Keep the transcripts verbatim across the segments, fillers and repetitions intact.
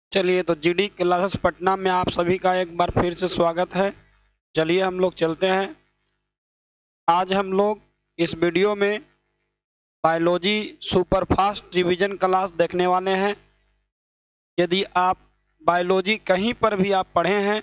चलिए, तो GD classes Patna में आप सभी का एक बार फिर से स्वागत है। चलिए हम लोग चलते हैं। आज हम लोग इस वीडियो में बायोलॉजी सुपरफास्ट रिवीजन क्लास देखने वाले हैं। यदि आप बायोलॉजी कहीं पर भी आप पढ़े हैं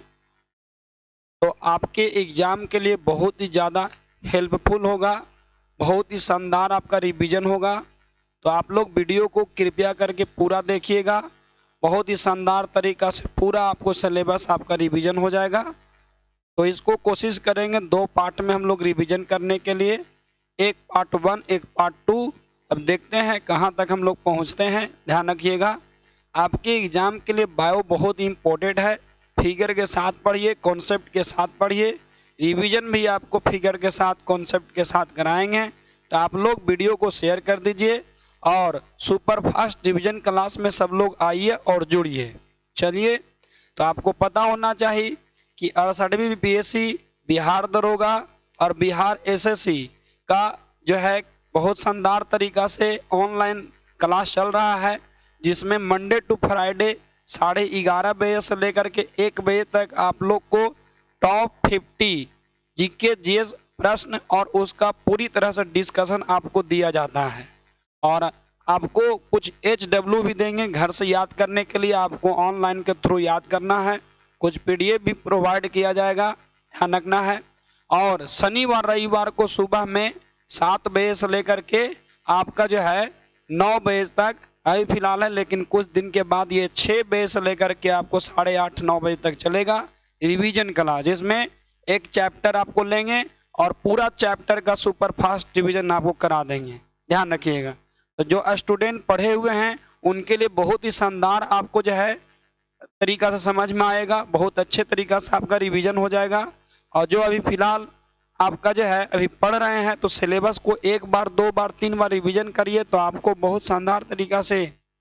तो आपके एग्ज़ाम के लिए बहुत ही ज़्यादा हेल्पफुल होगा, बहुत ही शानदार आपका रिवीजन होगा। तो आप लोग वीडियो को कृपया करके पूरा देखिएगा। बहुत ही शानदार तरीक़ा से पूरा आपको सिलेबस आपका रिवीजन हो जाएगा। तो इसको कोशिश करेंगे दो पार्ट में हम लोग रिवीजन करने के लिए, एक पार्ट वन एक पार्ट टू। अब देखते हैं कहाँ तक हम लोग पहुँचते हैं। ध्यान रखिएगा, आपके एग्ज़ाम के लिए बायो बहुत इम्पोर्टेंट है। फिगर के साथ पढ़िए, कॉन्सेप्ट के साथ पढ़िए। रिवीजन भी आपको फिगर के साथ कॉन्सेप्ट के साथ कराएंगे। तो आप लोग वीडियो को शेयर कर दीजिए और सुपरफास्ट रिवीजन क्लास में सब लोग आइए और जुड़िए। चलिए, तो आपको पता होना चाहिए कि अड़सठवीं बीपीएससी, बिहार दरोगा और बिहार एसएससी का जो है बहुत शानदार तरीक़ा से ऑनलाइन क्लास चल रहा है, जिसमें मंडे टू फ्राइडे साढ़े ग्यारह बजे से लेकर के एक बजे तक आप लोग को टॉप फिफ्टी जीके जीएस प्रश्न और उसका पूरी तरह से डिस्कशन आपको दिया जाता है। और आपको कुछ एच डब्ल्यू भी देंगे घर से याद करने के लिए, आपको ऑनलाइन के थ्रू याद करना है। कुछ पीडीएफ भी प्रोवाइड किया जाएगा, ध्यान रखना है। और शनिवार रविवार को सुबह में सात बजे से लेकर के आपका जो है नौ बजे तक, अभी फिलहाल है लेकिन कुछ दिन के बाद ये छः बजे से लेकर के आपको साढ़े आठ नौ बजे तक चलेगा रिवीजन क्लास, जिसमें एक चैप्टर आपको लेंगे और पूरा चैप्टर का सुपरफास्ट रिवीजन आपको करा देंगे। ध्यान रखिएगा। तो जो स्टूडेंट पढ़े हुए हैं उनके लिए बहुत ही शानदार आपको जो है तरीक़ा से समझ में आएगा, बहुत अच्छे तरीक़ा से आपका रिवीजन हो जाएगा। और जो अभी फ़िलहाल आपका जो है अभी पढ़ रहे हैं तो सिलेबस को एक बार दो बार तीन बार रिवीजन करिए, तो आपको बहुत शानदार तरीक़ा से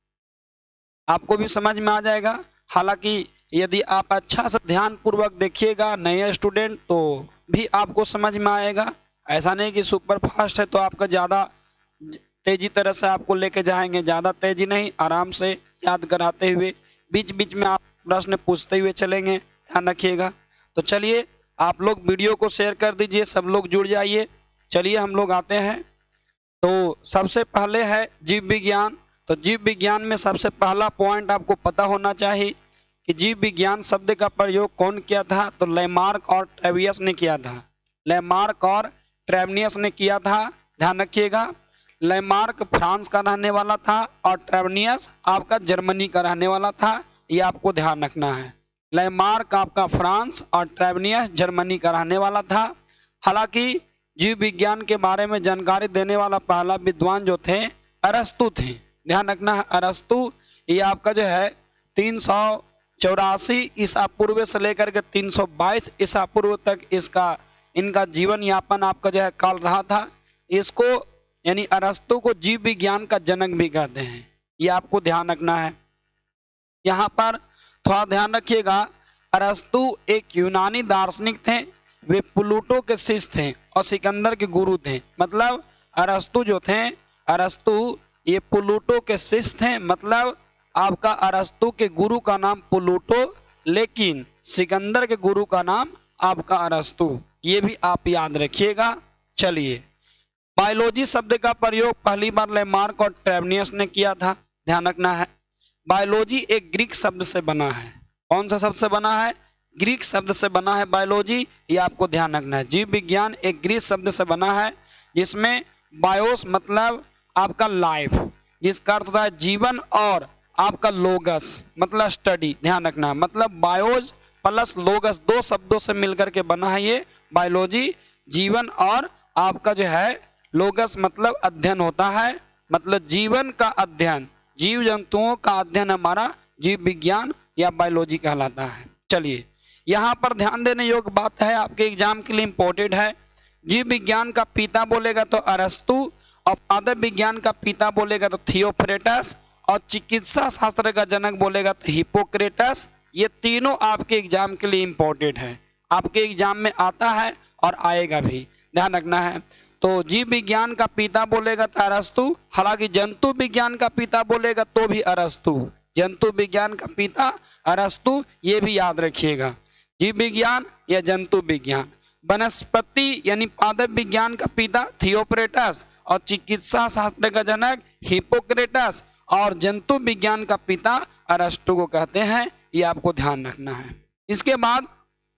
आपको भी समझ में आ जाएगा। हालांकि यदि आप अच्छा से ध्यानपूर्वक देखिएगा नए स्टूडेंट तो भी आपको समझ में आएगा। ऐसा नहीं कि सुपर फास्ट है तो आपका ज़्यादा तेज़ी तरह से आपको लेके जाएंगे, ज़्यादा तेज़ी नहीं, आराम से याद कराते हुए बीच बीच में आप प्रश्न पूछते हुए चलेंगे। ध्यान रखिएगा। तो चलिए, आप लोग वीडियो को शेयर कर दीजिए, सब लोग जुड़ जाइए। चलिए हम लोग आते हैं। तो सबसे पहले है जीव विज्ञान। तो जीव विज्ञान में सबसे पहला पॉइंट आपको पता होना चाहिए कि जीव विज्ञान शब्द का प्रयोग कौन किया था। तो लेमार्क और ट्रेवियस ने किया था। लेमार्क और ट्रेवियस ने किया था, ध्यान रखिएगा। लेमार्क फ्रांस का रहने वाला था और ट्रेवियस आपका जर्मनी का रहने वाला था, ये आपको ध्यान रखना है। लेमार्क आपका फ्रांस और ट्रेवियस जर्मनी का रहने वाला था। हालांकि जीव विज्ञान के बारे में जानकारी देने वाला पहला विद्वान जो थे अरस्तु थे, ध्यान रखना है। अरस्तु ये आपका जो है तीन सौ चौरासी ईसा पूर्व से लेकर के तीन सौ बाईस ईसा पूर्व तक इसका इनका जीवन यापन आपका जो है काल रहा था। इसको यानी अरस्तु को जीव विज्ञान का जनक भी कहते हैं, ये आपको ध्यान रखना है। यहाँ पर थोड़ा ध्यान रखिएगा, अरस्तु एक यूनानी दार्शनिक थे, वे प्लूटो के शिष्य थे और सिकंदर के गुरु थे। मतलब अरस्तु जो थे, अरस्तु ये प्लूटो के शिष्य थे। मतलब आपका अरस्तु के गुरु का नाम प्लूटो, लेकिन सिकंदर के गुरु का नाम आपका अरस्तु, ये भी आप याद रखिएगा। चलिए, बायोलॉजी शब्द का प्रयोग पहली बार लेमार्क और ट्रेवियस ने किया था, ध्यान रखना है। बायोलॉजी एक ग्रीक शब्द से बना है। कौन सा शब्द से बना है? ग्रीक शब्द से बना है बायोलॉजी, ये आपको ध्यान रखना है। जीव विज्ञान एक ग्रीक शब्द से बना है, जिसमें बायोस मतलब आपका लाइफ, जिसका अर्थ होता है जीवन, और आपका लोगस मतलब स्टडी, ध्यान रखना है। मतलब बायोज प्लस लोगस दो शब्दों से मिलकर के बना है ये बायोलॉजी। जीवन और आपका जो है लोगस मतलब अध्ययन होता है, मतलब जीवन का अध्ययन, जीव जंतुओं का अध्ययन हमारा जीव विज्ञान या बायोलॉजी कहलाता है। चलिए, यहाँ पर ध्यान देने योग्य बात है, आपके एग्जाम के लिए इम्पोर्टेंट है। जीव विज्ञान का पिता बोलेगा तो अरस्तु, और पादप विज्ञान का पिता बोलेगा तो थियोफ्रेटस, और चिकित्सा शास्त्र का जनक बोलेगा तो हिप्पोक्रेटस। ये तीनों आपके एग्जाम के लिए इम्पोर्टेंट है, आपके एग्जाम में आता है और आएगा भी, ध्यान रखना है। तो जीव विज्ञान का पिता बोलेगा तो अरस्तु, हालांकि जंतु विज्ञान का पिता बोलेगा तो भी अरस्तु, जंतु विज्ञान का पिता अरस्तु, ये भी याद रखिएगा। जीव विज्ञान या जंतु विज्ञान। वनस्पति यानी पादप विज्ञान का पिता थियोक्रेटस और चिकित्सा शास्त्र का जनक हिप्पोक्रेटस और जंतु विज्ञान का पिता अरस्तु को कहते हैं। ये आपको ध्यान रखना है। इसके बाद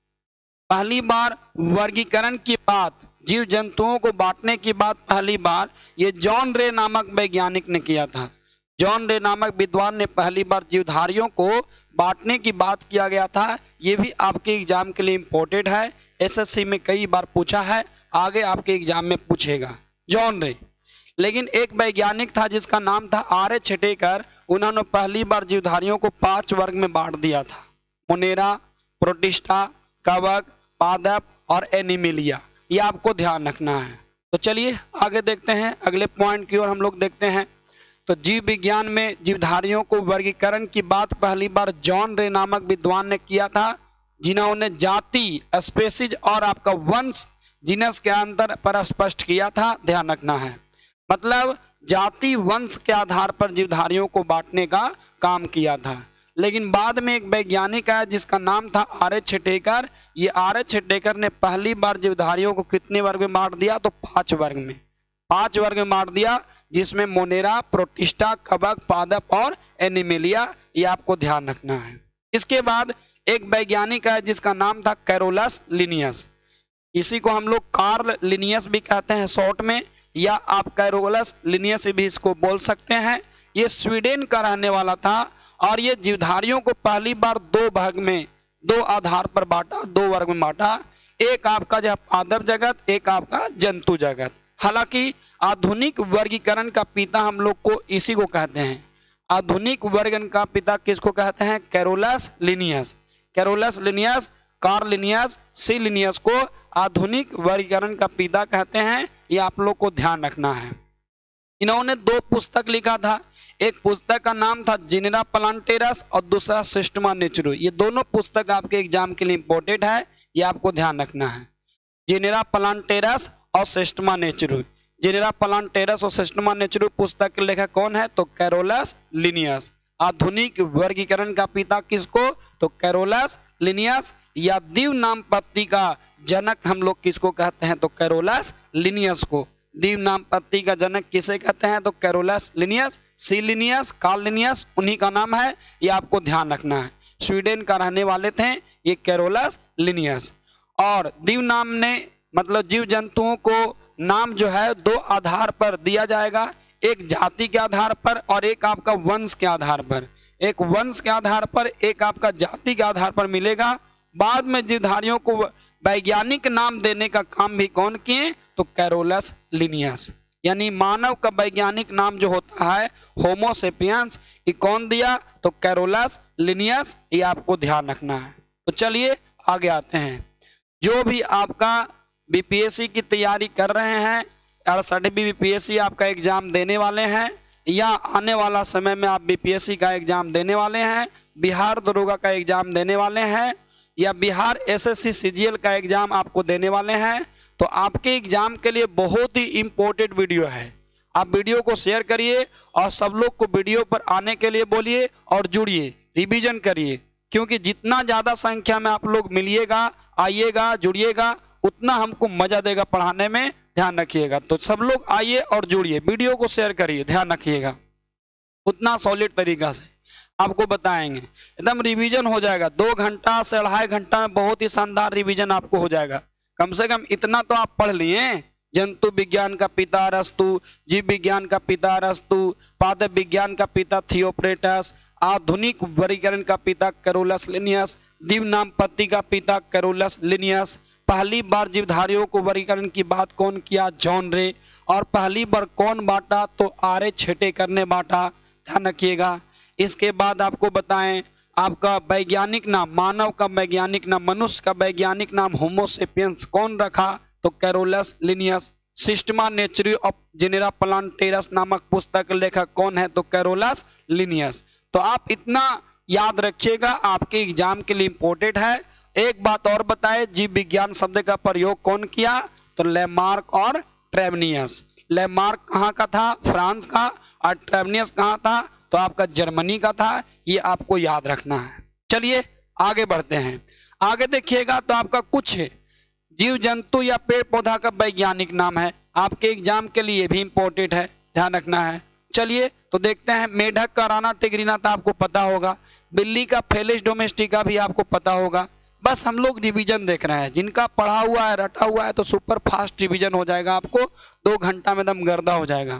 पहली बार वर्गीकरण की बात, जीव जंतुओं को बांटने की बात पहली बार ये जॉन रे नामक वैज्ञानिक ने किया था। जॉन रे नामक विद्वान ने पहली बार जीवधारियों को बांटने की बात किया गया था। ये भी आपके एग्जाम के लिए इम्पोर्टेंट है, एसएससी में कई बार पूछा है, आगे आपके एग्जाम में पूछेगा। जॉन रे। लेकिन एक वैज्ञानिक था जिसका नाम था आर एच छटेकर, उन्होंने पहली बार जीवधारियों को पांच वर्ग में बांट दिया था। मोनेरा, प्रोटिस्टा, कवक, पादप और एनिमिलिया। ये आपको ध्यान रखना है। तो चलिए आगे देखते हैं, अगले पॉइंट की ओर हम लोग देखते हैं। तो जीव विज्ञान में जीवधारियों को वर्गीकरण की बात पहली बार जॉन रे नामक विद्वान ने किया था, जिन्होंने जाति, स्पेसीज और आपका वंश, जीनस के अंतर पर स्पष्ट किया था। ध्यान रखना है, मतलब जाति वंश के आधार पर जीवधारियों को बांटने का काम किया था। लेकिन बाद में एक वैज्ञानिक आया जिसका नाम था आर एच छटेकर। ये आर एच छटेकर ने पहली बार जीवधारियों को कितने वर्ग में बांट दिया? तो पांच वर्ग में, पांच वर्ग में बांट दिया, जिसमें मोनेरा, प्रोटिस्टा, कवक, पादप और एनिमिलिया। ये आपको ध्यान रखना है। इसके बाद एक वैज्ञानिक है जिसका नाम था कैरोलस लिनियस। इसी को हम लोग कार्ल लिनियस भी कहते हैं शॉर्ट में, या आप कैरोलस लिनियस भी इसको बोल सकते हैं। ये स्वीडन का रहने वाला था और ये जीवधारियों को पहली बार दो भाग में, दो आधार पर बांटा, दो वर्ग में बांटा। एक आपका जो पादप जगत, एक आपका जंतु जगत। हालांकि आधुनिक वर्गीकरण का पिता हम लोग को इसी को कहते हैं। आधुनिक वर्गीकरण का पिता किसको कहते हैं? Carolus Linnaeus. Carolus Linnaeus, Carl Linnaeus, C Linnaeus को आधुनिक वर्गीकरण का पिता कहते हैं। ये आप लोग को ध्यान रखना है। इन्होंने दो पुस्तक लिखा था। एक पुस्तक का नाम था जेनेरा प्लांटेरस और दूसरा सिस्टमा नेचुरो। ये दोनों पुस्तक आपके एग्जाम के लिए इंपॉर्टेंट है, ये आपको ध्यान रखना है। जेनेरा प्लांटेरस और सिस्टमा नेचुरो। जेनेरा प्लांटेरस और सिस्टमा नेचुरो पुस्तक के लेखक कौन है? तो कैरोलस लिनियस। आधुनिक वर्गीकरण का पिता किसको? तो कैरोलस लिनियस। या द्वीप नाम पत्ती का जनक हम लोग किसको कहते हैं? तो कैरोलस लिनियस को। द्वीप नाम पत्ती का जनक किसे कहते हैं? तो Carolus Linnaeus. C Linnaeus, Carl Linnaeus उन्हीं का नाम है, ये आपको ध्यान रखना है। स्वीडन का रहने वाले थे ये कैरोलस लिनियस। और द्वीप नाम ने मतलब जीव जंतुओं को नाम जो है दो आधार पर दिया जाएगा, एक जाति के आधार पर और एक आपका वंश के आधार पर। एक वंश के आधार पर, एक आपका जाति के आधार पर मिलेगा। बाद में जीवधारियों को वैज्ञानिक नाम देने का काम भी कौन किए? तो कैरोलस लिनियस। यानी मानव का वैज्ञानिक नाम जो होता है होमो सेपियंस, ये कौन दिया? तो कैरोलस लिनियस। ये आपको ध्यान रखना है। तो चलिए आगे आते हैं। जो भी आपका बीपीएससी की तैयारी कर रहे हैं, अड़सठ भी बीपीएससी आपका एग्जाम देने वाले हैं, या आने वाला समय में आप बीपीएससी का एग्जाम देने वाले हैं, बिहार दरोगा का एग्जाम देने वाले हैं, या बिहार एसएससी सीजीएल का एग्जाम आपको देने वाले हैं, तो आपके एग्जाम के लिए बहुत ही इम्पोर्टेंट वीडियो है। आप वीडियो को शेयर करिए और सब लोग को वीडियो पर आने के लिए बोलिए और जुड़िए, रिवीजन करिए, क्योंकि जितना ज़्यादा संख्या में आप लोग मिलिएगा, आइएगा, जुड़िएगा, उतना हमको मजा देगा पढ़ाने में। ध्यान रखिएगा। तो सब लोग आइए और जुड़िए, वीडियो को शेयर करिए, ध्यान रखिएगा। उतना सॉलिड तरीका से आपको बताएंगे, एकदम रिवीजन हो जाएगा। दो घंटा से अढ़ाई घंटा में बहुत ही शानदार रिवीजन आपको हो जाएगा। कम से कम इतना तो आप पढ़ लिए। जंतु विज्ञान का पिता अरस्तु, जीव विज्ञान का पिता अरस्तु, पादप विज्ञान का पिता थियोक्रेटस, आधुनिक वर्गीकरण का पिता कैरोलस लिनियस, द्वीप नाम पत्ती का पिता कैरोलस लिनियस, पहली बार जीवधारियों को वर्गीकरण की बात कौन किया? जॉन रे। और पहली बार कौन बांटा? तो आर एच छटेकर ने बांटा। ध्यान रखिएगा। इसके बाद आपको बताएं, आपका वैज्ञानिक नाम, मानव का वैज्ञानिक नाम, मनुष्य का वैज्ञानिक नाम होमो सेपियंस कौन रखा? तो Carolus Linnaeus. Systema Naturae of Genera Plantarum नामक पुस्तक लेखक कौन है? तो कैरोलस लिनियस। तो आप इतना याद रखिएगा, आपके एग्जाम के लिए इंपॉर्टेंट है। एक बात और बताए, जीव विज्ञान शब्द का प्रयोग कौन किया? तो लेमार्क और ट्रेवनियस। लेमार्क कहाँ का था? फ्रांस का। और ट्रेवनियस कहाँ था? तो आपका जर्मनी का था, ये आपको याद रखना है। चलिए आगे बढ़ते हैं। आगे देखिएगा तो आपका कुछ जीव जंतु या पेड़ पौधा का वैज्ञानिक नाम है, आपके एग्जाम के लिए भी इंपॉर्टेंट है, ध्यान रखना है। चलिए तो देखते हैं। मेढक का राना टिग्रिना तो आपको पता होगा, बिल्ली का फेलिस डोमेस्टिका भी आपको पता होगा। बस हम लोग रिवीजन देख रहे हैं, जिनका पढ़ा हुआ है रटा हुआ है तो सुपर फास्ट रिवीजन हो जाएगा, आपको दो घंटा में दम गर्दा हो जाएगा।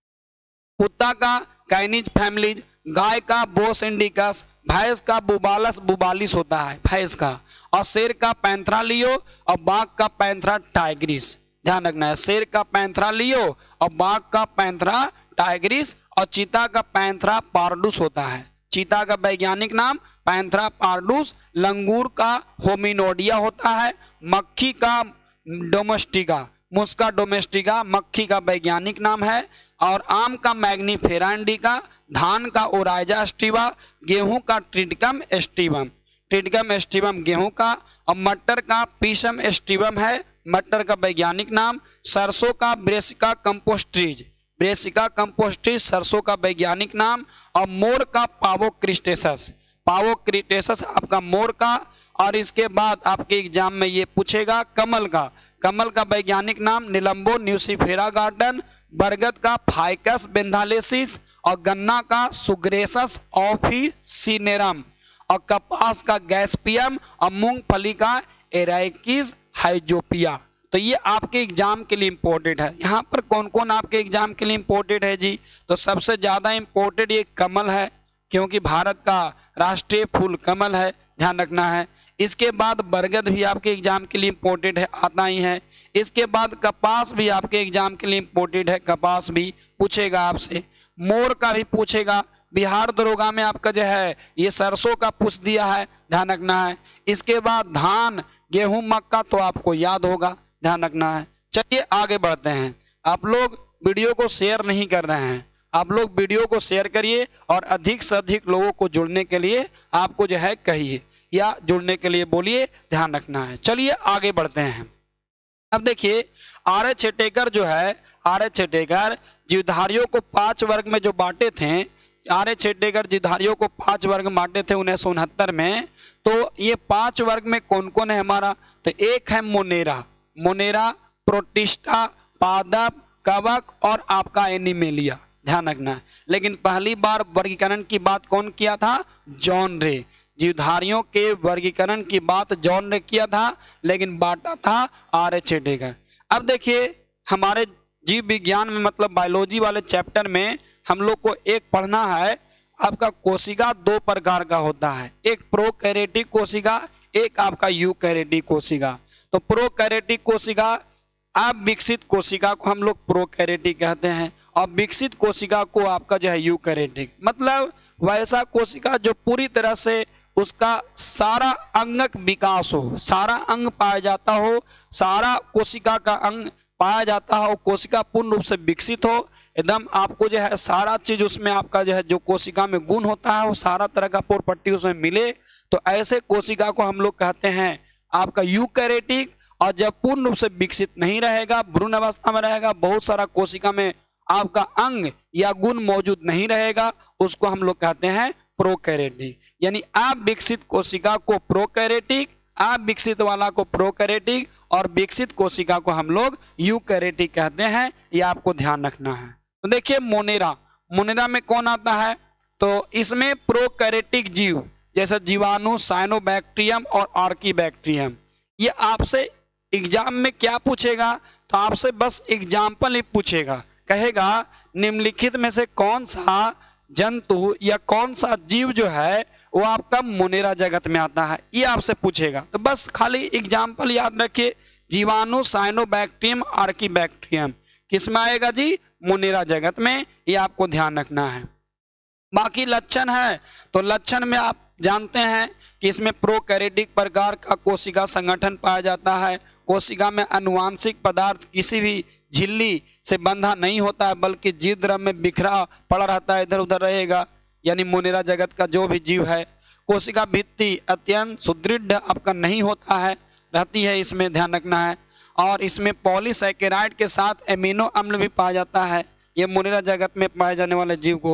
कुत्ता का कैनिज फैमिलीज, गाय का बोस इंडिकस, भैंस का बुबालस बुबालिस होता है भैंस का, और शेर का पैंथरा लियो और बाघ का पैंथरा टाइग्रिस, ध्यान रखना है। शेर का पैंथरा लियो और बाघ का पैंथरा टाइग्रिस, और चीता का पैंथरा पार्डुस होता है। चीता का वैज्ञानिक नाम पैंथरा पार्डुस। लंगूर का होमिनोडिया होता है। मक्खी का डोमेस्टिका, मुस्का डोमेस्टिका मक्खी का वैज्ञानिक नाम है। और आम का मैग्नीफेरा इंडिका, धान का ओराइजा एस्टिवा, गेहूं का ट्रिटिकम एस्टिवम, ट्रिटिकम एस्टिवम गेहूं का, और मटर का पीसम एस्टिवम है मटर का वैज्ञानिक नाम। सरसों का ब्रेसिका कंपोस्ट्रीज, ब्रेसिका कंपोस्ट्रीज सरसों का वैज्ञानिक नाम। और मोर का पावोक्रिस्टेसस, पावोक्रिस्टेसस आपका मोर का। और इसके बाद आपके एग्जाम में ये पूछेगा कमल का, कमल का वैज्ञानिक नाम निलंबो न्यूसिफेरा गार्डन। बरगद का फाइकस बेंथालेसिस, और गन्ना का सुग्रेसस ऑफिसिनेरम, और कपास का गैस्पियम, और मूंगफली का एराइकिस हाइजोपिया। तो ये आपके एग्जाम के लिए इंपॉर्टेंट है। यहाँ पर कौन कौन आपके एग्जाम के लिए इंपॉर्टेंट है जी? तो सबसे ज्यादा इंपॉर्टेंट ये कमल है, क्योंकि भारत का राष्ट्रीय फूल कमल है, ध्यान रखना है। इसके बाद बरगद भी आपके एग्जाम के लिए इंपॉर्टेंट है, आता ही है। इसके बाद कपास भी आपके एग्जाम के लिए इंपॉर्टेंट है, कपास भी पूछेगा आपसे। मोर का भी पूछेगा, बिहार दरोगा में आपका जो है ये सरसों का पूछ दिया है, ध्यान रखना है। इसके बाद धान गेहूं मक्का तो आपको याद होगा, ध्यान रखना है। चलिए आगे बढ़ते हैं। आप लोग वीडियो को शेयर नहीं कर रहे हैं, आप लोग वीडियो को शेयर करिए और अधिक से अधिक लोगों को जुड़ने के लिए आपको जो है कहिए या जुड़ने के लिए बोलिए, ध्यान रखना है। चलिए आगे बढ़ते हैं। अब देखिए आर एच छटेकर जो है, आर एच छटेकर जीवधारियों को पांच वर्ग में जो बांटे थे, आर एच छटेकर जीवधारियों को पांच वर्ग में बांटे थे उन्नीस सौ उनहत्तर में। तो ये पांच वर्ग में कौन कौन है हमारा? तो एक है मोनेरा, मोनेरा, प्रोटिस्टा, पादप, कवक और आपका एनिमेलिया, ध्यान रखना है। लेकिन पहली बार वर्गीकरण की बात कौन किया था? जॉन रे। जीवधारियों के वर्गीकरण की बात जॉन रे किया था, लेकिन बांटा था आर एच छटेकर। अब देखिए हमारे जीव विज्ञान में मतलब बायोलॉजी वाले चैप्टर में हम लोग को एक पढ़ना है, आपका कोशिका दो प्रकार का होता है, एक प्रोकैरियोटिक कोशिका, एक आपका यूकैरियोटिक कोशिका। तो प्रोकैरियोटिक कोशिका, आप विकसित कोशिका को हम लोग प्रोकैरियोटिक कहते हैं, और विकसित कोशिका को आपका जो है यूकैरियोटिक। मतलब वैसा कोशिका जो पूरी तरह से उसका सारा अंगक विकास हो, सारा अंग पाया जाता हो, सारा कोशिका का अंग पाया जाता हो, कोशिका पूर्ण रूप से विकसित हो, एकदम आपको जो है सारा चीज उसमें आपका जो है जो कोशिका में गुण होता है वो सारा तरह का प्रॉपर्टी उसमें मिले, तो ऐसे कोशिका को हम लोग कहते हैं आपका यूकैरियोटिक। और जब पूर्ण रूप से विकसित नहीं रहेगा, भ्रूण अवस्था में रहेगा, बहुत सारा कोशिका में आपका अंग या गुण मौजूद नहीं रहेगा, उसको हम लोग कहते हैं प्रोकैरियोटिक। यानी आप विकसित कोशिका को प्रोकैरियोटिक, आप विकसित वाला को प्रोकैरियोटिक, और विकसित कोशिका को हम लोग यूकैरियोटिक कहते हैं, ये आपको ध्यान रखना है। तो देखिए मोनेरा, मोनेरा में कौन आता है? तो इसमें प्रोकैरियोटिक जीव जैसे जीवाणु, साइनोबैक्टीरियम और आर्कीबैक्टीरियम। ये आपसे एग्जाम में क्या पूछेगा? तो आपसे बस एग्जाम्पल ही पूछेगा, कहेगा निम्नलिखित में से कौन सा जंतु या कौन सा जीव जो है वो आपका मोनेरा जगत में आता है, ये आपसे पूछेगा। तो बस खाली एग्जाम्पल याद रखिए, जीवाणु, साइनोबैक्टीरियम, आर्कीबैक्टीरियम किस में आएगा जी? मोनेरा जगत में, ये आपको ध्यान रखना है। बाकी लक्षण है, तो लक्षण में आप जानते हैं कि इसमें प्रोकैरियोटिक प्रकार का कोशिका संगठन पाया जाता है। कोशिका में अनुवांशिक पदार्थ किसी भी झिल्ली से बंधा नहीं होता है, बल्कि जीव द्रव में बिखरा पड़ा रहता है, इधर उधर रहेगा, यानी मोनेरा जगत का जो भी जीव है। कोशिका भित्ति अत्यंत सुदृढ़ आपका नहीं होता है, रहती है, इसमें ध्यान रखना है। और इसमें पॉलीसैकेराइड के साथ एमिनो अम्ल भी पाया जाता है, ये मोनेरा जगत में पाए जाने वाले जीव को।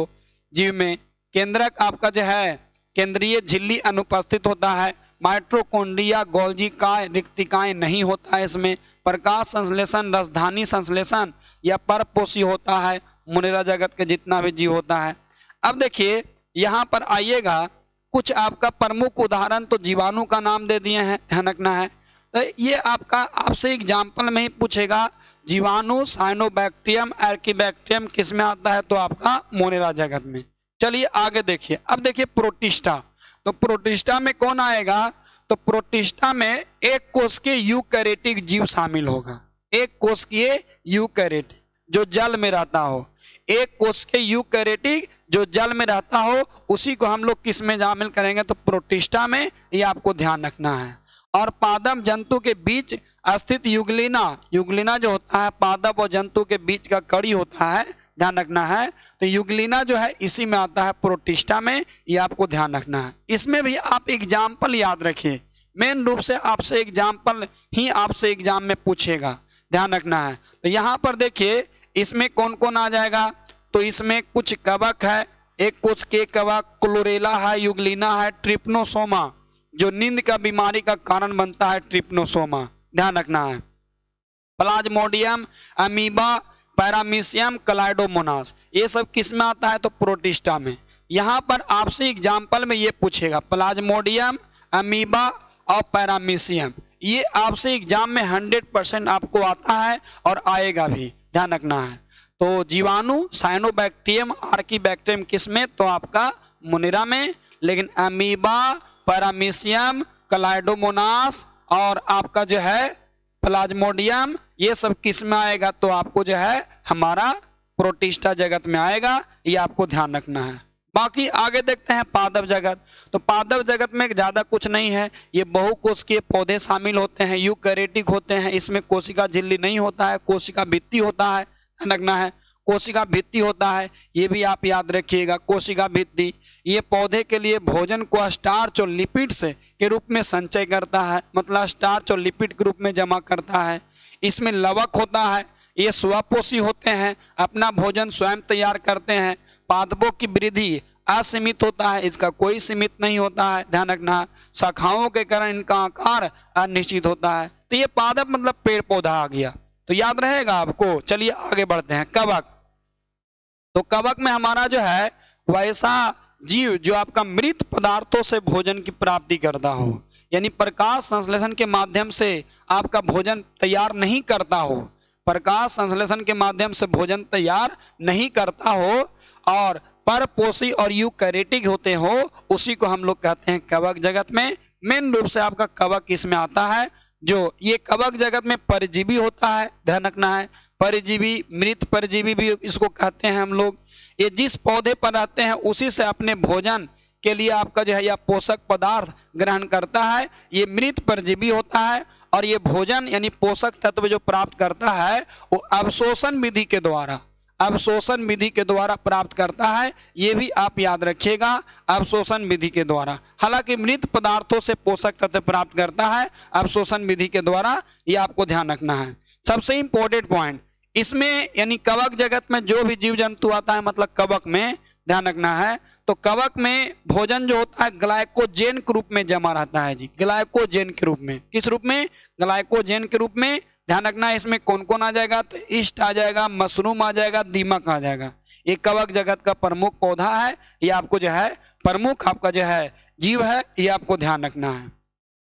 जीव में। केंद्रक आपका जो है केंद्रीय झिल्ली अनुपस्थित होता है। माइटोकॉन्ड्रिया गोल्गी काय रिक्तिकाएं नहीं होता है इसमें। प्रकाश संश्लेषण राजधानी संश्लेषण या परपोषी होता है मुनिरा जगत के जितना भी जीव होता है। अब देखिए यहाँ पर आइएगा, कुछ आपका प्रमुख उदाहरण तो जीवाणु का नाम दे दिए हैं, ध्यान रखना है। तो ये आपका आपसे एग्जाम्पल में ही पूछेगा जीवाणु साइनोबैक्टीरियम आर्कीबैक्टीरियम किस में आता है, तो आपका मोनेरा जगत में। चलिए आगे देखिए। अब देखिए प्रोटिस्टा, तो प्रोटिस्टा में कौन आएगा, तो प्रोटिस्टा में एक कोशिकीय यूकैरियोटिक जीव शामिल होगा। एक कोशिकीय यूकैरियोटिक जो जल में रहता हो, एक कोशिकीय यूकैरियोटिक जो जल में रहता हो, उसी को हम लोग किस में शामिल करेंगे, तो प्रोटिस्टा में। ये आपको ध्यान रखना है। और पादप जंतु के बीच स्थित युगलिना, युगलिना जो होता है पादप और जंतु के बीच का कड़ी होता है, ध्यान रखना है। तो युगलिना जो है इसी में आता है प्रोटिस्टा में, ये आपको ध्यान रखना है। इसमें भी आप एग्जाम्पल याद रखिए, मेन रूप से आपसे एग्जाम्पल ही आपसे एग्जाम में पूछेगा, ध्यान रखना है। तो यहाँ पर देखिए इसमें कौन कौन आ जाएगा, तो इसमें कुछ कवक है, एक कुछ के कवक, क्लोरेला है, युगलिना है, ट्रिप्नोसोमा जो नींद का बीमारी का कारण बनता है, ट्रिप्नोसोमा ध्यान रखना है, प्लाज्मोडियम, अमीबा, पैरामीशियम, क्लाइडोमोनास, ये सब किस में आता है, तो प्रोटिस्टा में। यहाँ पर आपसे एग्जाम्पल में ये पूछेगा प्लाज्मोडियम, अमीबा और पैरामीशियम, ये आपसे एग्जाम में हंड्रेड परसेंट आपको आता है और आएगा भी, ध्यान रखना है। तो जीवाणु साइनोबैक्टीरियम आर्कीबैक्टीरियम किस में, तो आपका मुनिरा में। लेकिन अमीबा, पैरामीशियम, क्लाइडोमोनास और आपका जो है प्लाज्मोडियम, ये सब किस में आएगा, तो आपको जो है हमारा प्रोटिस्टा जगत में आएगा, ये आपको ध्यान रखना है। बाकी आगे देखते हैं पादप जगत। तो पादप जगत में ज्यादा कुछ नहीं है, ये बहुकोशिकीय पौधे शामिल होते हैं, यूकैरियोटिक होते हैं। इसमें कोशिका झिल्ली नहीं होता है, कोशिका भित्ति होता है, ध्यान रखना है, कोशिका भित्ति होता है, ये भी आप याद रखिएगा, कोशिका भित्ति। ये पौधे के लिए भोजन को स्टार्च और लिपिड्स के रूप में संचय करता है, मतलब स्टार्च और लिपिड के रूप में जमा करता है। इसमें लवक होता है, ये स्वपोषी होते हैं, अपना भोजन स्वयं तैयार करते हैं। पादपों की वृद्धि असीमित होता है, इसका कोई सीमित नहीं होता है, ध्यान रखना। शाखाओं के कारण इनका आकार अनिश्चित होता है। तो ये पादप मतलब पेड़ पौधा आ गया, तो याद रहेगा आपको। चलिए आगे बढ़ते हैं। कवक, तो कवक में हमारा जो है वैसा जीव जो आपका मृत पदार्थों से भोजन की प्राप्ति करता हो, यानी प्रकाश संश्लेषण के माध्यम से आपका भोजन तैयार नहीं करता हो, प्रकाश संश्लेषण के माध्यम से भोजन तैयार नहीं करता हो और परपोषी और यूकैरियोटिक होते हो, उसी को हम लोग कहते हैं कवक जगत में। मेन रूप से आपका कवक इसमें आता है, जो ये कवक जगत में परजीवी होता है, ध्यान रखना है। परजीवी, मृत परजीवी भी इसको कहते हैं हम लोग। ये जिस पौधे पर रहते हैं उसी से अपने भोजन के लिए आपका जो है या पोषक पदार्थ ग्रहण करता है, ये मृत परजीवी होता है। और ये भोजन यानी पोषक तत्व जो प्राप्त करता है वो अवशोषण विधि के द्वारा, अवशोषण विधि के द्वारा प्राप्त करता है, ये भी आप याद रखिएगा, अवशोषण विधि के द्वारा। हालांकि मृत पदार्थों से पोषक तत्व प्राप्त करता है अवशोषण विधि के द्वारा, ये आपको ध्यान रखना है। सबसे इंपॉर्टेंट पॉइंट इसमें, यानी कवक जगत में जो भी जीव जंतु आता है, मतलब कवक में, ध्यान रखना है, तो कवक में भोजन जो होता है ग्लाइकोजेन के रूप में जमा रहता है जी, ग्लाइकोजेन के रूप में। किस रूप में? ग्लाइकोजेन के रूप में। ध्यान रखना है इसमें कौन कौन आ जाएगा, तो ईस्ट आ जाएगा, मशरूम आ जाएगा, दीमक आ जाएगा। ये कवक जगत का प्रमुख पौधा है, ये आपको जो है प्रमुख आपका जो है जीव है, ये आपको ध्यान रखना है।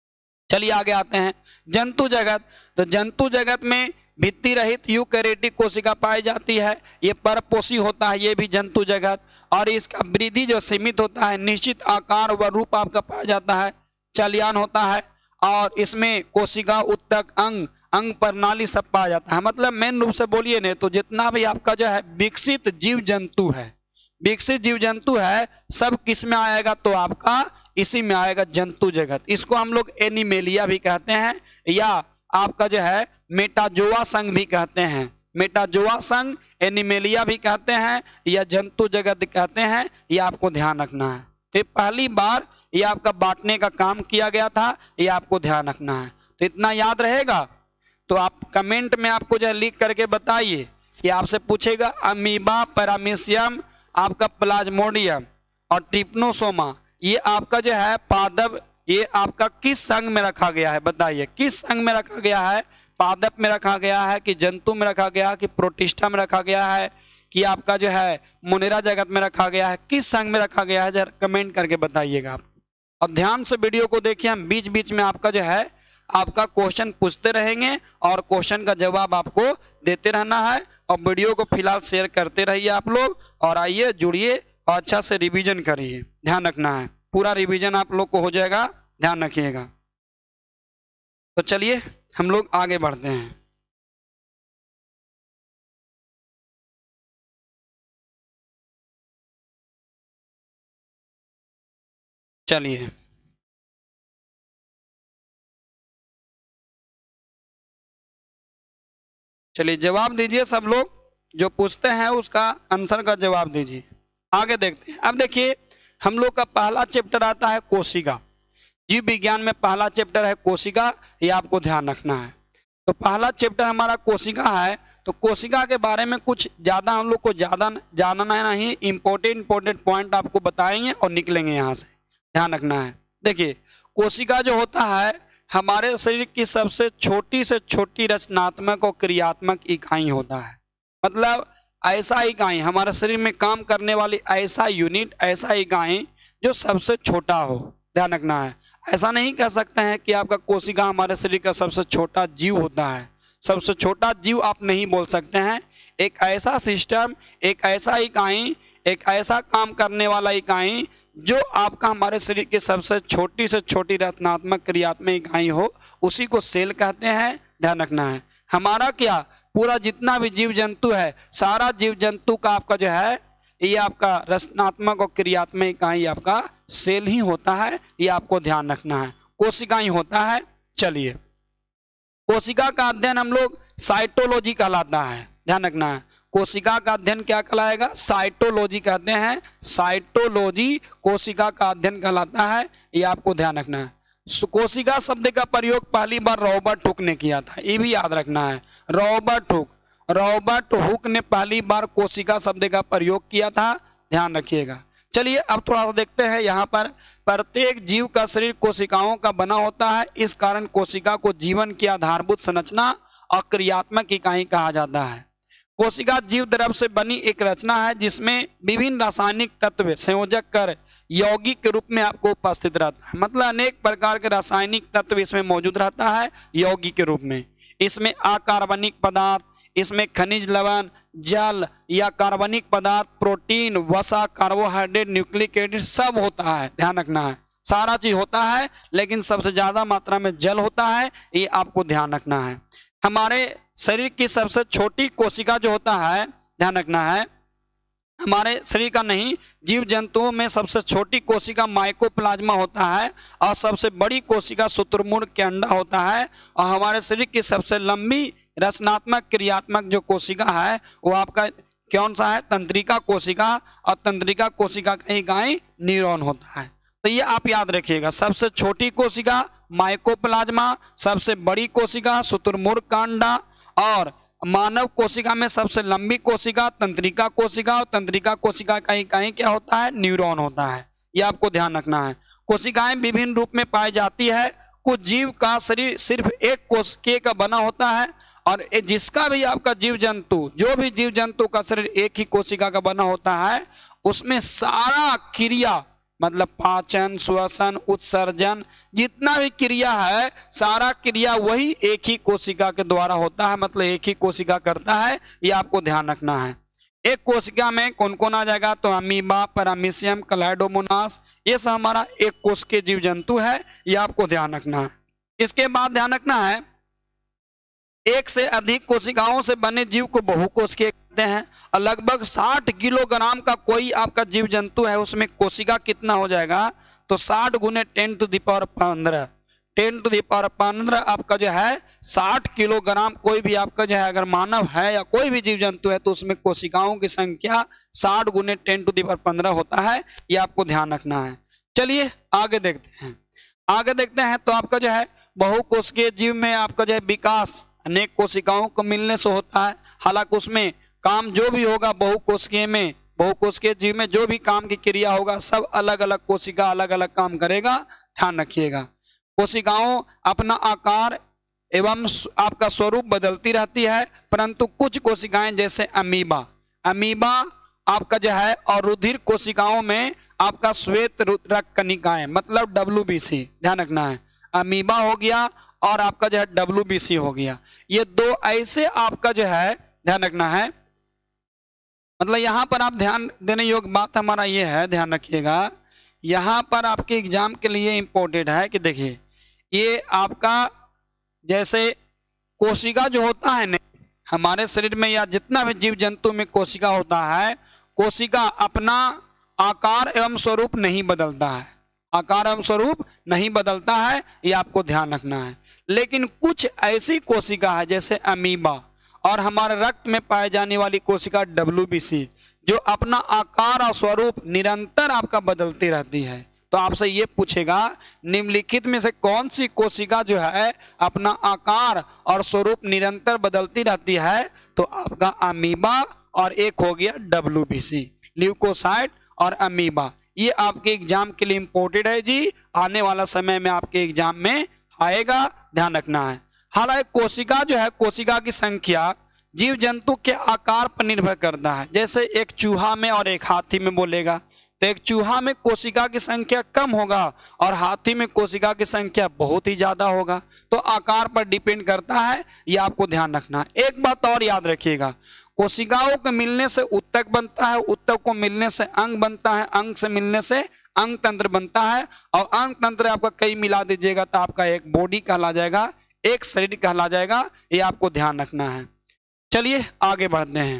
चलिए आगे आते हैं जंतु जगत। तो जंतु जगत में भित्ति रहित यूकैरियोटिक कोशिका पाई जाती है, ये परपोषी होता है, ये भी जंतु जगत। और इसका वृद्धि जो सीमित होता है, निश्चित आकार व रूप आपका पाया जाता है, चलियान होता है। और इसमें कोशिका, उत्तक, अंग, अंग प्रणाली सब पाया जाता है। मतलब मेन रूप से बोलिए ने तो जितना भी आपका जो है विकसित जीव जंतु है, विकसित जीव जंतु है, सब किस में आएगा, तो आपका इसी में आएगा जंतु जगत। इसको हम लोग एनिमेलिया भी कहते हैं, या आपका जो है मेटाजोआ संघ भी कहते हैं, मेटाजोआ संघ, एनिमेलिया भी कहते हैं, या जंतु जगत कहते हैं, ये आपको ध्यान रखना है। तो पहली बार ये आपका बांटने का काम किया गया था, ये आपको ध्यान रखना है। तो इतना याद रहेगा, तो आप कमेंट में आपको जो लिख करके बताइए कि आपसे पूछेगा अमीबा, पैरामीशियम आपका प्लाज्मोडियम और ट्रिप्नोसोमा, ये आपका जो है पादप, ये आपका किस संघ में रखा गया है? बताइए, किस संघ में रखा गया है? पादप में रखा गया है कि जंतु में रखा गया है कि प्रोटिस्टा में रखा गया है कि आपका जो है मोनेरा जगत में रखा गया है? किस संघ में रखा गया है जरा कमेंट करके बताइएगा आप। और ध्यान से वीडियो को देखिए, हम बीच बीच में आपका जो है आपका क्वेश्चन पूछते रहेंगे और क्वेश्चन का जवाब आपको देते रहना है। और वीडियो को फिलहाल शेयर करते रहिए आप लोग, और आइए जुड़िए और अच्छा से रिवीजन करिए। ध्यान रखना है, पूरा रिवीजन आप लोग को हो जाएगा, ध्यान रखिएगा। तो चलिए हम लोग आगे बढ़ते हैं। चलिए चलिए जवाब दीजिए सब लोग, जो पूछते हैं उसका आंसर का जवाब दीजिए। आगे देखते हैं। अब देखिए हम लोग का पहला चैप्टर आता है कोशिका। जीव विज्ञान में पहला चैप्टर है कोशिका, ये आपको ध्यान रखना है। तो पहला चैप्टर हमारा कोशिका है। तो कोशिका के बारे में कुछ ज़्यादा हम लोग को ज़्यादा जानना नहीं, इंपॉर्टेंट इंपॉर्टेंट पॉइंट आपको बताएंगे और निकलेंगे यहाँ से, ध्यान रखना है। देखिए कोशिका जो होता है हमारे शरीर की सबसे छोटी से छोटी रचनात्मक और क्रियात्मक इकाई होता है। मतलब ऐसा इकाई हमारे शरीर में काम करने वाली ऐसा यूनिट, ऐसा इकाई जो सबसे छोटा हो, ध्यान रखना है। ऐसा नहीं कह सकते हैं कि आपका कोशिका हमारे शरीर का सबसे छोटा जीव होता है। सबसे छोटा जीव आप नहीं बोल सकते हैं। एक ऐसा सिस्टम, एक ऐसा इकाई, एक ऐसा काम करने वाला इकाई जो आपका हमारे शरीर की सबसे छोटी से छोटी रचनात्मक क्रियात्मक इकाई हो, उसी को सेल कहते हैं, ध्यान रखना है। हमारा क्या पूरा जितना भी जीव जंतु है, सारा जीव जंतु का आपका जो है ये आपका रचनात्मक और क्रियात्मक इकाई आपका सेल ही होता है, ये आपको ध्यान रखना है, कोशिका ही होता है। चलिए कोशिका का अध्ययन हम लोग साइटोलॉजी कहलाता है, ध्यान रखना है। कोशिका का अध्ययन क्या कहलाएगा? साइटोलॉजी कहते हैं। साइटोलॉजी कोशिका का अध्ययन कहलाता है, ये आपको ध्यान रखना है। कोशिका शब्द का प्रयोग पहली बार रॉबर्ट हुक ने किया था, ये भी याद रखना है। रॉबर्ट हुक रॉबर्ट हुक ने पहली बार कोशिका शब्द का प्रयोग किया था, ध्यान रखिएगा। चलिए अब थोड़ा सा देखते हैं। यहाँ पर प्रत्येक जीव का शरीर कोशिकाओं का बना होता है, इस कारण कोशिका को जीवन की आधारभूत संरचना और क्रियात्मक इकाई कहा जाता है। कोशिका जीव द्रव से बनी एक रचना है जिसमें विभिन्न रासायनिक तत्व संयोजक कर यौगिक के रूप में आपको उपस्थित रहता है। मतलब अनेक प्रकार के रासायनिक तत्व इसमें मौजूद रहता है यौगिक के रूप में। इसमें अकार्बनिक पदार्थ, इसमें खनिज लवण, जल या कार्बनिक पदार्थ, प्रोटीन, वसा, कार्बोहाइड्रेट, न्यूक्लिक एसिड सब होता है, ध्यान रखना है। सारा चीज होता है, लेकिन सबसे ज्यादा मात्रा में जल होता है, ये आपको ध्यान रखना है। हमारे शरीर की सबसे छोटी कोशिका जो होता है, ध्यान रखना है, हमारे शरीर का नहीं, जीव जंतुओं में सबसे छोटी कोशिका माइकोप्लाज्मा होता है और सबसे बड़ी कोशिका शुतुरमुर्ग के अंडा होता है। और हमारे शरीर की सबसे लंबी रचनात्मक क्रियात्मक जो कोशिका है वो आपका कौन सा है? तंत्रिका कोशिका। और तंत्रिका कोशिका का इकाई न्यूरॉन होता है। तो ये आप याद रखिएगा, सबसे छोटी कोशिका माइकोप्लाज्मा, सबसे बड़ी कोशिका शुतुरमुर्ग का अंडा, और मानव कोशिका में सबसे लंबी कोशिका तंत्रिका कोशिका, और तंत्रिका कोशिका का इकाई क्या होता है? न्यूरॉन होता है। ये आपको ध्यान रखना है। कोशिकाएं विभिन्न रूप में पाई जाती है। कुछ जीव का शरीर सिर्फ एक कोशिका का बना होता है, और जिसका भी आपका जीव जंतु, जो भी जीव जंतु का शरीर एक ही कोशिका का बना होता है, उसमें सारा क्रिया मतलब पाचन, श्वसन, उत्सर्जन, जितना भी क्रिया है, सारा क्रिया वही एक ही कोशिका के द्वारा होता है, मतलब एक ही कोशिका करता है। ये आपको ध्यान रखना है। एक कोशिका में कौन कौन आ जाएगा? तो अमीबा, पैरामीशियम, क्लाइडोमोनास, ये सब हमारा एक कोश के जीव जंतु है, ये आपको ध्यान रखना है। इसके बाद ध्यान रखना है, एक से अधिक कोशिकाओं से बने जीव को बहुकोशिकीय कहते हैं। और लगभग साठ किलोग्राम का कोई आपका जीव जंतु है, उसमें कोशिका कितना हो जाएगा? तो साठ गुने टेन टू द पावर पंद्रह टेन टू द पावर पंद्रह आपका जो है साठ किलोग्राम कोई भी आपका जो है अगर मानव है या कोई भी जीव जंतु है, तो उसमें कोशिकाओं की संख्या साठ गुने टेन टू द पावर पंद्रह होता है। ये आपको ध्यान रखना है। चलिए आगे देखते हैं। आगे देखते हैं तो आपका जो है बहुकोशिकीय जीव में आपका जो है विकास अनेक कोशिकाओं को मिलने से होता है। हालांकि उसमें काम जो भी होगा बहुकोशिकीय में बहुकोशिकीय जीव में जो भी काम की क्रिया होगा सब अलग अलग कोशिका अलग अलग काम करेगा, ध्यान रखिएगा। कोशिकाओं अपना आकार एवं आपका स्वरूप बदलती रहती है, परंतु कुछ कोशिकाएं जैसे अमीबा अमीबा आपका जो है और रुधिर कोशिकाओं में आपका श्वेत रक्त कणिकाएं मतलब डब्ल्यू बी सी, ध्यान रखना है। अमीबा हो गया और आपका जो है डब्ल्यू बी सी हो गया। ये दो ऐसे आपका जो है ध्यान रखना है, मतलब यहां पर आप ध्यान देने योग्य बात हमारा ये है, ध्यान रखिएगा। यहां पर आपके एग्जाम के लिए इंपॉर्टेंट है कि देखिए ये आपका जैसे कोशिका जो होता है ना हमारे शरीर में या जितना भी जीव जंतु में कोशिका होता है, कोशिका अपना आकार एवं स्वरूप नहीं बदलता है, आकार एवं स्वरूप नहीं बदलता है, ये आपको ध्यान रखना है। लेकिन कुछ ऐसी कोशिका है जैसे अमीबा और हमारे रक्त में पाए जाने वाली कोशिका डब्ल्यू बी सी जो अपना आकार और स्वरूप निरंतर आपका बदलती रहती है। तो आपसे ये पूछेगा निम्नलिखित में से कौन सी कोशिका जो है अपना आकार और स्वरूप निरंतर बदलती रहती है, तो आपका अमीबा और एक हो गया डब्ल्यू बी सी, ल्यूकोसाइट और अमीबा। ये आपके एग्जाम के लिए इंपॉर्टेंट है जी, आने वाला समय में आपके एग्जाम में आएगा, ध्यान रखना है। हालांकि कोशिका जो है कोशिका की संख्या जीव जंतु के आकार पर निर्भर करता है। जैसे एक चूहा में और एक हाथी में बोलेगा तो एक चूहा में कोशिका की संख्या कम होगा और हाथी में कोशिका की संख्या बहुत ही ज्यादा होगा। तो आकार पर डिपेंड करता है, ये आपको ध्यान रखना है। एक बात और याद रखिएगा, कोशिकाओं के मिलने से उत्तक बनता है, उत्तक को मिलने से अंग बनता है, अंग से मिलने से अंग तंत्र बनता है और अंग तंत्र आपका कई मिला दीजिएगा तो आपका एक बॉडी कहला जाएगा, एक शरीर कहला जाएगा, ये आपको ध्यान रखना है। चलिए आगे बढ़ते हैं,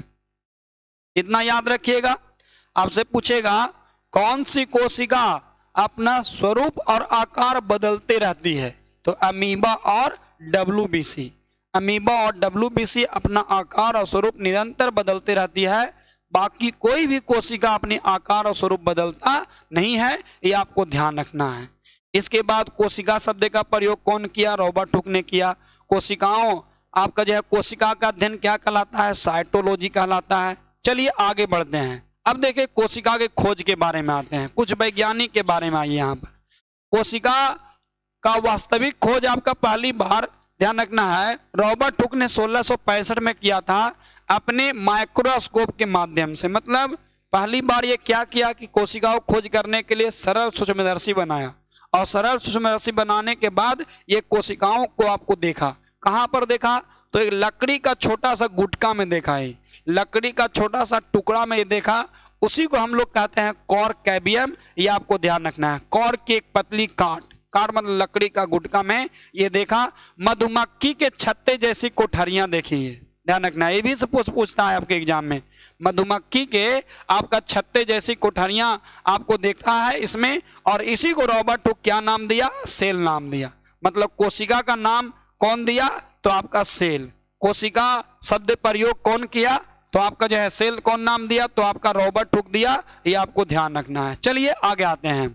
इतना याद रखिएगा। आपसे पूछेगा कौन सी कोशिका अपना स्वरूप और आकार बदलते रहती है, तो अमीबा और डब्ल्यू बी सी। अमीबा और डब्ल्यू बी सी अपना आकार और स्वरूप निरंतर बदलते रहती है, बाकी कोई भी कोशिका अपने आकार और स्वरूप बदलता नहीं है, ये आपको ध्यान रखना है। इसके बाद कोशिका शब्द का प्रयोग कौन किया, रॉबर्ट हुक ने किया। कोशिकाओं आपका जो है कोशिका का अध्ययन क्या कहलाता है, साइटोलॉजी कहलाता है। चलिए आगे बढ़ते हैं। अब देखिए कोशिका के खोज के बारे में आते हैं, कुछ वैज्ञानिक के बारे में आइए। यहाँ पर कोशिका का वास्तविक खोज आपका पहली बार ध्यान रखना है रॉबर्ट हुक ने सोलह सौ पैंसठ में किया था अपने माइक्रोस्कोप के माध्यम से। मतलब पहली बार ये क्या किया कि कोशिकाओं खोज करने के लिए सरल सूक्ष्मदर्शी बनाया और सरल सूक्ष्मदर्शी बनाने के बाद ये कोशिकाओं को आपको देखा। कहाँ पर देखा, तो एक लकड़ी का छोटा सा गुटका में देखा है, लकड़ी का छोटा सा टुकड़ा में ये देखा, उसी को हम लोग कहते हैं कॉर्क कैबियम। ये आपको ध्यान रखना है, कॉर्क की एक पतली काट, काट मतलब लकड़ी का गुटका में ये देखा। मधुमक्खी के छत्ते जैसी कोठरियां देखी है, ध्यान रखना है, ये भी सपोज पूछता है आपके एग्जाम में। मधुमक्खी के आपका छत्ते जैसी कोठरियां आपको देखता है इसमें, और इसी को रॉबर्ट हुक क्या नाम दिया, सेल नाम दिया। मतलब कोशिका का नाम कौन दिया, तो आपका सेल। कोशिका शब्द प्रयोग कौन किया, तो आपका जो है सेल कौन नाम दिया, तो आपका रॉबर्ट हुक दिया। ये आपको ध्यान रखना है। चलिए आगे आते हैं।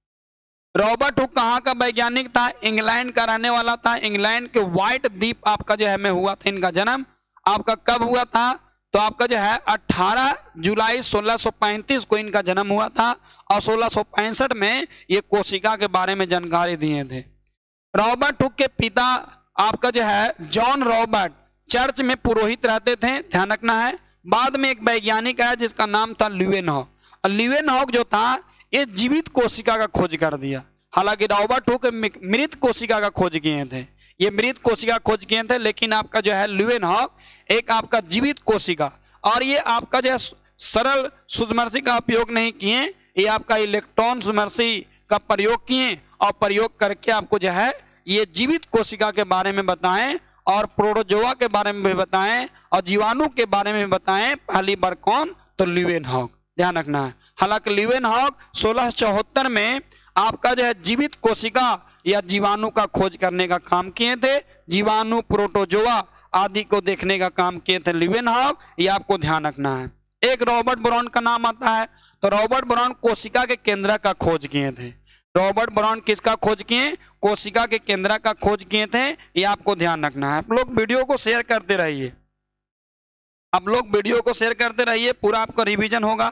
रॉबर्ट हुक कहाँ का वैज्ञानिक था, इंग्लैंड का रहने वाला था। इंग्लैंड के व्हाइट द्वीप आपका जो है में हुआ था इनका जन्म। आपका कब हुआ था, तो आपका जो है अठारह जुलाई सोलह सौ पैंतीस को इनका जन्म हुआ था और सोलह सौ पैंसठ में ये कोशिका के बारे में जानकारी दिए थे। रॉबर्ट हुक के पिता आपका जो है जॉन रॉबर्ट चर्च में पुरोहित रहते थे, ध्यान रखना है। बाद में एक वैज्ञानिक आया जिसका नाम था ल्यूवेनहॉक, और ल्यूवेनहॉक जो था ये जीवित कोशिका का खोज कर दिया। हालांकि रॉबर्ट हुक मृत कोशिका का खोज किए थे, ये मृत कोशिका खोज किए थे, लेकिन आपका जो है ल्यूवेनहॉक एक आपका जीवित कोशिका, और ये आपका जो है सरल सूक्ष्मदर्शी का उपयोग नहीं किए, ये आपका इलेक्ट्रॉन सूक्ष्मदर्शी का प्रयोग किए और प्रयोग करके आपको जो है ये जीवित कोशिका के बारे में बताएं और प्रोटोजोआ के बारे में भी बताएं और जीवाणु के बारे में बताएं। पहली बार कौन, तो ल्यूवेनहॉक, ध्यान रखना है। हालांकि ल्यूवेनहॉक सोलह सौ चौहत्तर में आपका जो है जीवित कोशिका या जीवाणु का खोज करने का काम किए थे, जीवाणु प्रोटोजोआ आदि को देखने का काम किए थे ल्यूवेनहॉक, ये आपको ध्यान रखना है। एक रॉबर्ट ब्राउन का नाम आता है, तो रॉबर्ट ब्राउन कोशिका के केंद्र का खोज किए थे। रॉबर्ट ब्राउन किसका खोज किए, कोशिका के केंद्र का खोज किए थे, ये आपको ध्यान रखना है। आप लोग वीडियो को शेयर करते रहिए, आप लोग वीडियो को शेयर करते रहिए, पूरा आपका रिवीजन होगा।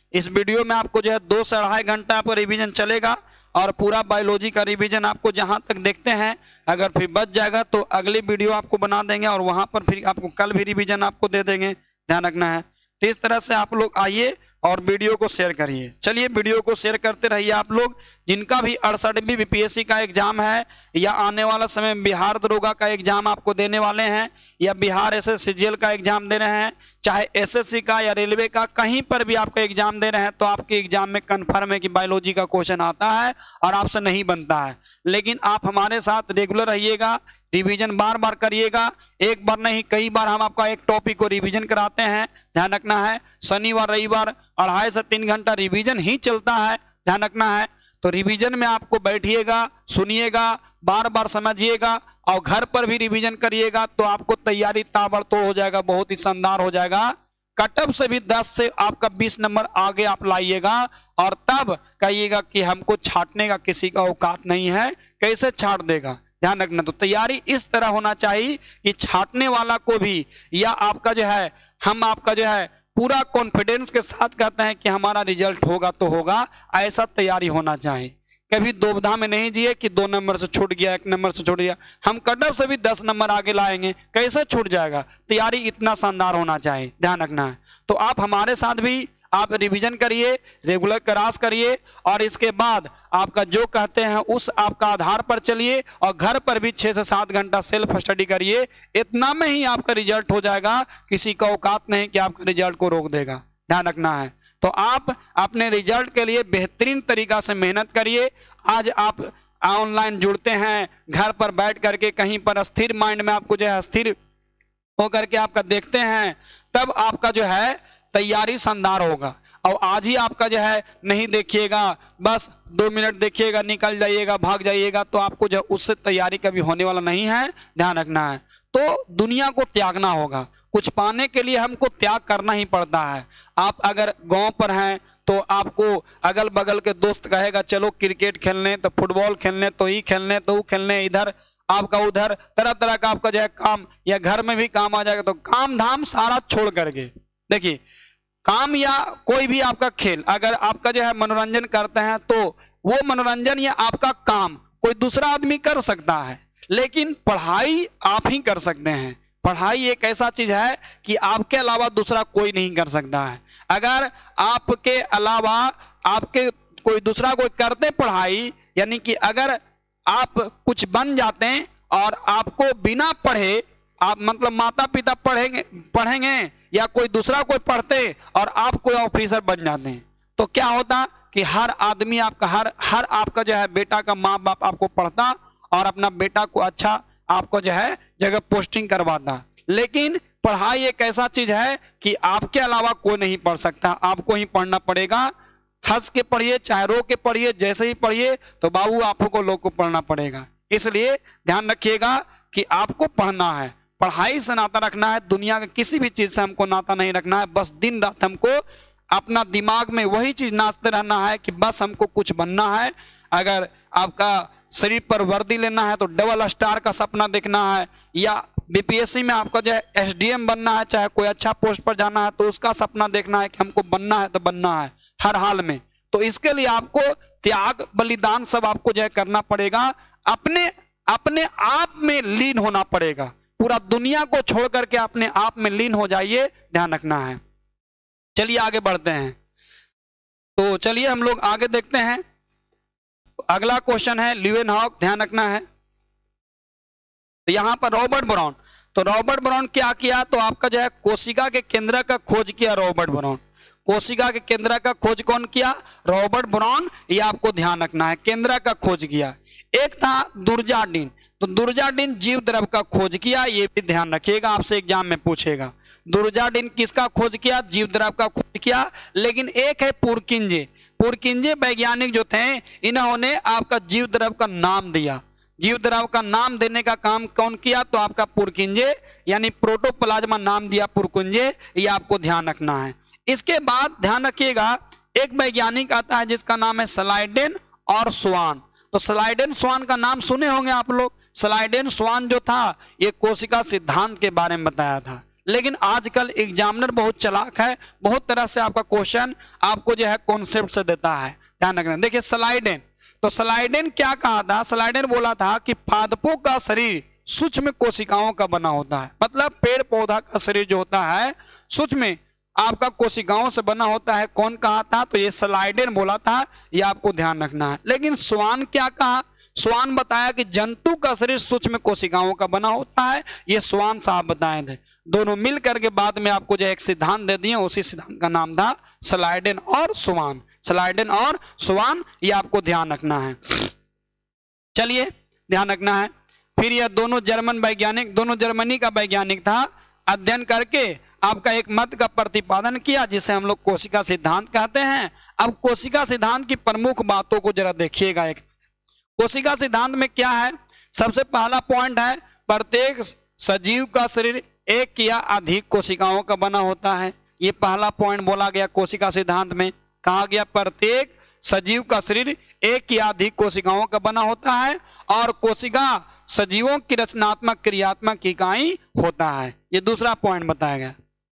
इस वीडियो में आपको जो है दो से अढ़ाई घंटा आपको रिवीजन चलेगा और पूरा बायोलॉजी का रिवीजन आपको जहां तक देखते हैं, अगर फिर बच जाएगा तो अगली वीडियो आपको बना देंगे और वहां पर फिर आपको कल भी रिवीजन आपको दे देंगे, ध्यान रखना है। तो इस तरह से आप लोग आइए और वीडियो को शेयर करिए। चलिए वीडियो को शेयर करते रहिए आप लोग। जिनका भी अड़सठवीं बीपीएससी का एग्जाम है या आने वाला समय में बिहार दरोगा का एग्जाम आपको देने वाले हैं या बिहार एसएससीजीएल का एग्जाम दे रहे हैं, चाहे एसएससी का या रेलवे का, कहीं पर भी आपका एग्जाम दे रहे हैं तो आपके एग्जाम में कन्फर्म है कि बायोलॉजी का क्वेश्चन आता है और आपसे नहीं बनता है। लेकिन आप हमारे साथ रेगुलर रहिएगा, रिवीजन बार बार करिएगा। एक बार नहीं कई बार हम आपका एक टॉपिक को रिवीजन कराते हैं, ध्यान रखना है। शनिवार रविवार अढ़ाई से तीन घंटा रिवीजन ही चलता है, ध्यान रखना है। तो रिवीजन में आपको बैठिएगा, सुनिएगा, बार बार समझिएगा और घर पर भी रिवीजन करिएगा तो आपको तैयारी ताबड़तोड़ हो जाएगा, बहुत ही शानदार हो जाएगा। कटअप से भी दस से आपका बीस नंबर आगे आप लाइएगा और तब कहिएगा कि हमको छाटने का किसी का औकात नहीं है, कैसे छाट देगा, ध्यान रखना। तो तैयारी इस तरह होना चाहिए कि छाटने वाला को भी या आपका जो है हम आपका जो है पूरा कॉन्फिडेंस के साथ कहते हैं कि हमारा रिजल्ट होगा तो होगा, ऐसा तैयारी होना चाहिए। कभी दुविधा में नहीं जिए कि दो नंबर से छूट गया, एक नंबर से छूट गया। हम कटअप से भी दस नंबर आगे लाएंगे, कैसे छूट जाएगा। तैयारी इतना शानदार होना चाहिए, ध्यान रखना है। तो आप हमारे साथ भी आप रिवीजन करिए, रेगुलर क्लास करिए और इसके बाद आपका जो कहते हैं उस आपका आधार पर चलिए और घर पर भी छः से सात घंटा सेल्फ स्टडी करिए। इतना में ही आपका रिजल्ट हो जाएगा, किसी का औकात नहीं कि आपके रिजल्ट को रोक देगा, ध्यान रखना है। तो आप अपने रिजल्ट के लिए बेहतरीन तरीका से मेहनत करिए। आज आप ऑनलाइन जुड़ते हैं, घर पर बैठ करके कहीं पर स्थिर माइंड में आपको जो है स्थिर होकर के आपका देखते हैं, तब आपका जो है तैयारी शानदार होगा। और आज ही आपका जो है नहीं देखिएगा, बस दो मिनट देखिएगा निकल जाइएगा, भाग जाइएगा, तो आपको जो उससे तैयारी कभी होने वाला नहीं है, ध्यान रखना है। तो दुनिया को त्यागना होगा, कुछ पाने के लिए हमको त्याग करना ही पड़ता है। आप अगर गांव पर हैं तो आपको अगल बगल के दोस्त कहेगा चलो क्रिकेट खेलने, तो फुटबॉल खेलने, तो ये खेलने, तो वो खेलने, इधर आपका उधर तरह तरह का आपका जो है काम, या घर में भी काम आ जाएगा। तो काम धाम सारा छोड़ करके देखिए, काम या कोई भी आपका खेल अगर आपका जो है मनोरंजन करते हैं तो वो मनोरंजन या आपका काम कोई दूसरा आदमी कर सकता है, लेकिन पढ़ाई आप ही कर सकते हैं। पढ़ाई एक ऐसा चीज है कि आपके अलावा दूसरा कोई नहीं कर सकता है। अगर आपके अलावा आपके कोई दूसरा कोई करते पढ़ाई, यानी कि अगर आप कुछ बन जाते हैं और आपको बिना पढ़े आप मतलब माता पिता पढ़ेंगे पढ़ेंगे या कोई दूसरा कोई पढ़ते और आप कोई ऑफिसर बन जाते हैं, तो क्या होता कि हर आदमी आपका हर हर आपका जो है बेटा का माँ बाप आपको पढ़ता और अपना बेटा को अच्छा आपको जो है जगह पोस्टिंग करवाता। लेकिन पढ़ाई एक ऐसा चीज है कि आपके अलावा कोई नहीं पढ़ सकता, आपको ही पढ़ना पड़ेगा। हंस के पढ़िए चाहे रो के पढ़िए, जैसे ही पढ़िए तो बाबू आपको लोग को पढ़ना पड़ेगा। इसलिए ध्यान रखिएगा कि आपको पढ़ना है, पढ़ाई से नाता रखना है, दुनिया के किसी भी चीज से हमको नाता नहीं रखना है। बस दिन रात हमको अपना दिमाग में वही चीज नाचते रहना है कि बस हमको कुछ बनना है। अगर आपका शरीर पर वर्दी लेना है तो डबल स्टार का सपना देखना है, या बीपीएससी में आपका जो है एसडीएम बनना है, चाहे कोई अच्छा पोस्ट पर जाना है तो उसका सपना देखना है कि हमको बनना है तो बनना है हर हाल में। तो इसके लिए आपको त्याग बलिदान सब आपको जो है करना पड़ेगा, अपने अपने आप में लीन होना पड़ेगा। पूरा दुनिया को छोड़ करके अपने आप में लीन हो जाइए, ध्यान रखना है। चलिए आगे बढ़ते हैं। तो चलिए हम लोग आगे देखते हैं। अगला क्वेश्चन है ल्यूवेनहॉक, ध्यान रखना है। तो यहां पर रॉबर्ट ब्राउन, तो रॉबर्ट ब्राउन क्या किया, तो आपका जो है कोशिका के केंद्र का खोज किया रॉबर्ट ब्राउन। कोशिका के केंद्र का खोज कौन किया, रॉबर्ट ब्राउन, ये आपको ध्यान रखना है, केंद्र का खोज किया। एक था दुर्जार्डिन, तो दुर्जार्डिन जीव द्रव का खोज किया, ये भी ध्यान रखिएगा, आपसे एग्जाम में पूछेगा। दुर्जार्डिन किसका खोज किया, जीव द्रव का खोज किया। लेकिन एक है पुरकिंजे, पुरकिंजे वैज्ञानिक जो थे इन्होंने आपका जीव द्रव का नाम दिया। जीव द्रव का नाम देने का काम कौन किया, तो आपका पुरकिंजे, यानी प्रोटोप्लाज्मा नाम दिया पुरकिंजे, ये आपको ध्यान रखना है। इसके बाद ध्यान रखिएगा एक वैज्ञानिक आता है जिसका नाम है स्लाइडेन और स्वान। तो स्लाइडेन स्वान का नाम सुने होंगे आप लोग। स्लाइडेन स्वान जो था ये कोशिका सिद्धांत के बारे में बताया था, लेकिन आजकल एग्जामिनर बहुत चालाक है, बहुत तरह से आपका क्वेश्चन आपको जो है कॉन्सेप्ट से देता है, ध्यान रखना। देखिए स्लाइडेन, तो स्लाइडेन क्या कहा था, स्लाइडेन बोला था कि पादपों का शरीर सूक्ष्म कोशिकाओं का बना होता है। मतलब पेड़ पौधा का शरीर जो होता है सूक्ष्म आपका कोशिकाओं से बना होता है। कौन कहा था, तो ये स्लाइडेन बोला था, ये आपको ध्यान रखना है। लेकिन स्वान क्या कहा, स्वान बताया कि जंतु का शरीर सूक्ष्म कोशिकाओं का बना होता है, ये स्वान साहब बताए थे। दोनों मिल करके बाद में आपको जो एक सिद्धांत दे दिए, उसी सिद्धांत का नाम था स्लाइडेन और स्वान। स्लाइडेन और स्वान, ये आपको ध्यान रखना है। चलिए ध्यान रखना है। फिर यह दोनों जर्मन वैज्ञानिक, दोनों जर्मनी का वैज्ञानिक था, अध्ययन करके आपका एक मत का प्रतिपादन किया जिसे हम लोग कोशिका सिद्धांत कहते हैं। अब कोशिका सिद्धांत की प्रमुख बातों को जरा देखिएगा। एक कोशिका सिद्धांत में क्या है, सबसे पहला पॉइंट है प्रत्येक सजीव का शरीर एक या अधिक कोशिकाओं का बना होता है। ये पहला पॉइंट बोला गया कोशिका सिद्धांत में, कहा गया प्रत्येक सजीव का शरीर एक या अधिक कोशिकाओं का बना होता है और कोशिका सजीवों की रचनात्मक क्रियात्मक इकाई होता है। ये दूसरा पॉइंट बताया गया।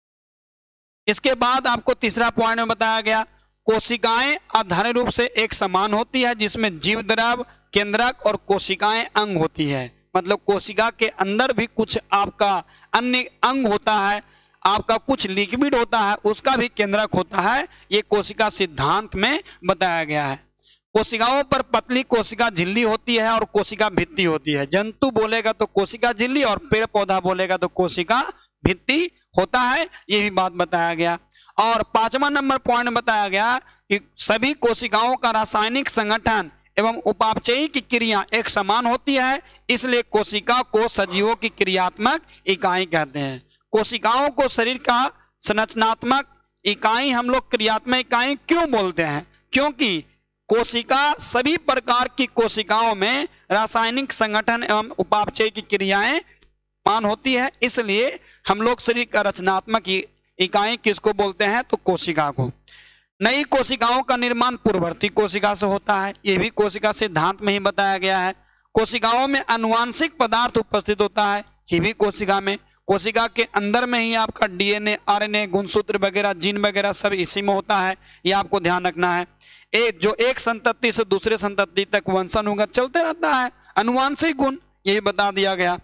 इसके बाद आपको तीसरा पॉइंट में बताया गया कोशिकाएं आधार रूप से एक समान होती है, जिसमें जीव द्रव, केंद्रक और कोशिकाएं अंग होती है। मतलब कोशिका के अंदर भी कुछ आपका अन्य अंग होता है, आपका कुछ लिक्विड होता है, उसका भी केंद्रक होता है। ये कोशिका सिद्धांत में बताया गया है। कोशिकाओं पर पतली कोशिका झिल्ली होती है और कोशिका भित्ति होती है। जंतु बोलेगा तो कोशिका झिल्ली और पेड़ पौधा बोलेगा तो कोशिका भित्ति होता है, ये भी बात बताया गया। और पांचवा नंबर पॉइंट बताया गया कि सभी कोशिकाओं का रासायनिक संगठन एवं उपापचयी की क्रिया एक समान होती है, इसलिए कोशिका को सजीवों की क्रियात्मक इकाई कहते हैं। कोशिकाओं को शरीर का संरचनात्मक इकाई हम लोग क्रियात्मक इकाई क्यों बोलते हैं, क्योंकि कोशिका सभी प्रकार की कोशिकाओं में रासायनिक संगठन एवं उपापचय की क्रियाएं मान होती है, इसलिए हम लोग शरीर का रचनात्मक इकाई किसको बोलते हैं, तो कोशिका को। नई कोशिकाओं का निर्माण पूर्ववर्ती कोशिका से होता है, यह भी कोशिका सिद्धांत में ही बताया गया है। कोशिकाओं में अनुवांशिक पदार्थ उपस्थित होता है, ये भी कोशिका में। कोशिका के अंदर में ही आपका डीएनए, आरएनए, गुणसूत्र वगैरह, जीन वगैरह सब इसी में होता है, ये आपको ध्यान रखना है। एक जो एक संतति से दूसरे संतति तक वंशानुगत चलते रहता है, अनुवांशिक गुण, यही बता दिया गया।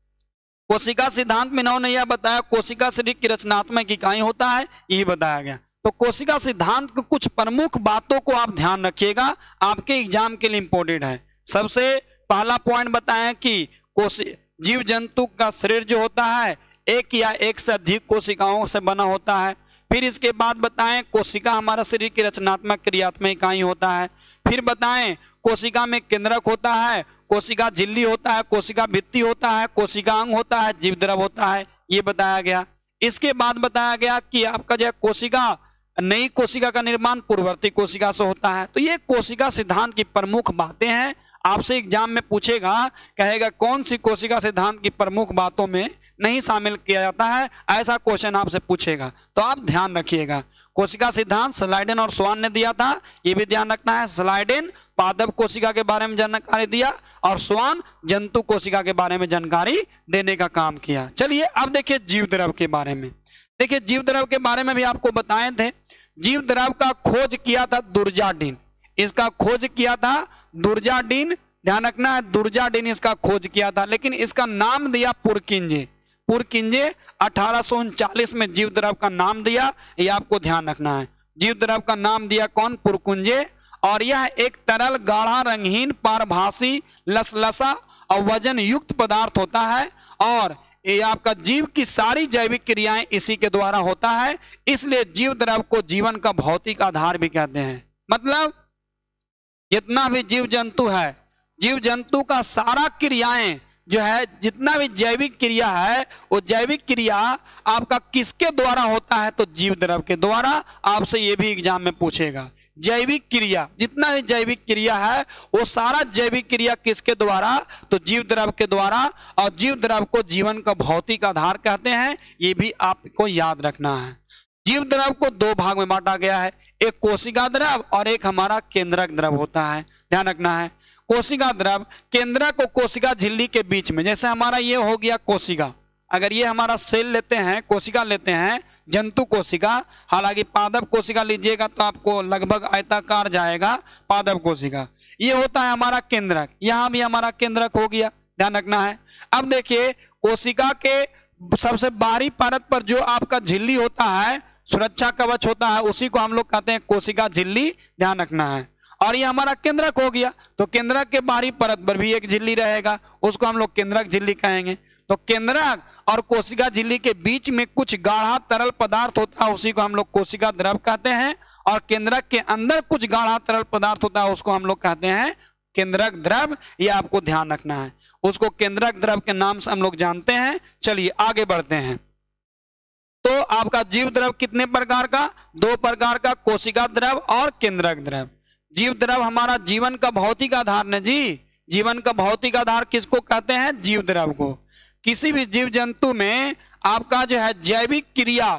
कोशिका सिद्धांत में इन्होंने यह बताया कोशिका शरीर की रचनात्मक इकाई होता है, यही बताया गया। तो कोशिका सिद्धांत की कुछ प्रमुख बातों को आप ध्यान रखिएगा, आपके एग्जाम के लिए इंपॉर्टेंट है। सबसे पहला पॉइंट बताएं कि कोशि जीव जंतु का शरीर जो होता है एक या एक से अधिक कोशिकाओं से बना होता है। फिर इसके बाद बताएं कोशिका हमारा शरीर की रचनात्मक क्रियात्मक इकाई होता है। फिर बताएं कोशिका में केंद्रक होता है, कोशिका झिल्ली होता है, कोशिका भित्ति होता है, कोशिका अंग होता है, जीव द्रव होता है, ये बताया गया। इसके बाद बताया गया कि आपका जो कोशिका नई कोशिका का निर्माण पूर्ववर्ती कोशिका से होता है। तो ये कोशिका सिद्धांत की प्रमुख बातें हैं। आपसे एग्जाम में पूछेगा, कहेगा कौन सी कोशिका सिद्धांत की प्रमुख बातों में नहीं शामिल किया जाता है, ऐसा क्वेश्चन आपसे पूछेगा, तो आप ध्यान रखिएगा। कोशिका सिद्धांत स्लाइडेन और स्वान ने दिया था, ये भी ध्यान रखना है। स्लाइडेन पादप कोशिका के बारे में जानकारी दिया और स्वान जंतु कोशिका के बारे में जानकारी देने का काम किया। चलिए अब देखिए जीव द्रव के बारे में। देखिए जीव द्रव के बारे में भी आपको बताए थे। जीव द्रव का खोज किया था दुर्जाडीन, इसका खोज किया था दुर्जाडीन, ध्यान रखना है, दुर्जाडीन इसका खोज किया था, लेकिन इसका नाम दिया पुरकिंजे। पुरकिंजे अठारह सौ उनचालीस में जीव द्रव का नाम दिया, यह आपको ध्यान रखना है। जीव द्रव का नाम दिया कौन, पुरकुंजे। और यह एक तरल गाढ़ा रंगहीन पारभासी लसलसा और वजन युक्त पदार्थ होता है और ये आपका जीव की सारी जैविक क्रियाएं इसी के द्वारा होता है, इसलिए जीव द्रव को जीवन का भौतिक आधार भी कहते हैं। मतलब जितना भी जीव जंतु है, जीव जंतु का सारा क्रियाएं जो है, जितना भी जैविक क्रिया है, वो जैविक क्रिया आपका किसके द्वारा होता है, तो जीव द्रव के द्वारा। आपसे ये भी एग्जाम में पूछेगा, जैविक क्रिया, जितना भी जैविक क्रिया है वो सारा जैविक क्रिया किसके द्वारा, तो जीव द्रव के द्वारा। और जीव द्रव को जीवन का भौतिक आधार कहते हैं, ये भी आपको याद रखना है। जीव द्रव को दो भाग में बांटा गया है, एक कोशिका द्रव और एक हमारा केंद्रक द्रव होता है, ध्यान रखना है। कोशिका द्रव केंद्रक को कोशिका झिल्ली के बीच में, जैसे हमारा ये हो गया कोशिका, अगर ये हमारा सेल लेते हैं, कोशिका लेते हैं, जंतु कोशिका, हालांकि पादप कोशिका लीजिएगा तो आपको लगभग आयताकार जाएगा पादप कोशिका। ये होता है हमारा केंद्रक, यहाँ भी हमारा केंद्रक हो गया, ध्यान रखना है। अब देखिए कोशिका के सबसे बाहरी परत पर जो आपका झिल्ली होता है, सुरक्षा कवच होता है, उसी को हम लोग कहते हैं कोशिका झिल्ली, ध्यान रखना है। और ये हमारा केंद्रक हो गया, तो केंद्रक के बाहरी परत पर भी एक झिल्ली रहेगा, उसको हम लोग केंद्रक झिल्ली कहेंगे। तो केंद्रक और कोशिका झिल्ली के बीच में कुछ गाढ़ा तरल पदार्थ होता है, उसी को हम लोग कोशिका द्रव कहते हैं। और केंद्रक के अंदर कुछ गाढ़ा तरल पदार्थ होता है, उसको हम लोग कहते हैं केंद्रक द्रव। ये आपको ध्यान रखना है, उसको केंद्रक द्रव के नाम से हम लोग जानते हैं। चलिए आगे बढ़ते हैं। तो आपका जीव द्रव कितने प्रकार का? दो प्रकार का, कोशिका द्रव और केंद्रक द्रव। जीव द्रव हमारा जीवन का भौतिक आधार ने जी, जीवन का भौतिक आधार किसको कहते हैं? जीव द्रव को। किसी भी जीव जंतु में आपका जो है जैविक क्रिया,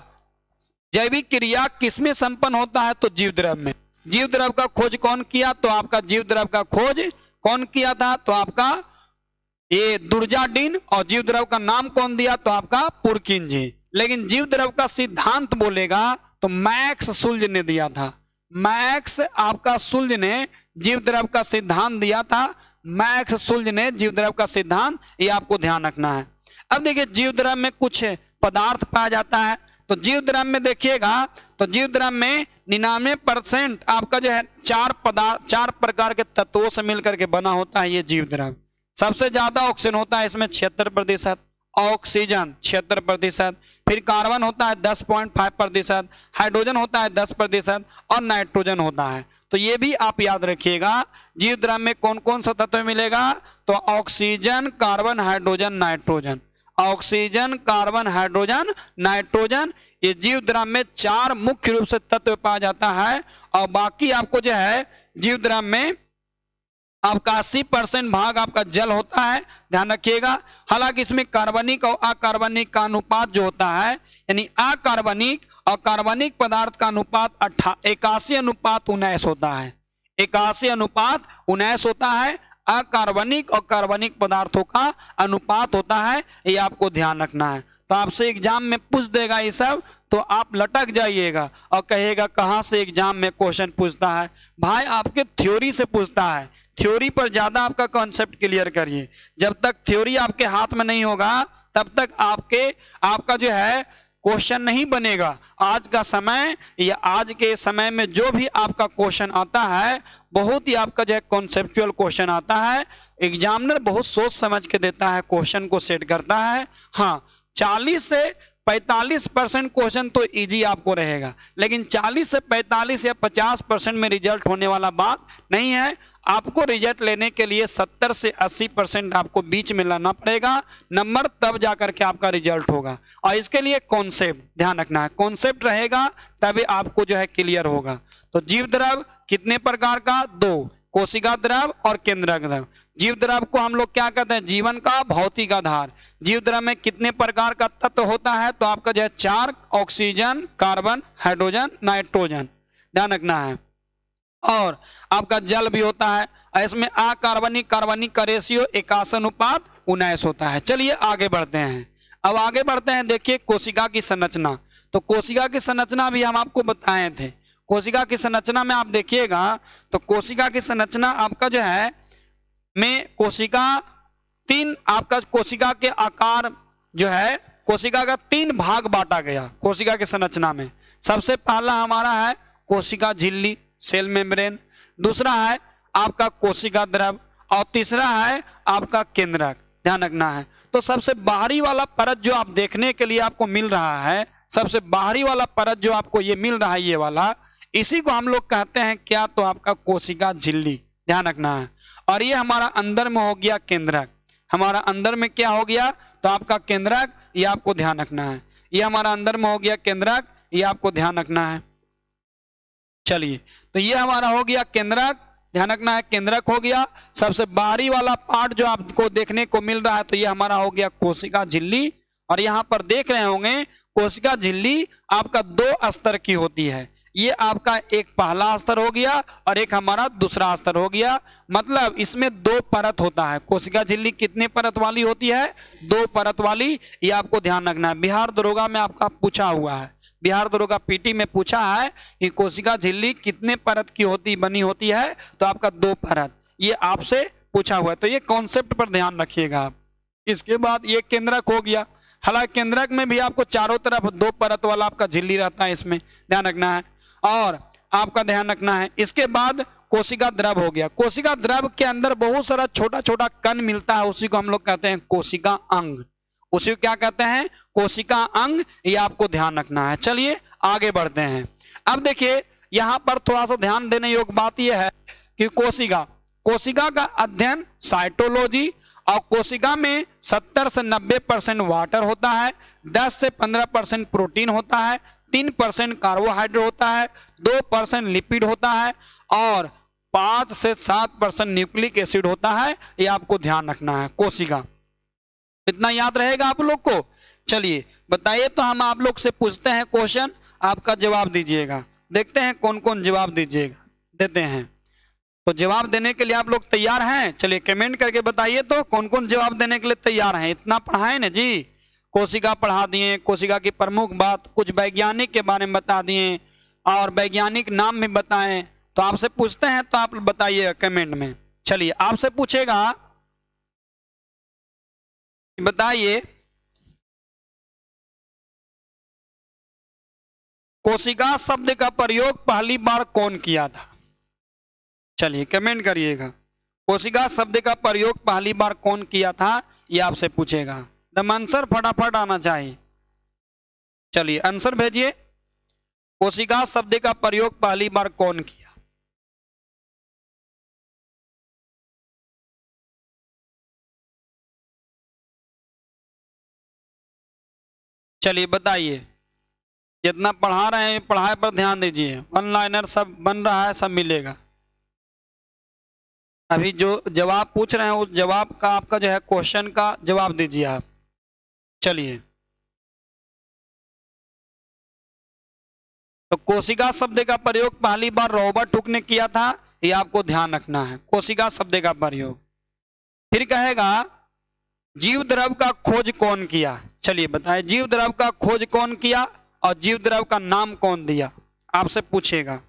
जैविक क्रिया किसमें संपन्न होता है? तो जीव द्रव में। जीव द्रव का खोज कौन किया? तो आपका जीव द्रव का खोज कौन किया था? तो आपका ये दुर्जाडीन। और जीव द्रव का नाम कौन दिया? तो आपका पुरकिन जी। लेकिन जीव द्रव का सिद्धांत बोलेगा तो मैक्स सुल्ज ने दिया था। मैक्स आपका सुल्ज ने जीव द्रव का सिद्धांत दिया था। मैक्स सुल्ज ने जीव द्रव का सिद्धांत, ये आपको ध्यान रखना है। अब देखिए जीव द्रव में कुछ पदार्थ पाया जाता है। तो जीव द्रव में देखिएगा तो जीव द्रव में निन्यानवे परसेंट आपका जो है चार पदार्थ, चार प्रकार के तत्वों से मिलकर के बना होता है ये जीव द्रव। सबसे ज्यादा ऑक्सीजन होता है इसमें छिहत्तर प्रतिशत, ऑक्सीजन छिहत्तर प्रतिशत, फिर कार्बन होता है दस पॉइंट पाँच प्रतिशत, हाइड्रोजन होता है दस प्रतिशत और नाइट्रोजन होता है। तो ये भी आप याद रखिएगा जीव द्रव में कौन कौन सा तत्व मिलेगा? तो oxygen, carbon, hydrogen, nitrogen. Oxygen, carbon, hydrogen, nitrogen, ये जीव द्रव में चार मुख्य रूप से तत्व पाया जाता है। और बाकी आपको जो है जीव द्रव में आपका अस्सी परसेंट भाग आपका जल होता है, ध्यान रखिएगा। हालांकि इसमें कार्बनिक और अकार्बनिक का अनुपात जो होता है, यानी अकार्बनिक और कार्बनिक पदार्थ का अनुपात अट्ठा इक्यासी अनुपात उन्नीस होता है। इक्यासी अनुपात उन्नीस होता है। अकार्बनिक और कार्बनिक पदार्थों का अनुपात होता है, ये आपको ध्यान रखना है। तो आपसे एग्जाम में पूछ देगा ये सब, तो आप लटक जाइएगा और कहिएगा कहाँ से एग्जाम में क्वेश्चन पूछता है। भाई आपके थ्योरी से पूछता है, थ्योरी पर ज्यादा आपका कॉन्सेप्ट क्लियर करिए। जब तक थ्योरी आपके हाथ में नहीं होगा तब तक आपके आपका जो है क्वेश्चन नहीं बनेगा। आज का समय या आज के समय में जो भी आपका क्वेश्चन आता है बहुत ही आपका जो है कॉन्सेप्चुअल क्वेश्चन आता है। एग्जामिनर बहुत सोच समझ के देता है, क्वेश्चन को सेट करता है। हाँ, चालीस से पैंतालीस परसेंट क्वेश्चन तो इजी आपको रहेगा, लेकिन चालीस से पैंतालीस या पचास परसेंट में रिजल्ट होने वाला बात नहीं है। आपको रिजल्ट लेने के लिए सत्तर से अस्सी परसेंट आपको बीच में लाना पड़ेगा नंबर, तब जाकर के आपका रिजल्ट होगा। और इसके लिए कॉन्सेप्ट ध्यान रखना है, कॉन्सेप्ट रहेगा तभी आपको जो है क्लियर होगा। तो जीव द्रव कितने प्रकार का? दो, कोशिका द्रव और केंद्रक द्रव। जीव द्रव को हम लोग क्या कहते हैं? जीवन का भौतिक आधार। जीव द्रव में कितने प्रकार का तत्व होता है? तो आपका जो है चार, ऑक्सीजन, कार्बन, हाइड्रोजन, नाइट्रोजन, ध्यान रखना है। और आपका जल भी होता है। इसमें अकार्बनिक कार्बनिक का रेशियो इक्यासी अनुपात उन्नीस होता है। चलिए आगे बढ़ते हैं। अब आगे बढ़ते हैं, देखिए कोशिका की संरचना। तो कोशिका की संरचना भी हम आपको बताए थे। कोशिका की संरचना में आप देखिएगा तो कोशिका की संरचना आपका जो है में कोशिका तीन, आपका कोशिका के आकार जो है कोशिका का तीन भाग बांटा गया कोशिका की संरचना में। सबसे पहला हमारा है कोशिका झिल्ली, सेल मेम्ब्रेन, दूसरा है आपका कोशिका द्रव और तीसरा है आपका केंद्रक, ध्यान रखना है। तो सबसे बाहरी वाला परत जो आप देखने के लिए आपको मिल रहा है, सबसे बाहरी वाला परत जो आपको ये मिल रहा है ये वाला, इसी को हम लोग कहते हैं क्या? तो आपका कोशिका झिल्ली, ध्यान रखना है। और ये हमारा अंदर में हो गया केंद्रक। हमारा अंदर में क्या हो गया? तो आपका केंद्रक, ये आपको ध्यान रखना है। ये हमारा अंदर में हो गया केंद्रक, ये आपको ध्यान रखना है। चलिए, तो ये हमारा हो गया केंद्रक, ध्यान रखना है, केंद्रक हो गया। सबसे बाहरी वाला पार्ट जो आपको देखने को मिल रहा है तो ये हमारा हो गया कोशिका झिल्ली। और यहाँ पर देख रहे होंगे कोशिका झिल्ली आपका दो स्तर की होती है। ये आपका एक पहला स्तर हो गया और एक हमारा दूसरा स्तर हो गया। मतलब इसमें दो परत होता है। कोशिका झिल्ली कितने परत वाली होती है? दो परत वाली। ये आपको ध्यान रखना है। बिहार दरोगा में आपका पूछा हुआ है, बिहार दरोगा पीटी में पूछा है कि कोशिका झिल्ली कितने परत की होती बनी होती है, तो आपका दो परत, ये आपसे पूछा हुआ है। तो ये कॉन्सेप्ट पर ध्यान रखिएगा आप। इसके बाद ये केंद्रक हो गया। हालांकि केंद्रक में भी आपको चारों तरफ दो परत वाला आपका झिल्ली रहता है, इसमें ध्यान रखना है और आपका ध्यान रखना है। इसके बाद कोशिका द्रव हो गया। कोशिका द्रव के अंदर बहुत सारा छोटा छोटा कण मिलता है, उसी को हम लोग कहते हैं कोशिका अंग। उसी को क्या कहते हैं? कोशिका अंग। ये आपको ध्यान रखना है। चलिए आगे बढ़ते हैं। अब देखिए यहां पर थोड़ा सा ध्यान देने योग्य बात यह है कि कोशिका कोशिका का अध्ययन साइटोलॉजी, और कोशिका में सत्तर से नब्बे परसेंट वाटर होता है, दस से पंद्रह परसेंट प्रोटीन होता है, तीन परसेंट कार्बोहाइड्रेट होता है, दो परसेंट लिपिड होता है और पांच से सात परसेंट न्यूक्लिक एसिड होता है। ये आपको ध्यान रखना है। कोशिका इतना याद रहेगा आप लोग को। चलिए बताइए, तो हम आप लोग से पूछते हैं क्वेश्चन, आपका जवाब दीजिएगा। देखते हैं कौन कौन जवाब दीजिएगा देते हैं। तो जवाब देने के लिए आप लोग तैयार हैं? चलिए कमेंट करके बताइए तो कौन कौन जवाब देने के लिए तैयार हैं। इतना पढ़ाए ना जी, कोशिका पढ़ा दिए, कोशिका की प्रमुख बात, कुछ वैज्ञानिक के बारे में बता दिए और वैज्ञानिक नाम भी बताएं। तो आपसे पूछते हैं तो आप बताइए कमेंट में। चलिए आपसे पूछेगा, बताइए कोशिका शब्द का प्रयोग पहली बार कौन किया था? चलिए कमेंट करिएगा। कोशिका शब्द का प्रयोग पहली बार कौन किया था, ये आपसे पूछेगा। द आंसर फटाफट आना चाहिए। चलिए आंसर भेजिए। कोशिका शब्द का प्रयोग पहली बार कौन किया? चलिए बताइए। जितना पढ़ा रहे हैं पढ़ाई पर ध्यान दीजिए। वन लाइनर सब बन रहा है, सब मिलेगा। अभी जो जवाब पूछ रहे हैं उस जवाब का आपका जो है क्वेश्चन का जवाब दीजिए आप। चलिए तो कोशिका शब्द का प्रयोग पहली बार रॉबर्ट हुक ने किया था, ये आपको ध्यान रखना है। कोशिका शब्द का प्रयोग। फिर कहेगा जीव द्रव का खोज कौन किया? चलिए बताएं जीव द्रव का खोज कौन किया और जीव द्रव का नाम कौन दिया, आपसे पूछेगा।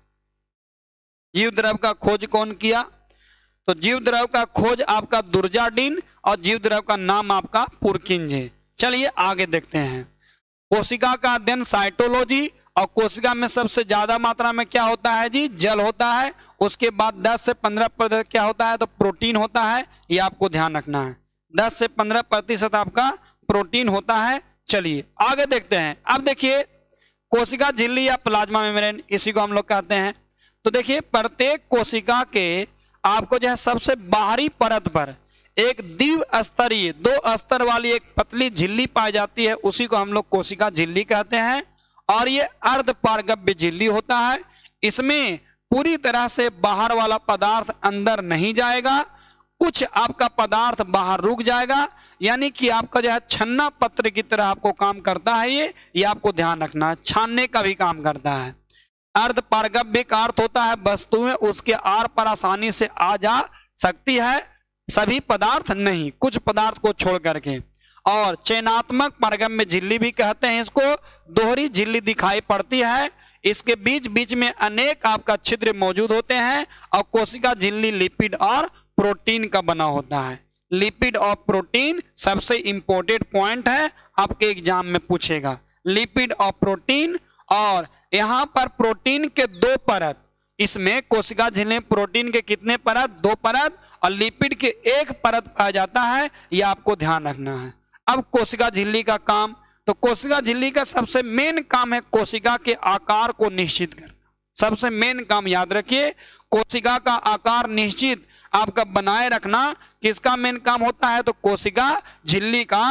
जीव द्रव का खोज कौन किया? तो जीव द्रव का खोज आपका दुर्जाडीन और जीव द्रव का नाम आपका पुरकिंज है। चलिए आगे देखते हैं। कोशिका का अध्ययन साइटोलॉजी, और कोशिका में सबसे ज्यादा मात्रा में क्या होता है जी? जल होता है। उसके बाद दस से पंद्रह प्रतिशत क्या होता है? तो प्रोटीन होता है। ये आपको ध्यान रखना है। दस से पंद्रह प्रतिशत आपका प्रोटीन होता है। चलिए आगे देखते हैं। अब देखिए कोशिका झिल्ली या प्लाज्मा मेम्ब्रेन, इसी को हम लोग कहते हैं। तो देखिए प्रत्येक कोशिका के आपको जो है सबसे बाहरी परत पर एक द्विस्तरीय दो स्तर वाली एक पतली झिल्ली पाई जाती है, उसी को हम लोग कोशिका झिल्ली कहते हैं। और ये अर्धपारगम्य झिल्ली होता है। इसमें पूरी तरह से बाहर वाला पदार्थ अंदर नहीं जाएगा, कुछ आपका पदार्थ बाहर रुक जाएगा, यानी कि आपका जो है छन्ना पत्र की तरह आपको काम करता है। ये ये आपको ध्यान रखना है, छानने का भी काम करता है। अर्धपारगम्य का अर्थ होता है वस्तुएं उसके आर पर आसानी से आ जा सकती है, सभी पदार्थ नहीं, कुछ पदार्थ को छोड़ करके। और चयनात्मक पारगम्य झिल्ली भी कहते हैं इसको। दोहरी झिल्ली दिखाई पड़ती है, इसके बीच बीच में अनेक आपका छिद्र मौजूद होते हैं। और कोशिका झिल्ली लिपिड और प्रोटीन का बना होता है। लिपिड और प्रोटीन सबसे इंपॉर्टेंट पॉइंट है, आपके एग्जाम में पूछेगा। लिपिड और प्रोटीन, और यहां पर प्रोटीन के दो परत, इसमें कोशिका झिल्ली प्रोटीन के कितने परत? दो परत, और लिपिड के एक परत पाया जाता है। यह आपको ध्यान रखना है। अब कोशिका झिल्ली का काम, तो कोशिका झिल्ली का सबसे मेन काम है कोशिका के आकार को निश्चित करना। सबसे मेन काम याद रखिए, कोशिका का आकार निश्चित आपका बनाए रखना किसका मेन काम होता है? तो कोशिका झिल्ली का।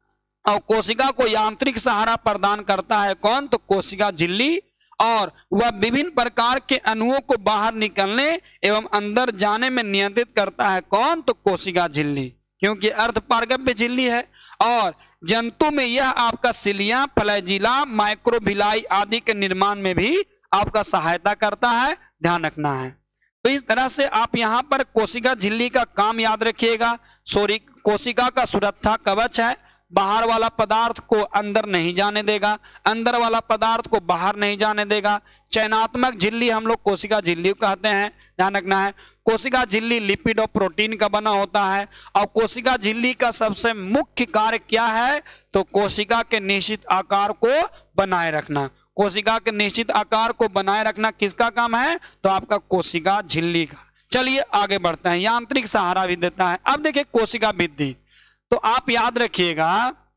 और कोशिका को यांत्रिक सहारा प्रदान करता है कौन? तो कोशिका झिल्ली। और वह विभिन्न प्रकार के अणुओं को बाहर निकलने एवं अंदर जाने में नियंत्रित करता है कौन? तो कोशिका झिल्ली, क्योंकि अर्धपारगम्य झिल्ली है। और जंतु में यह आपका सिलिया, फ्लैजिला, माइक्रोविलाई आदि के निर्माण में भी आपका सहायता करता है, ध्यान रखना है। तो इस तरह से आप यहाँ पर कोशिका झिल्ली का काम याद रखिएगा। सॉरी, कोशिका का सुरक्षा कवच है, बाहर वाला पदार्थ को अंदर नहीं जाने देगा, अंदर वाला पदार्थ को बाहर नहीं जाने देगा। चयनात्मक झिल्ली हम लोग कोशिका झिल्ली कहते हैं, ध्यान रखना है। कोशिका झिल्ली लिपिड और प्रोटीन का बना होता है। और कोशिका झिल्ली का सबसे मुख्य कार्य क्या है, तो कोशिका के निश्चित आकार को बनाए रखना। कोशिका के निश्चित आकार को बनाए रखना किसका काम है, तो आपका कोशिका झिल्ली का। चलिए आगे बढ़ते हैं। यांत्रिक सहारा भी देता है। अब देखिए कोशिका वृद्धि, तो आप याद रखिएगा,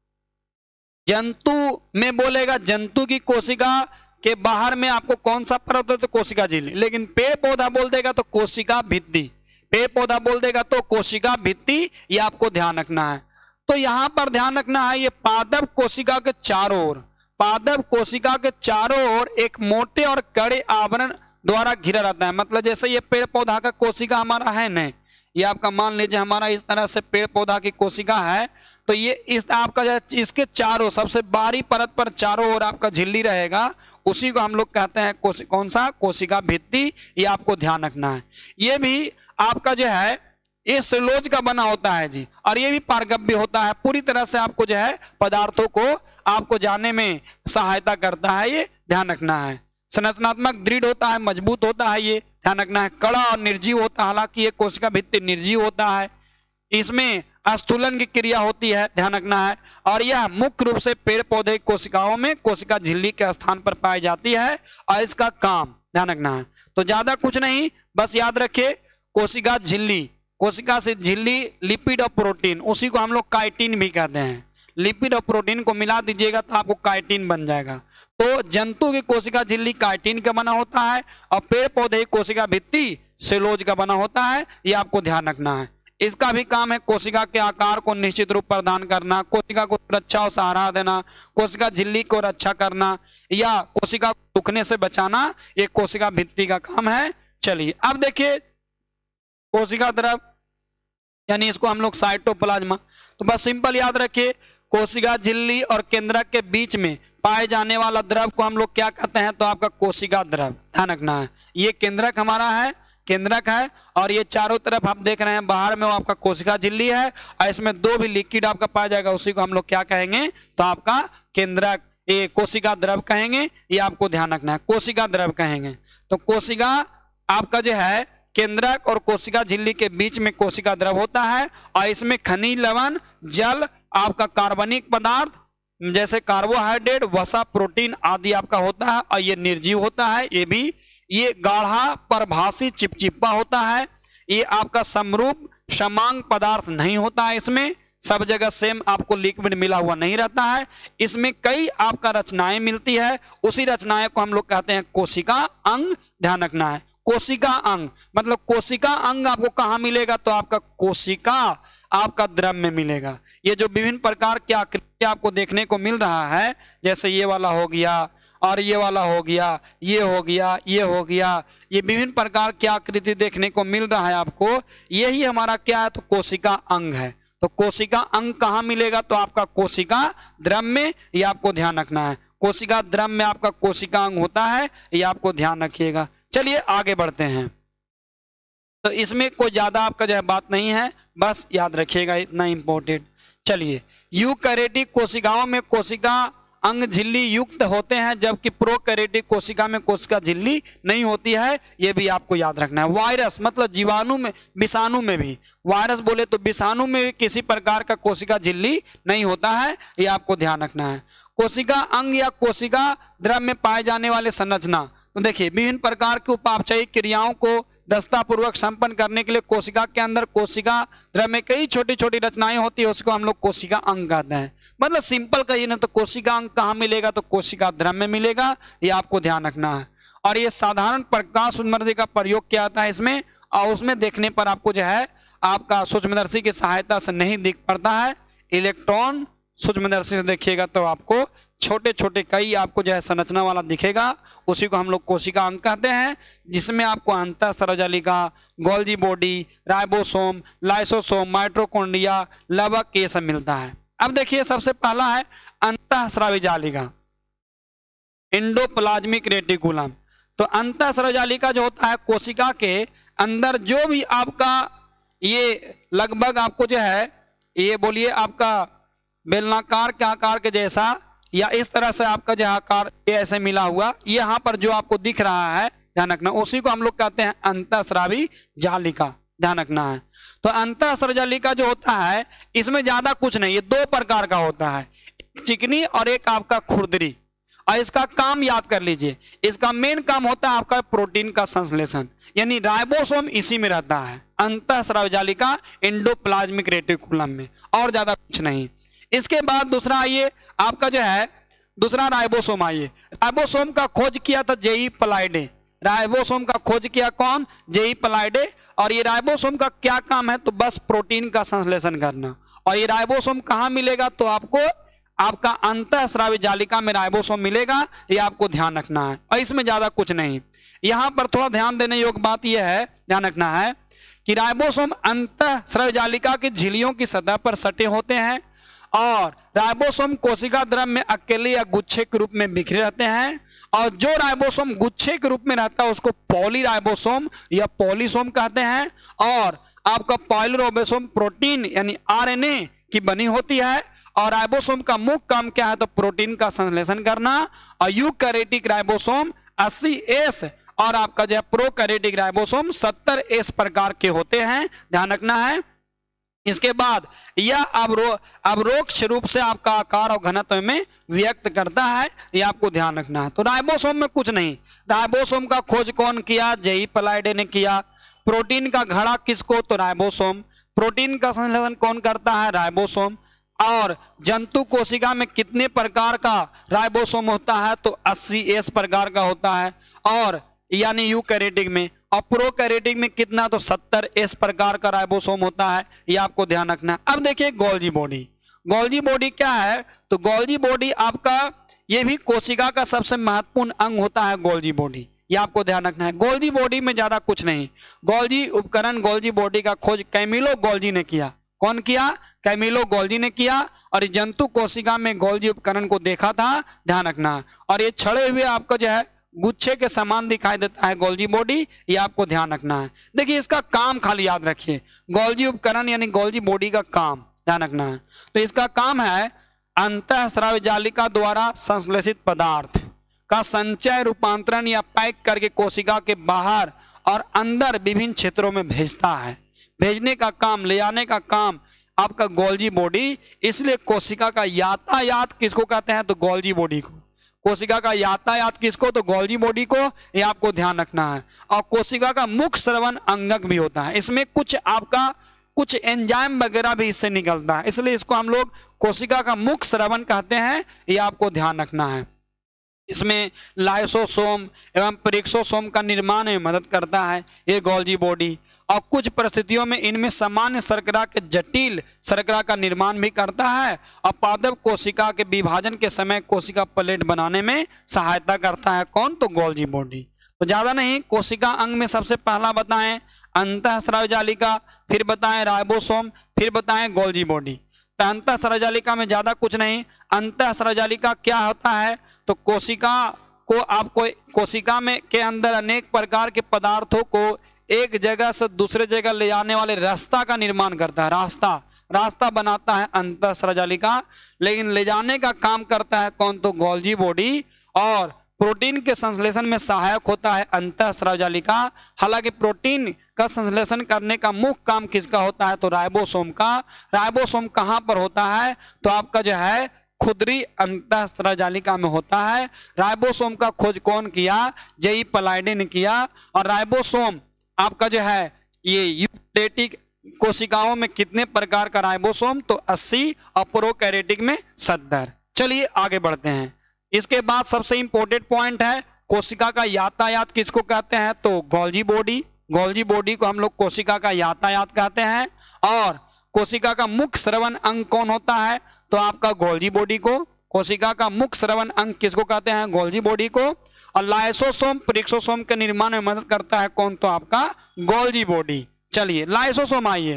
जंतु में बोलेगा जंतु की कोशिका के बाहर में आपको कौन सा परत होता है, तो कोशिका झिल्ली। लेकिन पेड़ पौधा बोल देगा तो कोशिका भित्ति, पेड़ पौधा बोल देगा तो कोशिका भित्ति, ये आपको ध्यान रखना है। तो यहां पर ध्यान रखना है, ये पादप कोशिका के चारों ओर, पादप कोशिका के चारों ओर एक मोटे और कड़े आवरण द्वारा घिरा रहता है। मतलब जैसे ये पेड़ पौधा का कोशिका हमारा है न, ये आपका मान लीजिए हमारा इस तरह से पेड़ पौधा की कोशिका है, तो ये इस आपका इसके चारों सबसे बाहरी परत पर चारों ओर आपका झिल्ली रहेगा, उसी को हम लोग कहते हैं कोशि, कौन सा, कोशिका भित्ति। ये आपको ध्यान रखना है। ये भी आपका जो है ये सेलुलोज का बना होता है जी, और ये भी पारगम्य होता है। पूरी तरह से आपको जो है पदार्थों को आपको जाने में सहायता करता है, ये ध्यान रखना है। संरचनात्मक दृढ़ होता है, मजबूत होता है, ये ध्यान रखना है। कड़ा और निर्जीव होता है, हालांकि ये कोशिका भित्ति निर्जीव होता है, इसमें स्थूलन की क्रिया होती है, ध्यान रखना है। और यह मुख्य रूप से पेड़ पौधे कोशिकाओं में कोशिका झिल्ली के स्थान पर पाई जाती है, और इसका काम ध्यान रखना है। तो ज्यादा कुछ नहीं, बस याद रखिए कोशिका झिल्ली, कोशिका से झिल्ली लिपिड और प्रोटीन, उसी को हम लोग काइटिन भी कहते हैं। लिपिड और प्रोटीन को मिला दीजिएगा तो आपको काइटिन बन जाएगा। तो जंतु की कोशिका झिल्ली काइटिन का बना होता है, और पेड़ पौधे की कोशिका भित्ति सेलुलोज का बना होता है, ये आपको ध्यान रखना है। इसका भी काम है कोशिका के आकार को निश्चित रूप प्रदान करना, कोशिका को रक्षा और सहारा देना, कोशिका झिल्ली को रक्षा करना, या कोशिका को सूखने से बचाना, ये कोशिका भित्ति का काम है। चलिए अब देखिए कोशिका द्रव, यानी इसको हम लोग साइटोप्लाज्मा, तो बस सिंपल याद रखिए कोशिका झिल्ली और केंद्रक के बीच में पाए जाने वाला द्रव को हम लोग क्या कहते हैं, तो आपका कोशिका द्रव, ध्यान रखना है। ये केंद्रक हमारा है, केंद्रक है, और ये चारों तरफ आप देख रहे हैं बाहर में वो आपका कोशिका झिल्ली है, और इसमें दो भी लिक्विड आपका पाया जाएगा, उसी को हम लोग क्या कहेंगे, तो आपका केंद्रक, ये कोशिका द्रव कहेंगे, ये आपको ध्यान रखना है, कोशिका द्रव कहेंगे। तो कोशिका आपका जो है केंद्रक और कोशिका झिल्ली के बीच में कोशिका द्रव होता है, और इसमें खनिज लवण, जल, आपका कार्बनिक पदार्थ जैसे कार्बोहाइड्रेट, वसा, प्रोटीन आदि आपका होता है, और ये निर्जीव होता है। ये भी ये गाढ़ा परभासी चिपचिपा होता है। ये आपका समरूप समांग पदार्थ नहीं होता है, इसमें सब जगह सेम आपको लिक्विड मिला हुआ नहीं रहता है। इसमें कई आपका रचनाएं मिलती है, उसी रचनाएं को हम लोग कहते हैं कोशिका अंग, ध्यान रखना है। कोशिका अंग मतलब कोशिका अंग आपको कहाँ मिलेगा, तो आपका कोशिका आपका द्रव में मिलेगा। ये जो विभिन्न प्रकार की आकृति आपको देखने को मिल रहा है, जैसे ये वाला हो गया, और ये वाला हो गया, ये हो गया, ये हो गया, ये विभिन्न प्रकार की आकृति देखने को मिल रहा है आपको, यही हमारा क्या है, तो कोशिका अंग है। तो कोशिका अंग कहाँ मिलेगा, तो आपका कोशिका द्रव में, ये आपको ध्यान रखना है। कोशिका द्रव में आपका कोशिका अंग होता है, ये आपको ध्यान रखिएगा। चलिए आगे बढ़ते हैं। तो इसमें कोई ज्यादा आपका जो है बात नहीं है, बस याद रखिएगा, इतना इंपॉर्टेंट। चलिए यूकैरियोटिक कोशिकाओं में कोशिका अंग झिल्ली युक्त होते हैं, जबकि प्रोकैरियोटिक कोशिका में कोशिका झिल्ली नहीं होती है, ये भी आपको याद रखना है। वायरस मतलब जीवाणु में, विषाणु में भी, वायरस बोले तो विषाणु में भी किसी प्रकार का कोशिका झिल्ली नहीं होता है, ये आपको ध्यान रखना है। कोशिका अंग या कोशिका द्रव में पाए जाने वाले संरचना, तो देखिए विभिन्न प्रकार की उपापचयिक क्रियाओं को दस्तापूर्वक संपन्न करने के लिए कोशिका के अंदर कोशिका द्रव में कई छोटी छोटी रचनाएं होती है, उसको हम लोग कोशिका अंग कहते हैं। मतलब सिंपल कहिए ना, तो कोशिका अंग कहाँ मिलेगा, तो कोशिका द्रव में मिलेगा, ये आपको ध्यान रखना है। और ये साधारण प्रकाश सूक्ष्मदर्शी का प्रयोग किया जाता है इसमें, और उसमें देखने पर आपको जो है आपका सूक्ष्मदर्शी की सहायता से नहीं दिख पड़ता है। इलेक्ट्रॉन सूक्ष्मदर्शी से देखिएगा तो आपको छोटे छोटे कई आपको जो है संरचना वाला दिखेगा, उसी को हम लोग कोशिका अंग कहते हैं, जिसमें आपको अंतःस्रावजालिका, Golgi body, ribosome, lysosome, mitochondria, लवक, ये सब मिलता है। अब देखिए सबसे पहला है अंतःस्रावी जालिका, एंडोप्लाज्मिक रेटिकुलम। तो अंतःस्रावजालिका जो होता है कोशिका के अंदर जो भी आपका ये लगभग आपको जो है ये बोलिए आपका बेलनाकार के आकार के जैसा या इस तरह से आपका जो आकार ये ऐसे मिला हुआ यहाँ पर जो आपको दिख रहा है ध्यान रखना, उसी को हम लोग कहते हैं अंतःस्रावी जालिका, ध्यान रखना है। तो अंतःस्रावजालिका जो होता है इसमें ज्यादा कुछ नहीं, ये दो प्रकार का होता है, एक चिकनी और एक आपका खुरदरी। और इसका काम याद कर लीजिए, इसका मेन काम होता है आपका प्रोटीन का संश्लेषण, यानी राइबोसोम इसी में रहता है अंतःस्रावजालिका एंडोप्लाज्मिक रेटिकुलम में, और ज्यादा कुछ नहीं। इसके बाद दूसरा आइए आपका जो है दूसरा राइबोसोम। आइए राइबोसोम का खोज किया था जेई पलाइडे, राइबोसोम का खोज किया कौन? जेई पलाइडे। और ये राइबोसोम का क्या काम है? तो बस प्रोटीन का संश्लेषण करना। और ये राइबोसोम कहाँ मिलेगा? तो आपको आपका अंतःस्रावी जालिका में राइबोसोम मिलेगा, ये आपको ध्यान रखना है। और इसमें ज्यादा कुछ नहीं। यहाँ पर थोड़ा ध्यान देने योग्य बात यह है, ध्यान रखना है कि राइबोसोम अंतःस्रावी जालिका की झिल्लियों की सतह पर सटे होते हैं और राइबोसोम कोशिका द्रव में अकेले या गुच्छे के रूप में बिखरे रहते हैं। और जो राइबोसोम गुच्छे के रूप में रहता है उसको पॉलीराइबोसोम या पॉलीसोम कहते हैं। और आपका पॉलीराइबोसोम प्रोटीन यानी आरएनए की बनी होती है। और राइबोसोम का मुख्य काम क्या है? तो प्रोटीन का संश्लेषण करना। और यूकैरियोटिक राइबोसोम अस्सी एस और आपका जो है प्रोकैरियोटिक राइबोसोम सत्तर एस प्रकार के होते हैं, ध्यान रखना है। इसके बाद यह अवरो अवरोक्ष रूप से आपका आकार और घनत्व में व्यक्त करता है, यह आपको ध्यान रखना है। तो राइबोसोम में कुछ नहीं। राइबोसोम का खोज कौन किया? जेई पलाइडे ने किया। प्रोटीन का घड़ा किसको? तो राइबोसोम। प्रोटीन का संश्लेषण कौन करता है? राइबोसोम। और जंतु कोशिका में कितने प्रकार का राइबोसोम होता है? तो अस्सी एस प्रकार का होता है। और यानी यूकैरियोटिक में। और प्रोकैरियोटिक में कितना? तो सत्तर एस प्रकार का राइबोसोम होता है, ये आपको ध्यान रखना है। अब देखिए गोल्जी बॉडी। गोल्जी बॉडी क्या है? तो गोल्जी बॉडी आपका ये भी कोशिका का सबसे महत्वपूर्ण अंग होता है गोल्जी बॉडी, ये आपको ध्यान रखना है। गोल्जी बॉडी में ज्यादा कुछ नहीं। गोल्जी उपकरण गोल्जी बॉडी का खोज कैमिलो गोल्जी ने किया। कौन किया? कैमिलो गोल्जी ने किया। और जंतु कोशिका में गोल्जी उपकरण को देखा था, ध्यान रखना। और ये छड़े हुए आपका जो है गुच्छे के समान दिखाई देता है गोल्जी बॉडी, ये आपको ध्यान रखना है। देखिए इसका काम खाली याद रखिए, गोल्जी उपकरण यानी गोल्जी बॉडी का काम ध्यान रखना है। तो इसका काम है अंतःस्रावी जालिका द्वारा संश्लेषित पदार्थ का संचय, रूपांतरण या पैक करके कोशिका के बाहर और अंदर विभिन्न क्षेत्रों में भेजता है। भेजने का काम, ले जाने का काम आपका गोल्जी बॉडी। इसलिए कोशिका का यातायात किसको कहते हैं? तो गोल्जी बॉडी को। कोशिका का यातायात किसको? तो गोल्जी बॉडी को, ये आपको ध्यान रखना है। और कोशिका का मुख्य स्रवण अंगक भी होता है। इसमें कुछ आपका कुछ एंजाइम वगैरह भी इससे निकलता है, इसलिए इसको हम लोग कोशिका का मुख्य स्रवण कहते हैं, ये आपको ध्यान रखना है। इसमें लाइसोसोम एवं पेरिक्सोसोम का निर्माण में मदद करता है ये गोल्जी बॉडी। और कुछ परिस्थितियों में इनमें सामान्य शर्करा के जटिल शर्करा का निर्माण भी करता है। और पादप कोशिका के विभाजन के समय कोशिका प्लेट बनाने में सहायता करता है। कौन? तो गोल्जी बॉडी। तो ज्यादा नहीं, कोशिका अंग में सबसे पहला बताएं अंतःस्रावी जालिका, फिर बताएं राइबोसोम, फिर बताएं गोल्जी बॉडी। तो अंतःस्रावी जालिका में ज्यादा कुछ नहीं। अंतःस्रावी जालिका क्या होता है? तो कोशिका को आपको कोशिका में के अंदर अनेक प्रकार के पदार्थों को एक जगह से दूसरे जगह ले जाने वाले रास्ता का निर्माण करता है। रास्ता रास्ता बनाता है अंतःस्रावी जालिका, लेकिन ले जाने का काम करता है कौन? तो गोल्जी बॉडी। और प्रोटीन के संश्लेषण में सहायक होता है अंतःस्रावी जालिका। हालांकि प्रोटीन का संश्लेषण करने का मुख्य काम किसका होता है? तो राइबोसोम का। राइबोसोम कहाँ पर होता है? तो आपका जो है खुदरी अंतःस्रावी जालिका में होता है। राइबोसोम का खोज कौन किया? जेई पलाइडे ने किया। और राइबोसोम आपका जो है ये यूकैरियोटिक कोशिकाओं में कितने प्रकार का राइबोसोम? तो अस्सी और प्रोकैरियोटिक में सत्तर। चलिए आगे बढ़ते हैं। इसके बाद सबसे इंपॉर्टेंट पॉइंट है कोशिका का यातायात किसको कहते हैं? तो गोल्जी बॉडी। गोल्जी बॉडी को हम लोग कोशिका का यातायात कहते हैं। और कोशिका का मुख्य स्रवण अंग कौन होता है? तो आपका गोल्जी बॉडी को। कोशिका का मुख्य स्रवण अंग किसको कहते हैं? गोल्जी बॉडी को। और लाइसोसोम पेरिक्सोसोम के निर्माण में मदद करता है कौन? तो आपका गोल्जी बॉडी। चलिए लाइसोसोम आइए।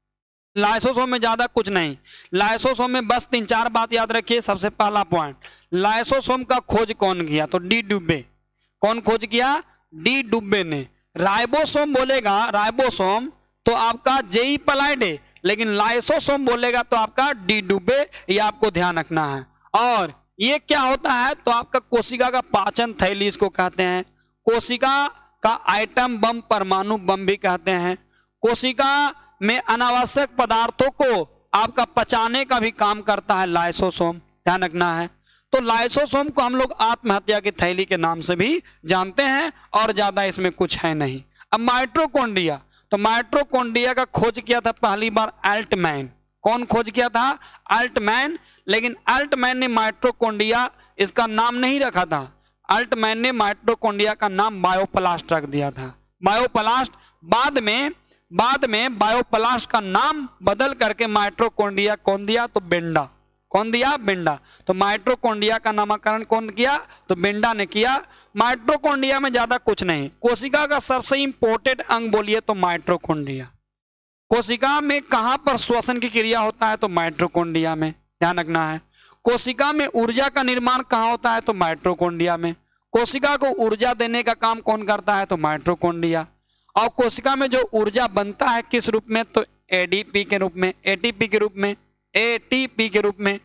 लाइसोसोम में ज्यादा कुछ नहीं। लाइसोसोम में बस तीन चार बात याद रखिए। सबसे पहला पॉइंट, लाइसोसोम का खोज कौन किया? तो डी ड्यूबे। कौन खोज किया? डी डुब्बे ने। राइबोसोम बोलेगा राइबोसोम तो आपका जेई पलाइडे, लेकिन लाइसोसोम बोलेगा तो आपका डी डुब्बे, ये आपको ध्यान रखना है। और ये क्या होता है तो आपका कोशिका का पाचन थैली इसको कहते हैं, कोशिका का आइटम बम परमाणु बम भी कहते हैं। कोशिका में अनावश्यक पदार्थों को आपका पचाने का भी काम करता है लाइसोसोम, ध्यान रखना है। तो लाइसोसोम को हम लोग आत्महत्या की थैली के नाम से भी जानते हैं और ज्यादा इसमें कुछ है नहीं। अब माइटोकॉन्ड्रिया, तो माइटोकॉन्ड्रिया का खोज किया था पहली बार अल्टमैन। कौन खोज किया था? अल्टमैन। लेकिन अल्टमैन ने माइटोकॉन्ड्रिया इसका नाम नहीं रखा था, अल्टमैन ने माइटोकॉन्ड्रिया का नाम बायोप्लास्ट रख दिया था, बायोप्लास्ट। बाद में बाद में बायोप्लास्ट का नाम बदल करके माइटोकॉन्ड्रिया कौन दिया? तो बेंडा। कौन दिया? बेंडा। तो माइटोकॉन्ड्रिया का नामकरण कौन किया? तो बेंडा ने किया। माइटोकॉन्ड्रिया में ज्यादा कुछ नहीं। कोशिका का सबसे इंपॉर्टेंट अंग बोलिए तो माइटोकॉन्ड्रिया। कोशिका में कहां पर श्वसन की क्रिया होता है? तो माइटोकॉन्ड्रिया में, ध्यान रखना है। कोशिका में ऊर्जा का निर्माण कहां होता है? तो माइटोकॉन्ड्रिया में। कोशिका को ऊर्जा देने का काम कौन करता है? तो माइटोकॉन्ड्रिया। और कोशिका में जो ऊर्जा बनता है किस रूप में? तो एडीपी के रूप में, एटीपी के रूप में, एटीपी के रूप में,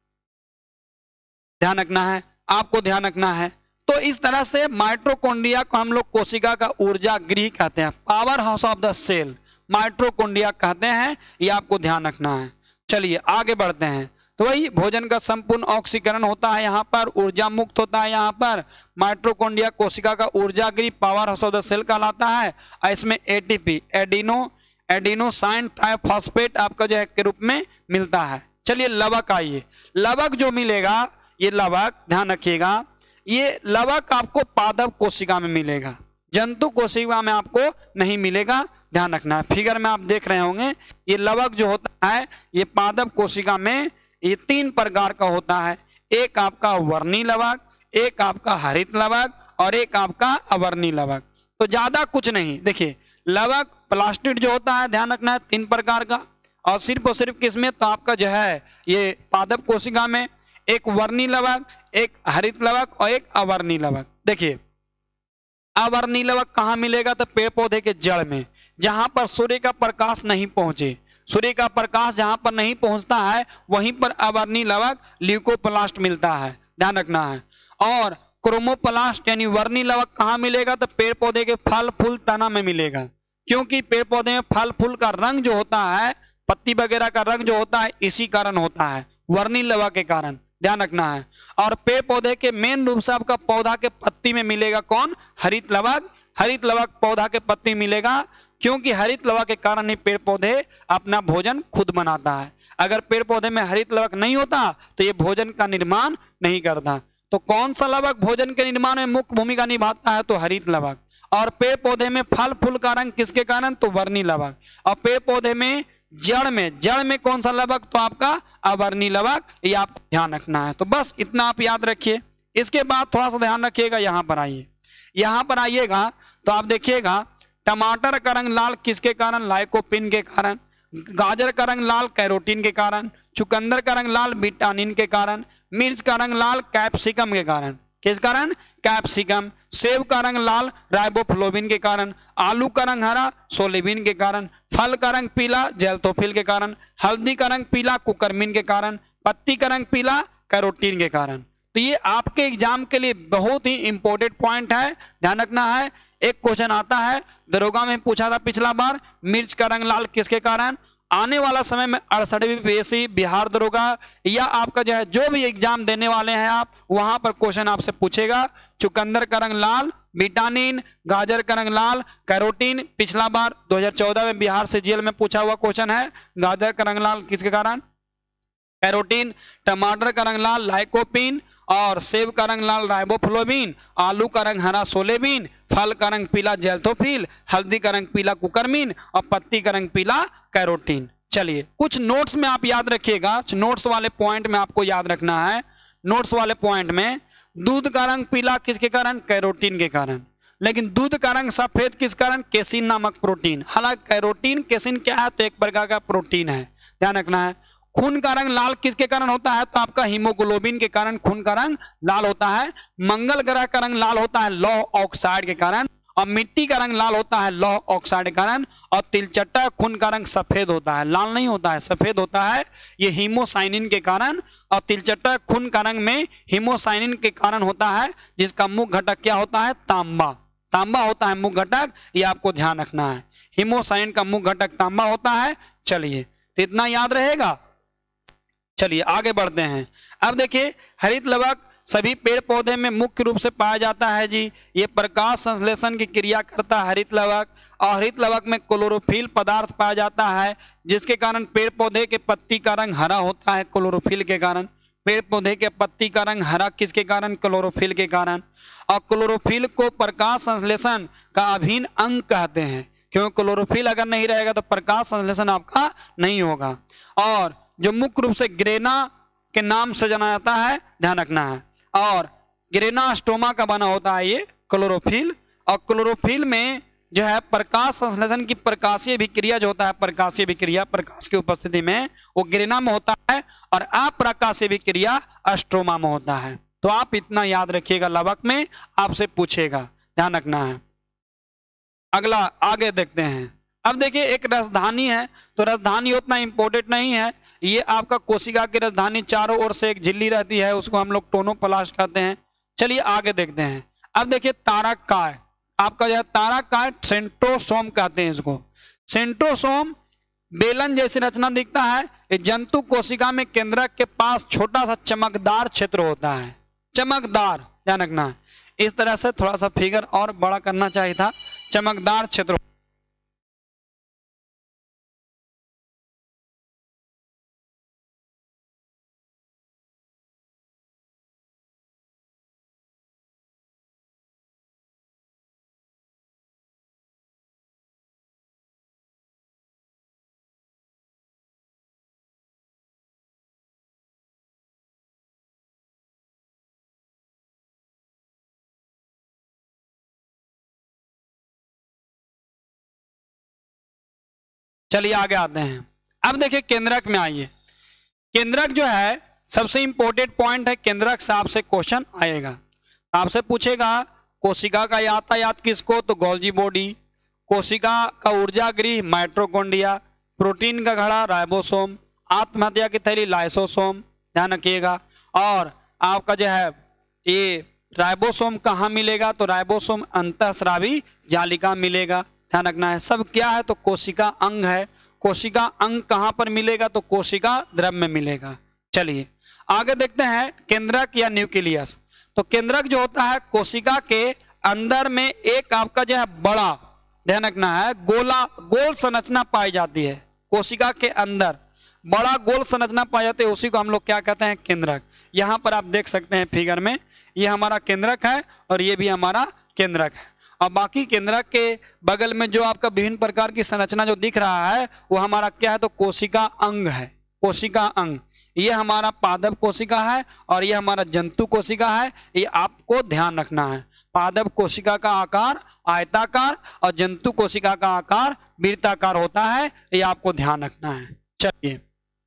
ध्यान रखना है, आपको ध्यान रखना है। तो इस तरह से माइटोकॉन्ड्रिया को हम लोग कोशिका का ऊर्जा गृह कहते हैं, power house of the cell mitochondria कहते हैं, ये आपको ध्यान रखना है। चलिए आगे बढ़ते हैं। तो वही भोजन का संपूर्ण ऑक्सीकरण होता है यहाँ पर, ऊर्जा मुक्त होता है यहाँ पर। माइटोकॉन्ड्रिया कोशिका का ऊर्जा गृह power house of the cell कहलाता है। और इसमें एटीपी एडिनो एडिनोसाइन ट्राइफॉस्फेट आपका जो है के रूप में मिलता है। चलिए लवक आइए, लवक जो मिलेगा, ये लवक ध्यान रखिएगा, ये लवक आपको पादप कोशिका में मिलेगा, जंतु कोशिका में आपको नहीं मिलेगा, ध्यान रखना है। फिगर में आप देख रहे होंगे ये लवक जो होता है ये पादप कोशिका में ये तीन प्रकार का होता है। एक आपका वर्णी लवक, एक आपका हरित लवक और एक आपका अवर्णी लवक। तो ज्यादा कुछ नहीं। देखिए लवक प्लास्टिड जो होता है, ध्यान रखना है, तीन प्रकार का, और सिर्फ और सिर्फ किसमें? तो आपका जो है ये पादप कोशिका में। एक वर्णी लवक, एक हरित लवक और एक अवर्णी लवक। देखिए अवर्णी लवक कहाँ मिलेगा? तो पेड़ पौधे के जड़ में, जहां पर सूर्य का प्रकाश नहीं पहुंचे, सूर्य का प्रकाश जहां पर नहीं पहुंचता है वहीं पर अवर्णी लवक ल्यूकोप्लास्ट मिलता है, ध्यान रखना है। और क्रोमोप्लास्ट यानी वर्णी लवक कहाँ मिलेगा? तो पेड़ पौधे के फल फूल तना में मिलेगा, क्योंकि पेड़ पौधे में फल फूल का रंग जो होता है, पत्ती वगैरह का रंग जो होता है, इसी कारण होता है, वर्णी लवक के कारण, ध्यान रखना है। और पेड़ पौधे के मेन रूप से आपका पौधा के पत्ती में मिलेगा कौन? हरित लवक। हरित लवक पौधा के पत्ती मिलेगा, क्योंकि हरित लवक के कारण ही पेड़ पौधे अपना भोजन खुद बनाता है। अगर पेड़ पौधे में हरित लवक नहीं होता तो ये भोजन का निर्माण नहीं करता। तो कौन सा लवक भोजन के निर्माण में मुख्य भूमिका निभाता है? तो हरित लवक। और पेड़ पौधे में फल फूल का रंग किसके कारण? तो वर्णी लवक। और पेड़ पौधे में जड़ में जड़ में कौन सा लवक? तो आपका अवर्णी लवक, ये आप ध्यान रखना है। तो बस इतना आप याद रखिए। इसके बाद थोड़ा सा ध्यान रखिएगा, यहां पर आइए, यहां पर आइएगा तो आप देखिएगा टमाटर का रंग लाल किसके कारण? लाइकोपिन के कारण। गाजर का रंग लाल कैरोटीन के कारण। चुकंदर का रंग लाल विटामिन के कारण। मिर्च का रंग लाल कैप्सिकम के कारण। किस कारण? कैप्सिकम। सेब का रंग लाल राइबोफ्लोविन के कारण। आलू का रंग हरा सोलेबिन के कारण। फल का रंग पीला जेल्थोफिल के कारण। हल्दी का रंग पीला कुकरमिन के कारण। पत्ती का रंग पीला कैरोटीन के कारण। तो ये आपके एग्जाम के लिए बहुत ही इंपॉर्टेंट पॉइंट है, ध्यान रखना है। एक क्वेश्चन आता है, दरोगा में पूछा था पिछला बार, मिर्च का रंग लाल किसके कारण? आने वाला समय में अड़सठवीं पीएससी, बिहार दरोगा या आपका जो है जो भी एग्जाम देने वाले हैं आप, वहां पर क्वेश्चन आपसे पूछेगा चुकंदर का रंग लाल विटामिन, गाजर का रंग लाल कैरोटीन। पिछला बार दो हज़ार चौदह में बिहार से जेल में पूछा हुआ क्वेश्चन है, गाजर का रंग लाल किसके कारण? कैरोटीन। टमाटर का रंग लाल लाइकोपिन और सेब का रंग लाल राइबोफ्लोविन। आलू का रंग हरा सोलेबिन। फल का रंग पीला जेल्थोफिल। हल्दी का रंग पीला कुकरमिन और पत्ती का रंग पीला कैरोटीन। चलिए कुछ नोट्स में आप याद रखिएगा, नोट्स वाले पॉइंट में आपको याद रखना है। नोट्स वाले पॉइंट में दूध का रंग पीला किसके कारण? कैरोटीन के कारण। लेकिन दूध का रंग सफेद किस कारण? केसिन नामक प्रोटीन। हालांकि कैरोटीन केसिन क्या है? तो एक प्रकार का प्रोटीन है, ध्यान रखना है। खून का रंग लाल किसके कारण होता है? तो आपका हीमोग्लोबिन के कारण खून का रंग लाल होता है। मंगल ग्रह का रंग लाल होता है लौह ऑक्साइड के कारण, और मिट्टी का रंग लाल होता है लौह ऑक्साइड के कारण, और तिलचट्टा खून का रंग सफेद होता है, लाल नहीं होता है, सफेद होता है, ये हीमोसाइनिन के कारण। और तिलचट्टा खून का रंग में हीमोसाइनिन के कारण होता है, जिसका मुख्य घटक क्या होता है? तांबा। तांबा होता है मुख्य घटक, ये आपको ध्यान रखना है। हीमोसाइनिन का मुख्य घटक तांबा होता है। चलिए, तो इतना याद रहेगा। चलिए आगे बढ़ते हैं। अब देखिए, हरित लवक सभी पेड़ पौधे में मुख्य रूप से पाया जाता है जी। ये प्रकाश संश्लेषण की क्रिया करता है हरित लवक, और हरित लवक में क्लोरोफिल पदार्थ पाया जाता है, जिसके कारण पेड़ पौधे के पत्ती का रंग हरा होता है, क्लोरोफिल के कारण। पेड़ पौधे के पत्ती का रंग हरा किसके कारण? क्लोरोफिल के कारण। और क्लोरोफिल को प्रकाश संश्लेषण का अभिन्न अंग कहते हैं, क्योंकि क्लोरोफिल अगर नहीं रहेगा तो प्रकाश संश्लेषण आपका नहीं होगा। और जो मुख्य रूप से ग्रेना के नाम से जाना जाता है, ध्यान रखना है, और ग्रेनास्टोमा का बना होता है ये क्लोरोफिल। और क्लोरोफिल में जो है प्रकाश संश्लेषण की प्रकाशीय विक्रिया जो होता है, प्रकाशीय विक्रिया प्रकाश की उपस्थिति में वो ग्रेना में होता है, और अप्रकाशीय विक्रिया अस्ट्रोमा में होता है। तो आप इतना याद रखिएगा, लवक में आपसे पूछेगा, ध्यान रखना है। अगला आगे देखते हैं। अब देखिए, एक राजधानी है, तो राजधानी उतना इंपॉर्टेंट नहीं है। ये आपका कोशिका की राजधानी, चारों ओर से एक झिल्ली रहती है, उसको हम लोग टोनोप्लास्ट कहते हैं। चलिए आगे देखते हैं। अब देखिए, तारककाय, आपका जो है तारककाय सेंट्रोसोम कहते हैं इसको। सेंट्रोसोम बेलन जैसी रचना दिखता है। ये जंतु कोशिका में केंद्रक के पास छोटा सा चमकदार क्षेत्र होता है, चमकदार, ध्यान रखना है। इस तरह से थोड़ा सा फिगर और बड़ा करना चाहिए था, चमकदार क्षेत्र। चलिए आगे आते हैं। अब देखिए, केंद्रक में आइए। केंद्रक जो है सबसे इंपॉर्टेंट पॉइंट है, केंद्रक से आपसे क्वेश्चन आएगा। आपसे पूछेगा कोशिका का यातायात किसको? तो गोल्जी बॉडी। कोशिका का ऊर्जा गृह माइटोकॉन्ड्रिया। प्रोटीन का घड़ा राइबोसोम। आत्महत्या की थैली लाइसोसोम, ध्यान रखिएगा। और आपका जो है ये राइबोसोम कहाँ मिलेगा? तो राइबोसोम अंतःस्रावी जालिका मिलेगा, ध्यान रखना है। सब क्या है? तो कोशिका अंग है। कोशिका अंग कहाँ पर मिलेगा? तो कोशिका द्रव में मिलेगा। चलिए आगे देखते हैं, केंद्रक या न्यूक्लियस। तो केंद्रक जो होता है, कोशिका के अंदर में एक आपका जो है बड़ा, ध्यान रखना है, गोला गोल संरचना पाई जाती है। कोशिका के अंदर बड़ा गोल संरचना पाई जाती है, उसी को हम लोग क्या कहते हैं? केंद्रक। यहाँ पर आप देख सकते हैं फिगर में, ये हमारा केंद्रक है और ये भी हमारा केंद्रक है। और बाकी केंद्रक के बगल में जो आपका विभिन्न प्रकार की संरचना जो दिख रहा है वो हमारा क्या है? तो कोशिका अंग है। कोशिका अंग, ये हमारा पादप कोशिका है और ये हमारा जंतु कोशिका है। ये आपको ध्यान रखना है। पादप कोशिका का आकार आयताकार और जंतु कोशिका का आकार वृत्ताकार होता है, ये आपको ध्यान रखना है। चलिए,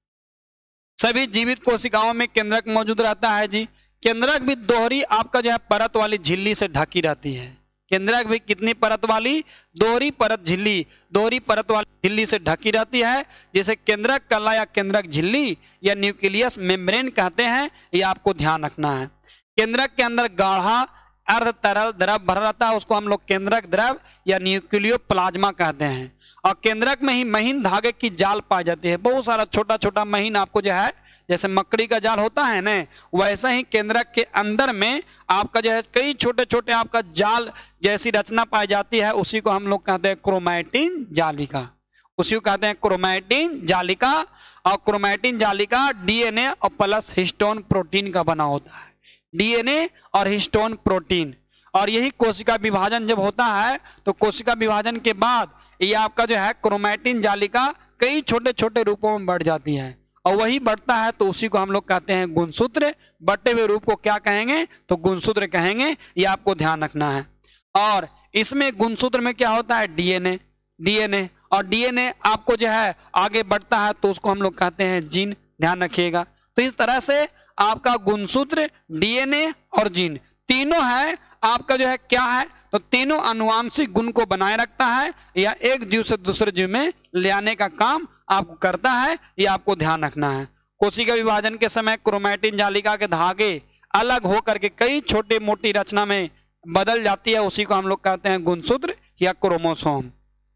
सभी जीवित कोशिकाओं में केंद्रक मौजूद रहता है जी। केंद्रक भी दोहरी आपका जो है परत वाली झिल्ली से ढकी रहती है। केंद्रक भी कितनी परत वाली? दोहरी परत झिल्ली, दोहरी परत वाली झिल्ली से ढकी रहती है, जिसे केंद्रक कला या केंद्रक झिल्ली या न्यूक्लियस मेम्ब्रेन कहते हैं। ये आपको ध्यान रखना है। केंद्रक के अंदर गाढ़ा अर्ध तरल द्रव भरा रहता है, उसको हम लोग केंद्रक द्रव या न्यूक्लियोप्लाज्मा कहते हैं। और केंद्रक में ही महीन धागे की जाल पाई जाती है। बहुत सारा छोटा छोटा महीन आपको जो है, जैसे मकड़ी का जाल होता है ना, वैसा ही केंद्रक के अंदर में आपका जो है कई छोटे छोटे आपका जाल जैसी रचना पाई जाती है। उसी को हम लोग कहते हैं क्रोमैटिन जालिका। उसी को कहते हैं क्रोमैटिन जालिका। और क्रोमैटिन जालिका डीएनए और प्लस हिस्टोन प्रोटीन का बना होता है। डीएनए और हिस्टोन प्रोटीन। और यही कोशिका विभाजन जब होता है तो कोशिका विभाजन के बाद ये आपका जो है क्रोमैटिन जालिका कई छोटे छोटे रूपों में बढ़ जाती है। और वही बढ़ता है तो उसी को हम लोग कहते हैं गुणसूत्र। बढ़ते हुए रूप को क्या कहेंगे? तो गुणसूत्र कहेंगे। ये आपको ध्यान रखना है। और इसमें गुणसूत्र में क्या होता है? डीएनए। डीएनए और डीएनए आपको जो है आगे बढ़ता है तो उसको हम लोग कहते हैं जीन ध्यान रखिएगा। तो इस तरह से आपका गुणसूत्र, डीएनए और जीन तीनों है आपका जो है क्या है, तो तीनों आनुवांशिक गुण को बनाए रखता है या एक जीव से दूसरे जीव में ले आने का काम आपको करता है, ये आपको ध्यान रखना है। कोशिका विभाजन के समय क्रोमैटिन जालिका के धागे अलग होकर के कई छोटे मोटी रचना में बदल जाती है, उसी को हम लोग कहते हैं गुणसूत्र या क्रोमोसोम।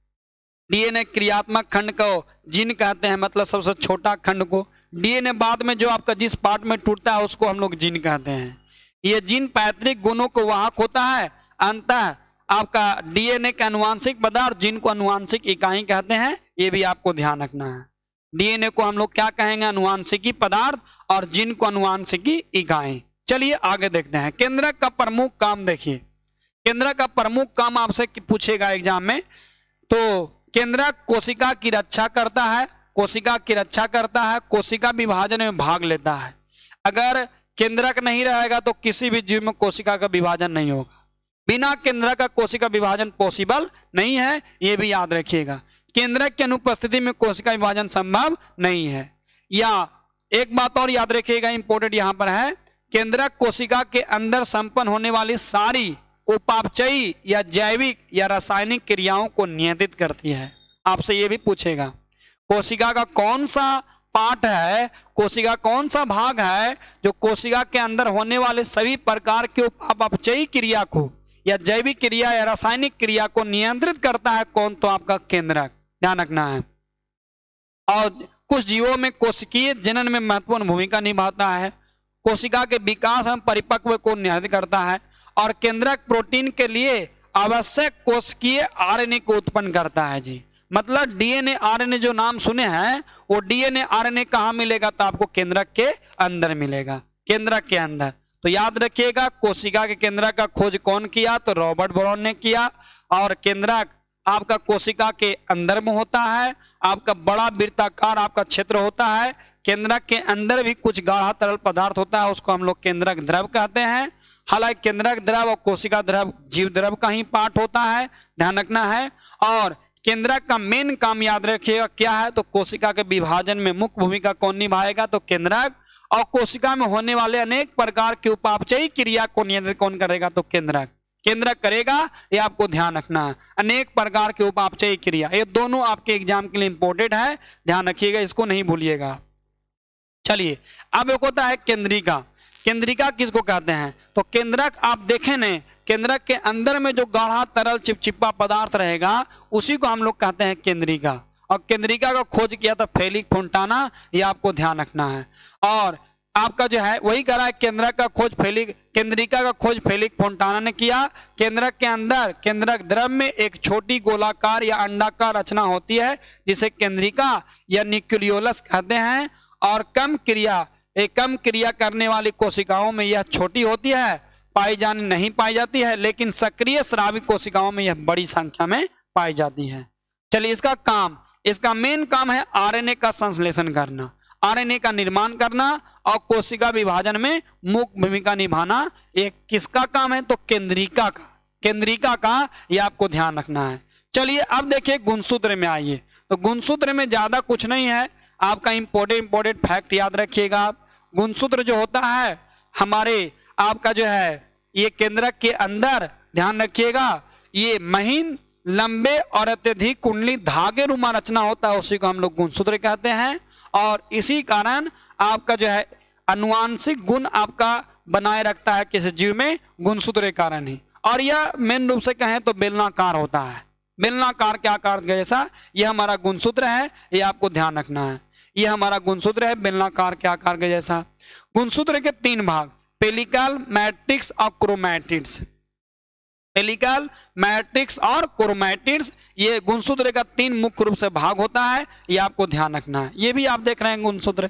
डीएनए क्रियात्मक खंड को जीन कहते हैं, मतलब सबसे छोटा खंड को। डीएनए बाद में जो आपका जिस पार्ट में टूटता है उसको हम लोग जीन कहते हैं। ये जीन पैतृक गुणों को वाहक होता है। अंततः आपका डीएनए का अनुवांशिक पदार्थ, जीन को अनुवांशिक इकाई कहते हैं, ये भी आपको ध्यान रखना है। डीएनए को हम लोग क्या कहेंगे, अनुवांशिकी पदार्थ, और जीन को अनुवांशिकी इकाई। चलिए आगे देखते हैं। केंद्रक का प्रमुख काम देखिए, केंद्रक का प्रमुख काम आपसे पूछेगा एग्जाम में। तो केंद्रक कोशिका की रक्षा करता है, कोशिका की रक्षा करता है, कोशिका विभाजन में भाग लेता है। अगर केंद्रक नहीं रहेगा तो किसी भी जीव में कोशिका का विभाजन नहीं होगा। बिना केंद्रक का कोशिका विभाजन पॉसिबल नहीं है, ये भी याद रखिएगा। केंद्रक की अनुपस्थिति में कोशिका विभाजन संभव नहीं है। या एक बात और याद रखिएगा, इंपॉर्टेंट यहां पर है, केंद्रक कोशिका के अंदर संपन्न होने वाली सारी उपापचयी या जैविक या रासायनिक क्रियाओं को नियंत्रित करती है। आपसे ये भी पूछेगा कोशिका का कौन सा पार्ट है, कोशिका कौन सा भाग है जो कोशिका के अंदर होने वाले सभी प्रकार के उपापचयी क्रिया को या जैविक क्रिया या रासायनिक क्रिया को नियंत्रित करता है, कौन, तो आपका केंद्रक। ध्यान रखना है। और कुछ जीवों में कोशिकीय जनन में महत्वपूर्ण भूमिका निभाता है, कोशिका के विकास एवं परिपक्व को नियंत्रित करता है, और केंद्रक प्रोटीन के लिए आवश्यक कोशिकीय आरएनए को उत्पन्न करता है जी। मतलब डीएनए आरएनए जो नाम सुने हैं, वो डीएनए आरएनए कहाँ मिलेगा, तो आपको केंद्रक के अंदर मिलेगा, केंद्रक के अंदर। तो याद रखिएगा, कोशिका के केंद्रक का खोज कौन किया, तो रॉबर्ट ब्राउन ने किया। और केंद्रक आपका कोशिका के अंदर में होता है, आपका बड़ा वृत्ताकार आपका क्षेत्र होता है। केंद्रक के अंदर भी कुछ गाढ़ा तरल पदार्थ होता है, उसको हम लोग केंद्रक द्रव कहते हैं। हालांकि केंद्रक द्रव और कोशिका द्रव जीव द्रव का ही पार्ट होता है, ध्यान रखना है। और केंद्रक का मेन काम याद रखिएगा क्या है, तो कोशिका के विभाजन में मुख्य भूमिका कौन निभाएगा, तो केंद्रक। और कोशिका में होने वाले अनेक प्रकार की उपापचयी क्रिया को नियंत्रित कौन करेगा, तो केंद्रक। केंद्रक करेगा, ये आपको ध्यान रखना है। अनेक प्रकार के उपापचयी क्रिया, ये दोनों आपके एग्जाम के लिए इंपॉर्टेंट है, ध्यान रखिएगा, इसको नहीं भूलिएगा। चलिए अब एक होता है केंद्रिका। केंद्रिका किसको कहते हैं, तो केंद्रक आप देखें न, केंद्रक के अंदर में जो गाढ़ा तरल चिपचिपा पदार्थ रहेगा उसी को हम लोग कहते हैं केंद्रिका। और केंद्रिका का खोज किया था फेलिक फोंटाना, ये आपको ध्यान रखना है। और आपका जो है वही करा है, केंद्रक का खोज फेलिक केंद्रिका का खोज फेलिक फोंटाना ने किया। केंद्रक के अंदर केंद्रक द्रव में एक छोटी गोलाकार या अंडाकार रचना होती है जिसे केंद्रिका या न्यूक्लियोलस कहते हैं। और कम क्रिया एक कम क्रिया करने वाली कोशिकाओं में यह छोटी होती है, पाई जानी नहीं पाई जाती है, लेकिन सक्रिय स्राविक कोशिकाओं में यह बड़ी संख्या में पाई जाती है। चलिए इसका काम, इसका मेन काम है आरएनए का संश्लेषण करना, आरएनए का निर्माण करना और कोशिका विभाजन में मुख्य भूमिका निभाना। एक किसका काम है, तो केंद्रिका का, केंद्रिका का, यह आपको ध्यान रखना है। चलिए अब देखिए गुणसूत्र में आइए। तो गुणसूत्र में ज्यादा कुछ नहीं है, आपका इंपॉर्टेंट इंपॉर्टेंट फैक्ट याद रखिएगा आप। गुणसूत्र जो होता है हमारे आपका जो है ये केंद्रक के अंदर, ध्यान रखिएगा, ये महीन लंबे और अत्यधिक कुंडली धागे रुमा रचना होता है, उसी को हम लोग गुणसूत्र कहते हैं। और इसी कारण आपका जो है अनुवांशिक गुण आपका बनाए रखता है किसी जीव में, गुणसूत्र के कारण ही। और यह मेन रूप से कहें तो बेलनाकार होता है, बेलनाकार के आकार का जैसा यह हमारा गुणसूत्र है, यह आपको ध्यान रखना है। यह हमारा गुणसूत्र है बेलनाकार के आकार के जैसा। गुणसूत्र के तीन भाग, पेलिकल, मैट्रिक्स और क्रोमैटिड्स। पेलिकल, मैट्रिक्स और क्रोमैटिड्स, ये गुणसूत्र का तीन मुख्य रूप से भाग होता है, ये आपको ध्यान रखना है। ये भी आप देख रहे हैं गुणसूत्र।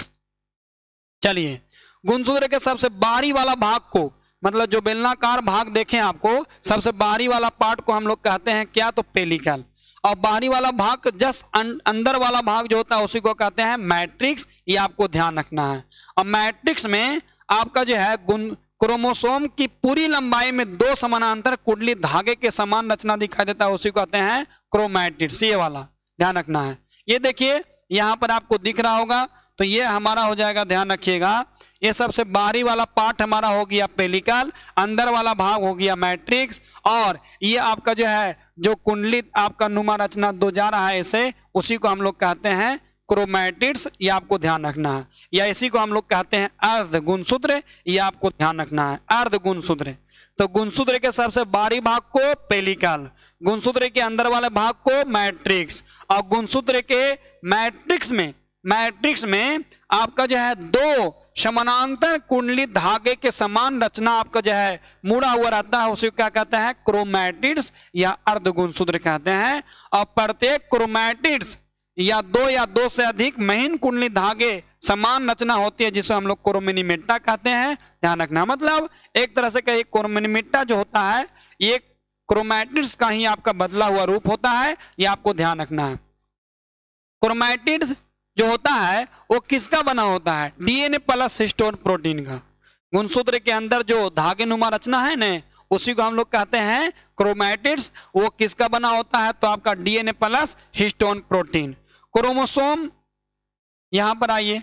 चलिए गुणसूत्र के सबसे बाहरी वाला भाग को, मतलब जो बेलनाकार भाग देखें आपको, सबसे बाहरी वाला पार्ट को हम लोग कहते हैं क्या, तो पेलिकल। और बाहरी वाला भाग जस्ट अंदर वाला भाग जो होता है उसी को कहते हैं मैट्रिक्स, ये आपको ध्यान रखना है। और मैट्रिक्स में आपका जो है गुण क्रोमोसोम की पूरी लंबाई में दो समानांतर कुंडली धागे के समान रचना दिखाई देता है, उसी को कहते हैं क्रोमैटिड्स, ये वाला ध्यान रखना है। ये देखिए यहाँ पर आपको दिख रहा होगा, तो ये हमारा हो जाएगा, ध्यान रखिएगा, ये सबसे बाहरी वाला पार्ट हमारा हो गया पेलिकल, अंदर वाला भाग हो गया मैट्रिक्स, और ये आपका जो है जो कुंडलित आपका नुमा रचना दो जा रहा है इसे, उसी को हम लोग कहते हैं क्रोमैटिड्स, ये आपको ध्यान रखना है। या इसी को हम लोग कहते हैं अर्ध गुणसूत्र, ये आपको ध्यान रखना है, अर्ध गुणसूत्र। तो गुणसूत्र के सबसे बाहरी भाग को पेलिकल, गुणसूत्र के अंदर वाले भाग को मैट्रिक्स, और गुणसूत्र के मैट्रिक्स में मैट्रिक्स में आपका जो है दो समानांतर कुंडलित धागे के समान रचना आपका जो है मुड़ा हुआ रहता है, उसे क्या कहते हैं, क्रोमैटिड्स या अर्ध गुणसूत्र कहते हैं। और प्रत्येक क्रोमैटिड्स या दो या दो से अधिक महीन कुंडलित धागे समान रचना होती है, जिसे हम लोग कोरोमिनीमेटा कहते हैं। ध्यान रखना, मतलब एक तरह से कहीं कोरोमिनीमेटा जो होता है ये क्रोमैटिड्स का ही आपका बदला हुआ रूप होता है, ये आपको ध्यान रखना है। क्रोमैटिड्स जो होता है वो किसका बना होता है, डीएनए प्लस हिस्टोन प्रोटीन का। गुणसूत्र के अंदर जो धागे नुमा रचना है ना, उसी को हम लोग कहते हैं क्रोमैटिड्स। वो किसका बना होता है, तो आपका DNA plus histone protein. Chromosome, यहां पर आइए,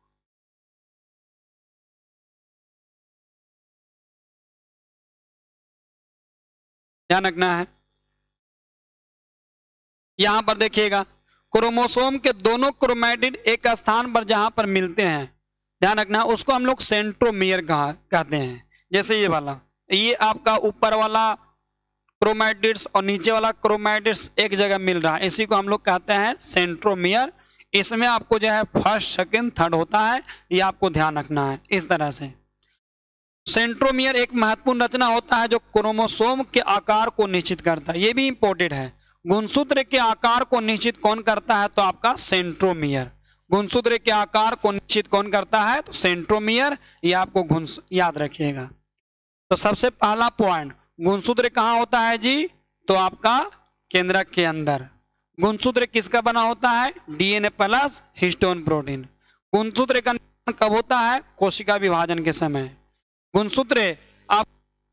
ध्यान रखना है, यहां पर देखिएगा क्रोमोसोम के दोनों क्रोमैटिड एक स्थान पर जहां पर मिलते हैं, ध्यान रखना, उसको हम लोग सेंट्रोमियर कहा कहते हैं। जैसे ये वाला, ये आपका ऊपर वाला क्रोमैटिड्स और नीचे वाला क्रोमैटिड्स एक जगह मिल रहा है, इसी को हम लोग कहते हैं सेंट्रोमियर। इसमें आपको जो है फर्स्ट सेकंड थर्ड होता है, ये आपको ध्यान रखना है। इस तरह से सेंट्रोमियर एक महत्वपूर्ण रचना होता है जो क्रोमोसोम के आकार को निश्चित करता है, ये भी इंपॉर्टेंट है। गुणसूत्र के आकार को निश्चित कौन करता है, तो आपका सेंट्रोमियर। गुणसूत्र के आकार को निश्चित कौन करता है, तो सेंट्रोमियर, ये आपको गुण याद रखिएगा। तो सबसे पहला पॉइंट, गुणसूत्र कहाँ होता है जी, तो आपका केंद्रक के अंदर। गुणसूत्र किसका बना होता है, डीएनए प्लस हिस्टोन प्रोटीन। गुणसूत्र का निर्माण कब होता है, कोशिका विभाजन के समय। गुणसूत्र आप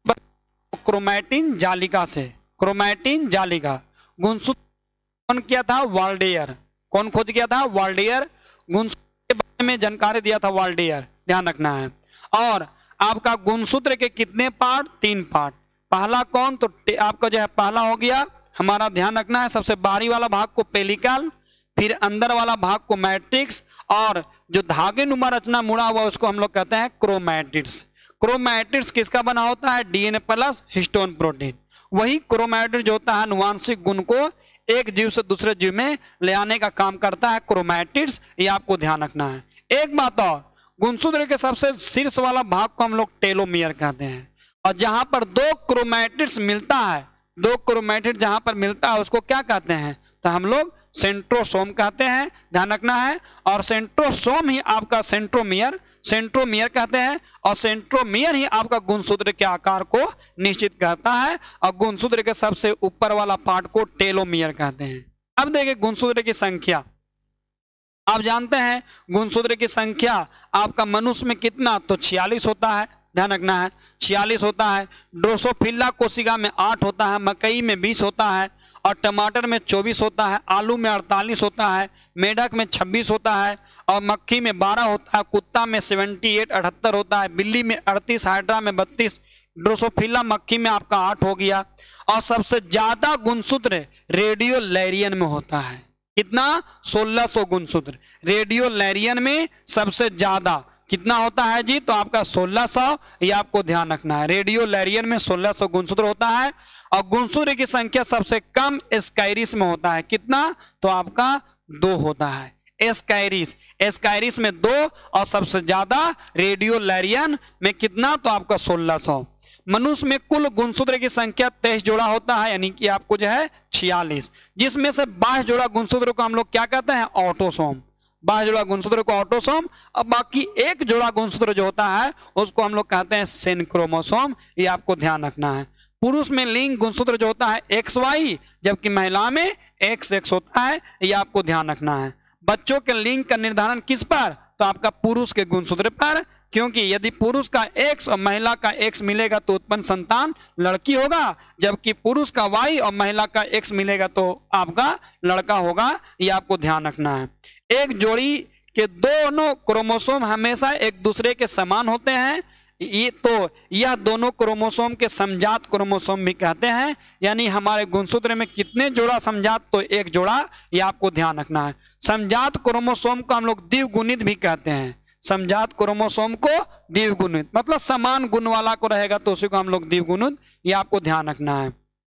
क्रोमैटिन जालिका से, क्रोमैटिन जालिका। गुणसूत्र कौन किया था, वाल्डेयर। कौन खोज किया था, वाल्डेयर। गुणसूत्र के बारे में जानकारी दिया था वाल्डेयर, ध्यान रखना है। और आपका गुणसूत्र के कितने पार्ट, तीन पार्ट। पहला कौन, तो आपका जो है पहला हो गया हमारा, ध्यान रखना है, सबसे बाहरी वाला भाग को पेलिकल, फिर अंदर वाला भाग को मैट्रिक्स, और जो धागे नुमा रचना मुड़ा हुआ उसको हम लोग कहते हैं क्रोमैटिड्स। क्रोमैटिड्स किसका बना होता है, डीएनए प्लस हिस्टोन प्रोटीन। वही क्रोमैटिड जो होता है अनुवांशिक गुण को एक जीव से दूसरे जीव में ले आने का काम करता है क्रोमैटिड्स, ये आपको ध्यान रखना है। एक बात और, गुणसूत्र के सबसे शीर्ष वाला भाग को हम लोग टेलोमियर कहते हैं, और जहां पर दो क्रोमैटिड्स मिलता है, दो क्रोमैटिड जहां पर मिलता है उसको क्या कहते हैं, तो हम लोग सेंट्रोसोम कहते हैं, ध्यान रखना है। और सेंट्रोसोम ही आपका सेंट्रोमियर, सेंट्रोमियर कहते हैं, और सेंट्रोमियर ही आपका गुणसूत्र के आकार को निश्चित करता है, और गुणसूत्र के सबसे ऊपर वाला पार्ट को टेलोमियर कहते हैं। अब देखिए गुणसूत्र की संख्या, आप जानते हैं गुणसूत्र की संख्या आपका मनुष्य में कितना, तो छियालीस होता है, ध्यान रखना है, छियालीस होता है। ड्रोसोफिला कोशिका में आठ होता है, मकई में बीस होता है, और टमाटर में चौबीस होता है, आलू में अड़तालीस होता है, मेढक में छब्बीस होता है, और मक्खी में बारह होता है, कुत्ता में अठहत्तर अठहत्तर होता है, बिल्ली में अड़तीस, हाइड्रा में बत्तीस, ड्रोसोफिला मक्खी में आपका आठ हो गया। और सबसे ज्यादा गुणसूत्र रेडियोलैरियन में होता है, कितना, सोलह सौ गुणसूत्र। रेडियोलैरियन में सबसे ज्यादा कितना होता है जी, तो आपका सोलह सौ, ये आपको ध्यान रखना है। रेडियोलैरियन में सोलह सौ गुणसूत्र होता है, और गुणसूत्र की संख्या सबसे कम एस्काइरिस में होता है, कितना, तो आपका दो होता है। एस्काइरिस, एस्काइरिस में दो, और सबसे ज्यादा रेडियोलैरियन में कितना, तो आपका सोलह सौ। मनुष्य में कुल गुणसूत्र की संख्या तेईस जोड़ा होता है, यानी कि आपको जो है छियालीस, जिसमें से बाईस जोड़ा गुणसूत्र को हम लोग क्या कहते हैं, ऑटोसोम। बाईस जोड़ा गुणसूत्र को ऑटोसोम, और बाकी एक जोड़ा गुणसूत्र जो होता है उसको हम लोग कहते हैं सेनक्रोमोसोम, ये आपको ध्यान रखना है। पुरुष में लिंग गुणसूत्र जो होता है एक्स वाई, जबकि महिला में एक्स एक्स होता है, ये आपको ध्यान रखना है। बच्चों के लिंग का निर्धारण किस पर, तो आपका पुरुष के गुणसूत्र पर, क्योंकि यदि पुरुष का एक्स और महिला का एक्स मिलेगा तो उत्पन्न संतान लड़की होगा, जबकि पुरुष का वाई और महिला का एक्स मिलेगा तो आपका लड़का होगा, ये आपको ध्यान रखना है। एक जोड़ी कि दोनों क्रोमोसोम हमेशा एक दूसरे के समान होते हैं, ये तो यह दोनों क्रोमोसोम के समजात क्रोमोसोम भी कहते हैं। यानी हमारे गुणसूत्र में कितने जोड़ा समजात, तो एक जोड़ा, ये आपको ध्यान रखना है। समजात क्रोमोसोम को हम लोग द्विगुणित भी कहते हैं। समजात क्रोमोसोम को द्विगुणित मतलब समान गुण वाला को रहेगा तो उसी को हम लोग द्विगुणित, ये आपको ध्यान रखना है।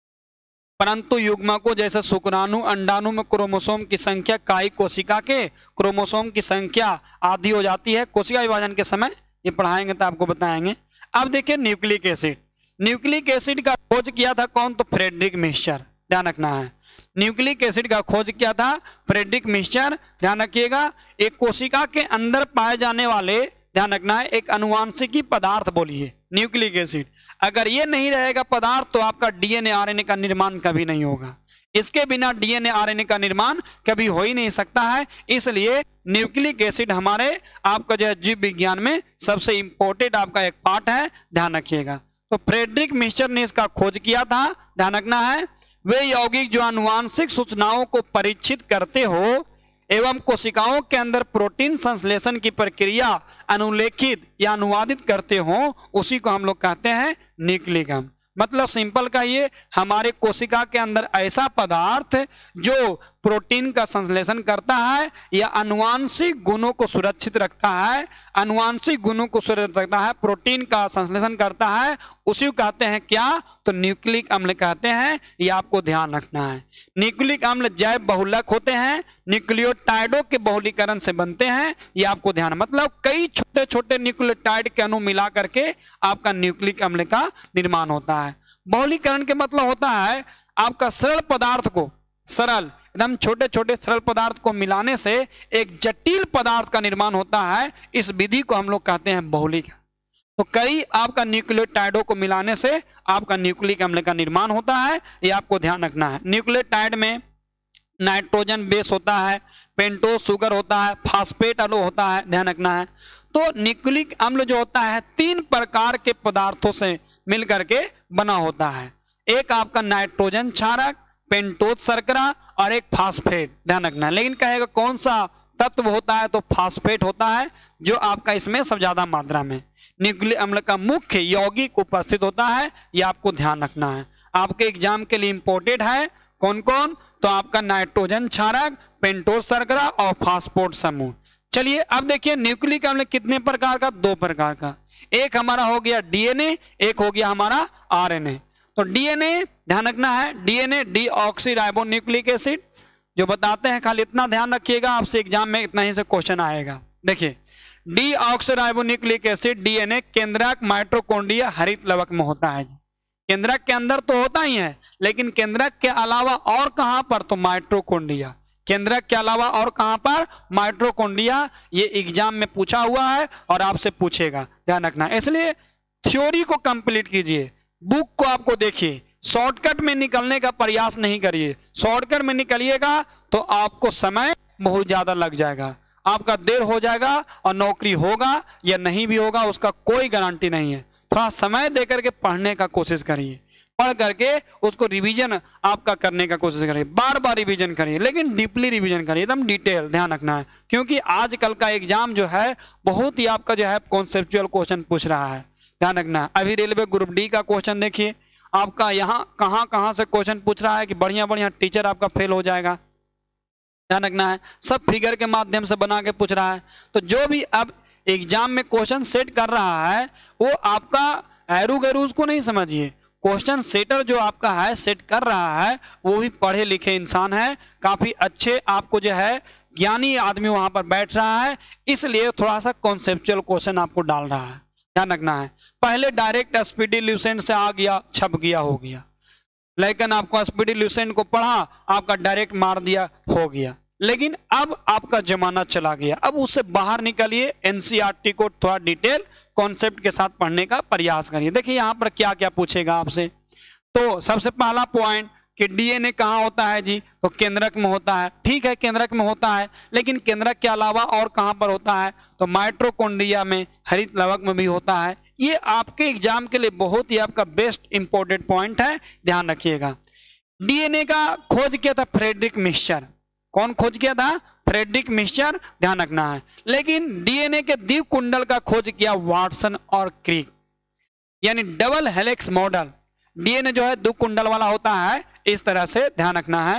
परंतु युग्मकों जैसे शुक्राणु अंडाणु में क्रोमोसोम की संख्या काई कोशिका के क्रोमोसोम की संख्या आधी हो जाती है। कोशिका विभाजन के समय ये पढ़ाएंगे तो आपको बताएंगे। अब देखिए न्यूक्लिक एसिड, न्यूक्लिक एसिड का खोज किया था कौन, तो फ्रेडरिक मिक्सचर, ध्यान रखना है। न्यूक्लिक एसिड का खोज किया था फ्रेडरिक मिक्सचर, ध्यान रखिएगा। एक कोशिका के अंदर पाए जाने वाले, ध्यान रखना है, एक अनुवांशिकी पदार्थ बोलिए न्यूक्लिक एसिड। अगर ये नहीं रहेगा पदार्थ तो आपका डीएनए आरएनए का निर्माण कभी नहीं होगा। इसके बिना डीएनए आरएनए का निर्माण कभी हो ही नहीं सकता है। इसलिए न्यूक्लिक एसिड हमारे आपका जो है जीव विज्ञान में सबसे इंपॉर्टेंट आपका एक पार्ट है, ध्यान रखिएगा। तो फ्रेडरिक मिक्सचर ने इसका खोज किया था, ध्यान रखना है। वे यौगिक जो आनुवांशिक सूचनाओं को परीक्षित करते हो एवं कोशिकाओं के अंदर प्रोटीन संश्लेषण की प्रक्रिया अनुलेखित या अनुवादित करते हो, उसी को हम लोग कहते हैं न्यूक्लिक अम्ल। मतलब सिंपल का ये, हमारे कोशिका के अंदर ऐसा पदार्थ जो प्रोटीन का संश्लेषण करता है या अनुवांशिक गुणों को सुरक्षित रखता है, अनुवांशिक गुणों को सुरक्षित रखता है, प्रोटीन का संश्लेषण करता है, उसी को कहते हैं क्या, तो न्यूक्लिक अम्ल कहते हैं। ये आपको ध्यान रखना है। न्यूक्लिक अम्ल जैव बहुलक होते हैं, न्यूक्लियोटाइडों के बहुलीकरण से बनते हैं, ये आपको ध्यान, मतलब कई छोटे छोटे न्यूक्लियोटाइड के अणु मिला करके आपका न्यूक्लिक अम्ल का निर्माण होता है। बहुलीकरण के मतलब होता है आपका सरल पदार्थ को, सरल एकदम छोटे छोटे सरल पदार्थ को मिलाने से एक जटिल पदार्थ का निर्माण होता है। इस विधि को हम लोग कहते हैं बहुलीकरण। तो कई आपका न्यूक्लियोटाइडों को मिलाने से आपका न्यूक्लिक अम्ल का निर्माण होता है, ये आपको ध्यान रखना है। न्यूक्लियोटाइड में नाइट्रोजन बेस होता है, पेंटोज शुगर होता है, फास्फेट अणु होता है, ध्यान रखना है। तो न्यूक्लिक अम्ल जो होता है तीन प्रकार के पदार्थों से मिलकर के बना होता है। एक आपका नाइट्रोजन क्षारक, पेंटोज शर्करा और एक फास्फेट, ध्यान रखना है। लेकिन कहेगा कौन सा तत्व होता है, तो फास्फेट होता है जो आपका इसमें सब ज्यादा मात्रा में न्यूक्लिक अम्ल का मुख्य यौगिक उपस्थित होता है, ये आपको ध्यान रखना है। आपके एग्जाम के लिए इंपोर्टेंट है कौन कौन, तो आपका नाइट्रोजन क्षारक, पेंटोज शर्करा और फास्फोट समूह। चलिए अब देखिए न्यूक्लिक अम्ल कितने प्रकार का, दो प्रकार का। एक हमारा हो गया डीएनए, एक हो गया हमारा आरएनए। तो डीएनए ध्यान रखना है, डीएनए डीऑक्सीराइबोन्यूक्लिक एसिड जो बताते हैं, खाली इतना ध्यान रखिएगा, आपसे एग्जाम में इतना ही से क्वेश्चन आएगा। देखिए डीऑक्सीराइबोन्यूक्लिक एसिड डीएनए केंद्रक माइटोकॉन्ड्रिया हरित लवक में होता है जी। केंद्रक के अंदर तो होता ही है, लेकिन केंद्रक के अलावा और कहां पर, तो माइटोकॉन्ड्रिया। केंद्रक के अलावा और कहां पर, माइटोकॉन्ड्रिया। ये एग्जाम में पूछा हुआ है और आपसे पूछेगा, ध्यान रखना। इसलिए थ्योरी को कंप्लीट कीजिए, बुक को आपको देखिए, शॉर्टकट में निकलने का प्रयास नहीं करिए। शॉर्टकट में निकलिएगा तो आपको समय बहुत ज्यादा लग जाएगा, आपका देर हो जाएगा और नौकरी होगा या नहीं भी होगा उसका कोई गारंटी नहीं है। थोड़ा समय देकर के पढ़ने का कोशिश करिए, पढ़ करके उसको रिवीजन आपका करने का कोशिश करिए, बार बार रिवीजन करिए, लेकिन डीपली रिवीजन करिए, एकदम डिटेल, ध्यान रखना है। क्योंकि आजकल का एग्जाम जो है बहुत ही आपका जो है कॉन्सेप्चुअल क्वेश्चन पूछ रहा है, ध्यान रखना है। अभी रेलवे ग्रुप डी का क्वेश्चन देखिए, आपका यहाँ कहाँ कहाँ से क्वेश्चन पूछ रहा है कि बढ़िया बढ़िया टीचर आपका फेल हो जाएगा, ध्यान रखना है। सब फिगर के माध्यम से बना के पूछ रहा है। तो जो भी अब एग्जाम में क्वेश्चन सेट कर रहा है वो आपका एरू गैरू उसको नहीं समझिए, क्वेश्चन सेटर जो आपका है सेट कर रहा है वो भी पढ़े लिखे इंसान है, काफी अच्छे आपको जो है ज्ञानी आदमी वहां पर बैठ रहा है, इसलिए थोड़ा सा कॉन्सेप्चुअल क्वेश्चन आपको डाल रहा है, ध्यान रखना है। पहले डायरेक्ट स्पीडी ल्यूसेंट से आ गया, छप गया, हो गया, लेकिन आपको स्पीडी ल्यूसेंट को पढ़ा, आपका डायरेक्ट मार दिया, हो गया। लेकिन अब आपका जमाना चला गया, अब उससे बाहर निकलिए, एनसीईआरटी को थोड़ा डिटेल कॉन्सेप्ट के साथ पढ़ने का प्रयास करिए। देखिए यहाँ पर क्या क्या पूछेगा आपसे। तो सबसे पहला पॉइंट कि डीएनए कहाँ होता है जी, तो केंद्रक में होता है, ठीक है केंद्रक में होता है, लेकिन केंद्रक के अलावा और कहाँ पर होता है, तो माइटोकॉन्ड्रिया में, हरित लवक में भी होता है। ये आपके एग्जाम के लिए बहुत ही आपका बेस्ट इंपॉर्टेंट पॉइंट है, ध्यान रखिएगा। डीएनए का खोज किया था फ्रेडरिक मिक्सचर, कौन खोज किया था, फ्रेडरिक मिक्सचर, ध्यान रखना है। लेकिन डीएनए के द्वीप कुंडल का खोज किया वाटसन और क्रिक, यानी डबल हेलिक्स मॉडल। डीएनए जो है द्वीप कुंडल वाला होता है, इस तरह से ध्यान रखना है।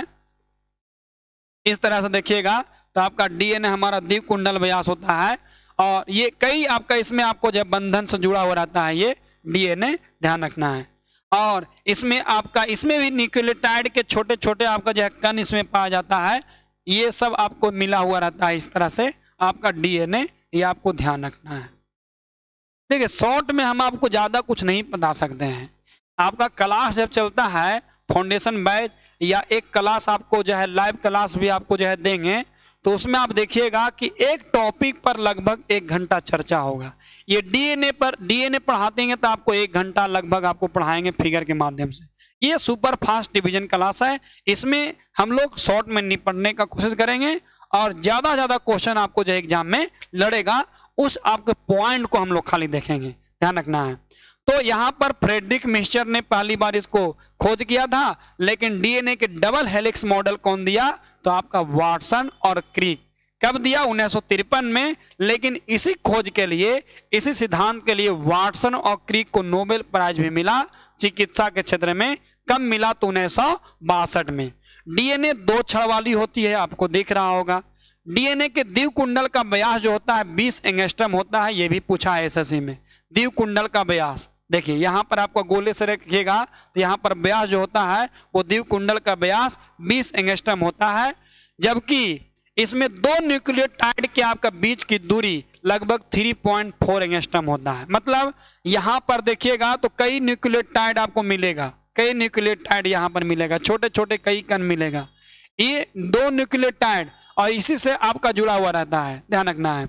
इस तरह से देखिएगा तो आपका डीएनए हमारा द्वीप कुंडल व्यास होता है, और ये कई आपका इसमें आपको जब बंधन से जुड़ा हुआ रहता है ये डीएनए, ध्यान रखना है। और इसमें आपका इसमें भी न्यूक्लियोटाइड के छोटे छोटे आपका जो है कण इसमें पाया जाता है, ये सब आपको मिला हुआ रहता है इस तरह से आपका डीएनए, ये आपको ध्यान रखना है। देखिए शॉर्ट में हम आपको ज्यादा कुछ नहीं बता सकते हैं। आपका क्लास जब चलता है फाउंडेशन बैच या एक क्लास आपको जो है लाइव क्लास भी आपको जो है देंगे, तो उसमें आप देखिएगा कि एक टॉपिक पर लगभग एक घंटा चर्चा होगा। ये डीएनए पर डीएनए पढ़ाते हैं तो आपको एक घंटा लगभग आपको पढ़ाएंगे फिगर के माध्यम से। ये सुपर फास्ट डिवीजन क्लास है, इसमें हम लोग शॉर्ट में निपटने का कोशिश करेंगे और ज्यादा ज्यादा क्वेश्चन आपको जो एग्जाम में लड़ेगा उस आपके पॉइंट को हम लोग खाली देखेंगे, ध्यान रखना है। तो यहाँ पर फ्रेडरिक मिक्सचर ने पहली बार इसको खोज किया था, लेकिन डीएनए के डबल हेलिक्स मॉडल कौन दिया, तो आपका वाटसन और क्रिक। कब दिया, उन्नीस सौ तिरपन में। लेकिन इसी खोज के लिए, इसी सिद्धांत के लिए वाटसन और क्रिक को नोबेल प्राइज भी मिला चिकित्सा के क्षेत्र में। कब मिला, तो उन्नीस सौ बासठ में। डीएनए दो छड़ वाली होती है, आपको दिख रहा होगा। डीएनए के द्वीप कुंडल का व्यास जो होता है बीस एंगस्ट्रम होता है, यह भी पूछा है एसएससी में। द्वीप कुंडल का व्यास देखिए यहाँ पर आपको गोले से रखिएगा तो यहाँ पर व्यास जो होता है वो द्वीप कुंडल का व्यास बीस एंगस्ट्रम होता है, जबकि इसमें दो न्यूक्लियोटाइड के आपका बीच की दूरी लगभग तीन पॉइंट चार एंगस्ट्रम होता है। मतलब यहाँ पर देखिएगा तो कई न्यूक्लियोटाइड आपको मिलेगा, कई न्यूक्लियोटाइड यहाँ पर मिलेगा, छोटे छोटे कई कण मिलेगा। ये दो न्यूक्लियोटाइड और इसी से आपका जुड़ा हुआ रहता है, ध्यान रखना है।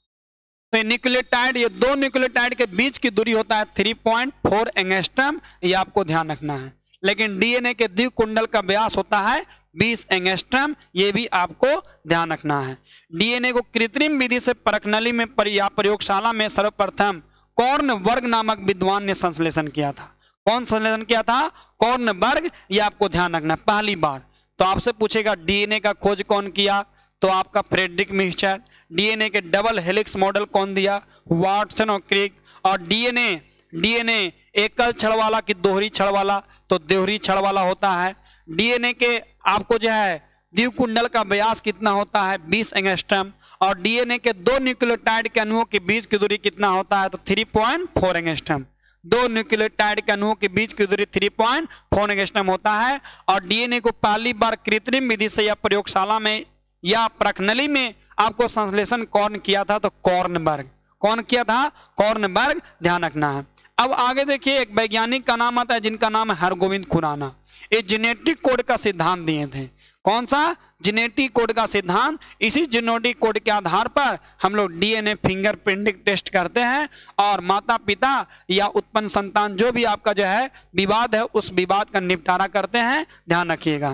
तो न्यूक्लियोटाइड, ये दो न्यूक्लियोटाइड के बीच की दूरी होता है तीन पॉइंट चार एंगस्ट्रम, ये आपको ध्यान रखना है। लेकिन डीएनए के द्वीप कुंडल का व्यास होता है बीस एंगस्ट्रम, ये भी आपको ध्यान रखना है। डीएनए को कृत्रिम विधि से परखनली में या प्रयोगशाला में सर्वप्रथम कॉर्नबर्ग नामक विद्वान ने संश्लेषण किया था। कौन संश्लेषण किया था, कॉर्नबर्ग, ये आपको ध्यान रखना है पहली बार। तो आपसे पूछेगा डीएनए का खोज कौन किया, तो आपका फ्रेडरिक मिक्सचर। डीएनए के डबल हेलिक्स मॉडल कौन दिया, वाटसन और क्रिक। और डीएनए डीएनए एकल छड़ वाला कि दोहरी छड़ वाला, तो दोहरी छड़ वाला होता है। डीएनए के आपको जो है द्वीप कुंडल का व्यास कितना होता है, बीस एंगस्ट्रम। और डीएनए के दो न्यूक्लियोटाइड के अणुओं के बीच की दूरी कितना होता है, तो तीन पॉइंट चार एंगस्ट्रम। दो न्यूक्लियोटाइड के अणुओं के बीच की दूरी तीन पॉइंट चार एंगस्ट्रम होता है। और डीएनए को पहली बार कृत्रिम विधि से या प्रयोगशाला में या प्रखनली में आपको संश्लेषण कौन किया था, तो कॉर्नबर्ग। कौन किया था, कॉर्नबर्ग, ध्यान रखना है। अब आगे देखिए एक वैज्ञानिक का नाम आता है जिनका नाम है हरगोविंद खुराना। ये जेनेटिक कोड का सिद्धांत दिए थे। कौन सा, जेनेटिक कोड का सिद्धांत। इसी जेनेटिक कोड के आधार पर हम लोग डीएनए फिंगरप्रिंटिंग टेस्ट करते हैं और माता पिता या उत्पन्न संतान जो भी आपका जो है विवाद है उस विवाद का निपटारा करते हैं, ध्यान रखिएगा।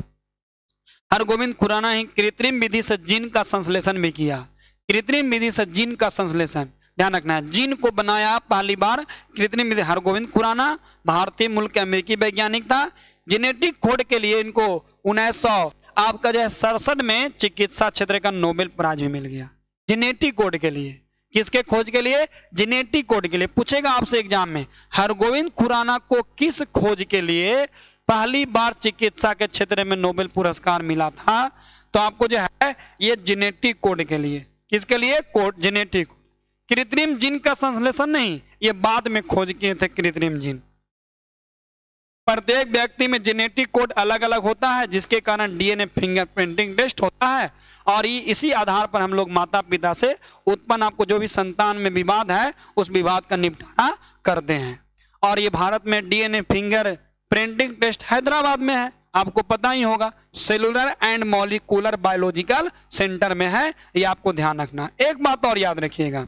हरगोविंद खुराना ही कृत्रिम विधि से जीन का संश्लेषण भी किया। कृत्रिम विधि से जीन का संश्लेषण, ध्यान रखना है। जीन को बनाया पहली बार कृत्रिम विधि, हरगोविंद खुराना भारतीय मूल के अमेरिकी वैज्ञानिक था। जेनेटिक कोड के लिए इनको उन्नीस सौ आपका जो है सड़सठ में चिकित्सा क्षेत्र का नोबेल प्राइज भी मिल गया। जेनेटिक कोड के लिए, किसके खोज के लिए, जेनेटिक कोड के लिए। पूछेगा आपसे एग्जाम में हरगोविंद खुराना को किस खोज के लिए पहली बार चिकित्सा के क्षेत्र में नोबेल पुरस्कार मिला था, तो आपको जो है ये जेनेटिक कोड के लिए। किसके लिए, कोड, जेनेटिक। कृत्रिम जीन का संश्लेषण नहीं, ये बाद में खोज किए थे कृत्रिम जीन। प्रत्येक व्यक्ति में जेनेटिक कोड अलग अलग होता है जिसके कारण डीएनए फिंगरप्रिंटिंग टेस्ट होता है। और ये इसी आधार पर हम लोग माता पिता से उत्पन्न आपको जो भी संतान में विवाद है उस विवाद का निपटारा करते हैं। और ये भारत में DNA finger printing test Hyderabad में है, आपको पता ही होगा। Cellular and molecular biological centre में है, ये आपको ध्यान रखना। एक बात और याद रखिएगा,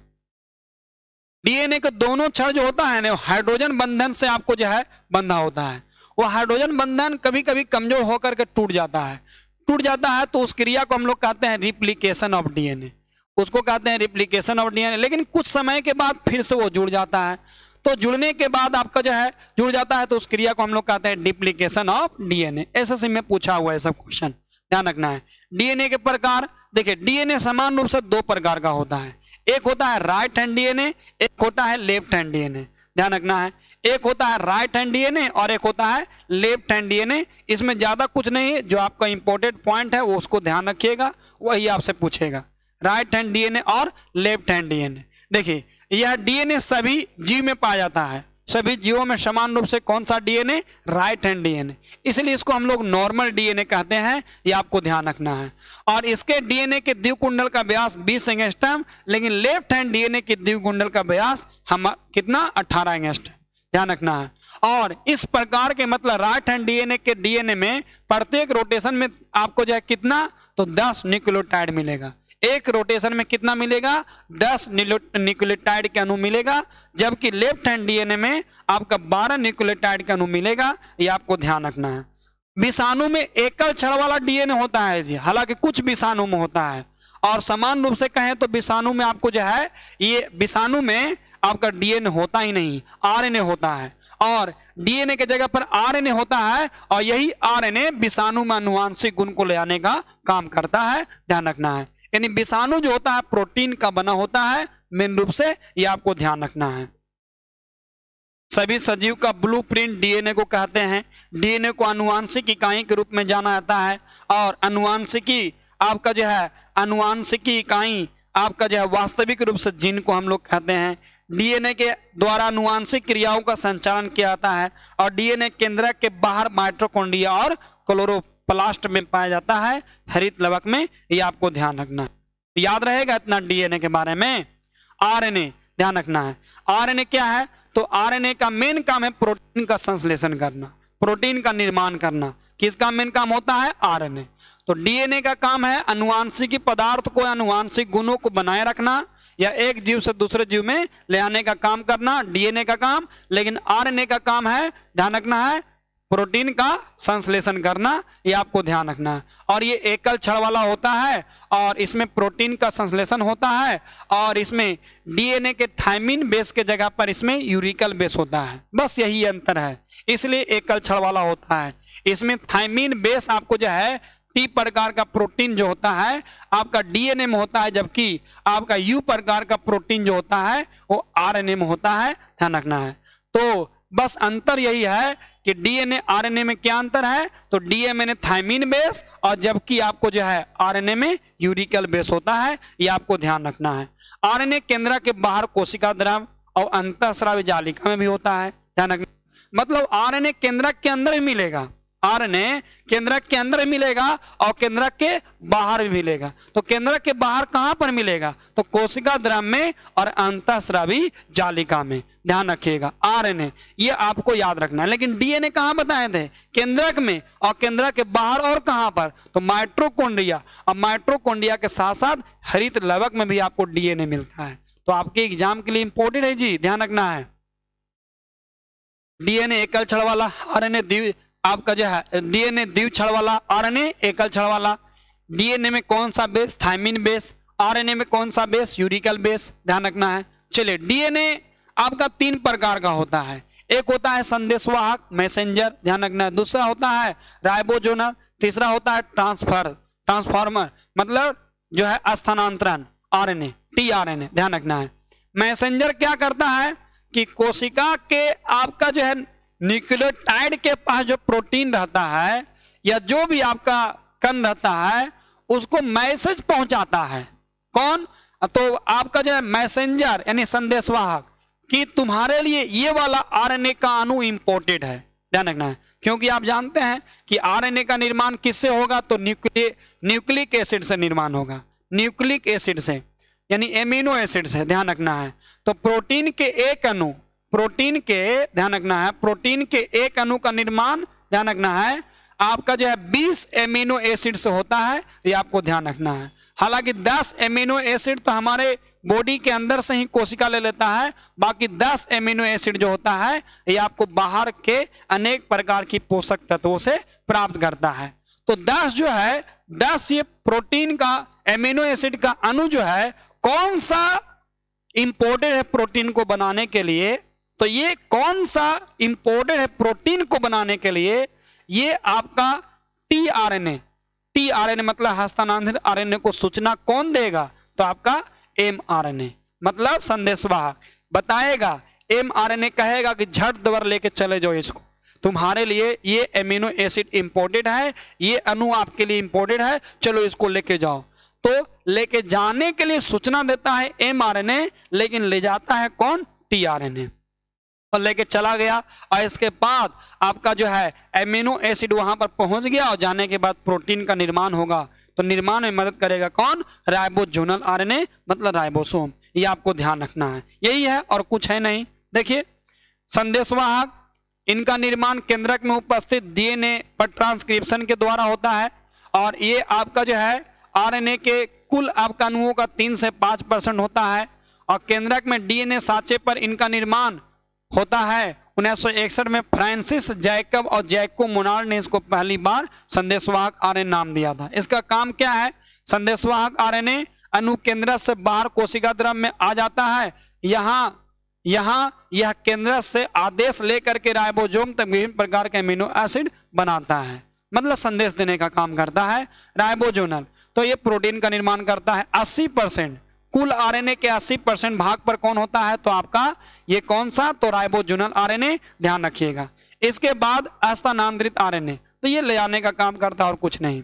डीएनए के दोनों छड़ जो होता है ना हाइड्रोजन बंधन से आपको जो है बंधा होता है। वो हाइड्रोजन बंधन कभी कभी कमजोर होकर के टूट जाता है। टूट जाता है तो उस क्रिया को हम लोग कहते हैं रिप्लिकेशन ऑफ डीएनए, उसको कहते हैं रिप्लिकेशन ऑफ डीएनए। लेकिन कुछ समय के बाद फिर से वो जुड़ जाता है। तो जुड़ने के बाद आपका जो है जुड़ जाता है तो उस क्रिया को हम लोग कहते हैं डिप्लीकेशन ऑफ डीएनए। एसएससी में पूछा हुआ है सब क्वेश्चन, ध्यान रखना है। डीएनए के प्रकार देखिए डीएनए समान रूप से दो प्रकार का होता है, एक होता है राइट हैंड डीएनए, एक होता है लेफ्ट हैंड डीएनए। ध्यान रखना है, एक होता है राइट हैंड डीएनए और एक होता है लेफ्ट हैंड डीएनए। इसमें ज्यादा कुछ नहीं है, जो आपका इंपॉर्टेंट पॉइंट है वो उसको ध्यान रखिएगा, वही आपसे पूछेगा। राइट हैंड डीएनए और लेफ्ट हैंड डीएनए। देखिए यह डीएनए सभी जीव में पाया जाता है, सभी जीवों में समान रूप से कौन सा डीएनए? Right hand DNA. इसलिए इसको हम लोग नॉर्मल डीएनए कहते हैं, ये आपको ध्यान रखना है। और इसके डीएनए के द्विकुंडल का व्यास बीस एंगस्ट्रॉम, लेकिन लेफ्ट हैंड डीएनए के द्विकुंडल का व्यास हम कितना? अठारह एंगस्ट्रॉम। ध्यान रखना है। और इस प्रकार के मतलब राइट हैंड डीएनए के डीएनए में प्रत्येक रोटेशन में आपको जो है कितना? तो दस न्यूक्लियोटाइड मिलेगा। एक रोटेशन में कितना मिलेगा? दस न्यूक्लियोटाइड के अणु मिलेगा, जबकि लेफ्ट हैंड डीएनए में आपका बारह न्यूक्लियोटाइड का अणु मिलेगा। ये आपको ध्यान रखना है। विषाणु में एकल क्षण वाला डीएनए होता है जी, हालांकि कुछ विषाणु में होता है। और समान रूप से कहें तो विषाणु में आपको जो है, ये विषाणु में आपका डीएनए होता ही नहीं, आरएनए होता है। और डीएनए के जगह पर आरएनए होता है, और यही आरएनए विषाणु में आनुवांशिक गुण को ले आने का काम करता है। ध्यान रखना है। यानी विषाणु जो होता है प्रोटीन का बना होता है मेन रूप से, ये आपको ध्यान रखना है। सभी सजीव का ब्लूप्रिंट डीएनए को कहते हैं। डीएनए को आनुवांशिक इकाई के रूप में जाना जाता है। और आनुवांशिकी आपका जो है, आनुवांशिकी इकाई आपका जो है वास्तविक रूप से जीन को हम लोग कहते हैं। डीएनए के द्वारा आनुवांशिक क्रियाओं का संचालन किया जाता है। और डीएनए केंद्रक के बाहर माइटोकॉन्ड्रिया और क्लोरोप्लास्ट में पाया जाता है, हरित लवक में। ये आपको ध्यान रखना है, याद रहेगा इतना डीएनए के बारे में। आरएनए ध्यान रखना है। आरएनए क्या है? तो आरएनए का मेन काम है प्रोटीन का संश्लेषण करना, प्रोटीन का निर्माण करना। किसका मेन काम होता है? आरएनए। तो डीएनए का काम है आनुवांशिक पदार्थ को, आनुवांशिक गुणों को बनाए रखना या एक जीव से दूसरे जीव में ले आने का काम करना, डीएनए का काम। लेकिन आरएनए का काम है, ध्यान रखना है, प्रोटीन का संश्लेषण करना। ये आपको ध्यान रखना है। और ये एकल क्षण वाला होता है, और इसमें प्रोटीन का संश्लेषण होता है। और इसमें डीएनए के थायमिन बेस के जगह पर इसमें यूरिकल बेस होता है, बस यही अंतर है, इसलिए एकल क्षण वाला होता है। इसमें थायमिन बेस आपको जो है टी प्रकार का प्रोटीन जो होता है आपका डीएनए में होता है, जबकि आपका यू प्रकार का प्रोटीन जो होता है वो आरएनए में होता है। ध्यान रखना है। तो बस अंतर यही है कि डीएनए आरएनए में क्या अंतर है? तो डीएनए में थायमिन बेस, और जबकि आपको जो है आरएनए में यूरिकल बेस होता है। ये आपको ध्यान रखना है। आरएनए केंद्र के बाहर कोशिका द्रव और अंतःस्रावी जालिका में भी होता है। ध्यान रखना, मतलब आरएनए केंद्रक के अंदर ही मिलेगा, आरएनए केंद्रक के अंदर मिलेगा और केंद्रक के बाहर भी मिलेगा। तो केंद्रक के बाहर कहां पर मिलेगा? तो कोशिका द्रव में और अंतःस्रावी जालिका में। ध्यान रखिएगा, आरएनए ये आपको याद रखना है। लेकिन डीएनए कहां बताए थे? केंद्रक में, और केंद्रक के बाहर और कहां पर? तो माइटोकॉन्ड्रिया, और माइटोकॉन्ड्रिया के साथ साथ हरित लवक में भी आपको डीएनए मिलता है। तो आपके एग्जाम के लिए इंपॉर्टेंट है जी, ध्यान रखना है। डीएनए एकल क्षण वाला, आरएनए द्वि आपका जो है डीएनए द्वि क्षण वाला, आरएनए एकल क्षण वाला। डीएनए में कौन सा बेस? Thiamine base. आरएनए में कौन सा बेस? Uracil base. ध्यान रखना है। चलिए, डीएनए आपका तीन प्रकार का होता है। एक होता है संदेशवाहक, मैसेंजर, ध्यान रखना है। दूसरा होता है राइबोसोमल, तीसरा होता है ट्रांसफर ट्रांसफार्मर, मतलब जो है स्थानांतरण, आरएनए, टीआरएनए। ध्यान रखना है। मैसेंजर क्या करता है कि कोशिका के आपका जो है न्यूक्लियोटाइड के पास जो प्रोटीन रहता है या जो भी आपका कण रहता है उसको मैसेज पहुंचाता है। कौन? तो आपका जो है मैसेंजर यानी संदेशवाहक, कि तुम्हारे लिए ये वाला आरएनए का अणु इंपॉर्टेंट है। ध्यान रखना है, क्योंकि आप जानते हैं कि आरएनए का निर्माण किससे होगा? तो न्यूक्लिक न्यूक्लिक एसिड से निर्माण होगा, न्यूक्लिक एसिड से, यानी एमिनो एसिड से। ध्यान रखना है। तो प्रोटीन के एक अणु प्रोटीन के ध्यान रखना है प्रोटीन के एक अणु का निर्माण, ध्यान रखना है, आपका जो है बीस एमिनो एसिड से होता है। ये आपको ध्यान रखना है। हालांकि दस एमिनो एसिड तो हमारे बॉडी के अंदर से ही कोशिका ले लेता है, बाकी दस एमिनो एसिड जो होता है ये आपको बाहर के अनेक प्रकार की पोषक तत्वों से प्राप्त करता है। तो दस जो है दस ये प्रोटीन का एमिनो एसिड का अणु जो है कौन सा इंपॉर्टेंट है प्रोटीन को बनाने के लिए? तो ये कौन सा इंपॉर्टेंट है प्रोटीन को बनाने के लिए? ये आपका tRNA T R N A मतलब हस्तांतरित आर एन ए को सूचना कौन देगा? तो आपका एम आर एन ए मतलब संदेशवाहक बताएगा। एम आर एन ए कहेगा कि झट दवर लेके चले जाओ, इसको तुम्हारे लिए ये एमिनो एसिड इंपोर्टेड है, ये अणु आपके लिए इंपोर्टेड है, चलो इसको लेके जाओ। तो लेके जाने के लिए सूचना देता है एम आर एन ए, लेकिन ले जाता है कौन? T R N A. और लेके चला गया और इसके बाद आपका जो है एमिनो एसिड वहां पर पहुंच गया और जाने के बाद प्रोटीन का निर्माण होगा। तो निर्माण में मदद करेगा कौन? राइबोजोनल आर एन ए मतलब राइबोसोम। ये आपको ध्यान रखना है, यही है और कुछ है नहीं। देखिए संदेशवाहक, इनका निर्माण केंद्रक में उपस्थित डीएनए पर ट्रांसक्रिप्शन के द्वारा होता है और ये आपका जो है आरएनए के कुल आपका अणुओं का तीन से पाँच परसेंट होता है और केंद्रक में डीएनए साँचे पर इनका निर्माण होता है। उन्नीस सौ इकसठ में फ्रांसिस जैकब और जैको मोनार्ड ने इसको पहली बार संदेशवाहक आरएनए नाम दिया था। इसका काम क्या है? संदेशवाहक आरएनए अणु केंद्र से बाहर कोशिका द्रव में आ जाता है। यहाँ यहाँ यह केंद्र से आदेश लेकर के राइबोसोम तक विभिन्न प्रकार के अमीनो एसिड बनाता है, मतलब संदेश देने का काम करता है राइबोजोनल। तो ये प्रोटीन का निर्माण करता है। अस्सी परसेंट कुल आरएनए के अस्सी परसेंट भाग पर कौन होता है? तो आपका ये कौन सा? तो राइबोजोनल आरएनए, ध्यान रखिएगा। इसके बाद हस्तांतरित आरएनए, तो ये ले आने का काम करता है और कुछ नहीं।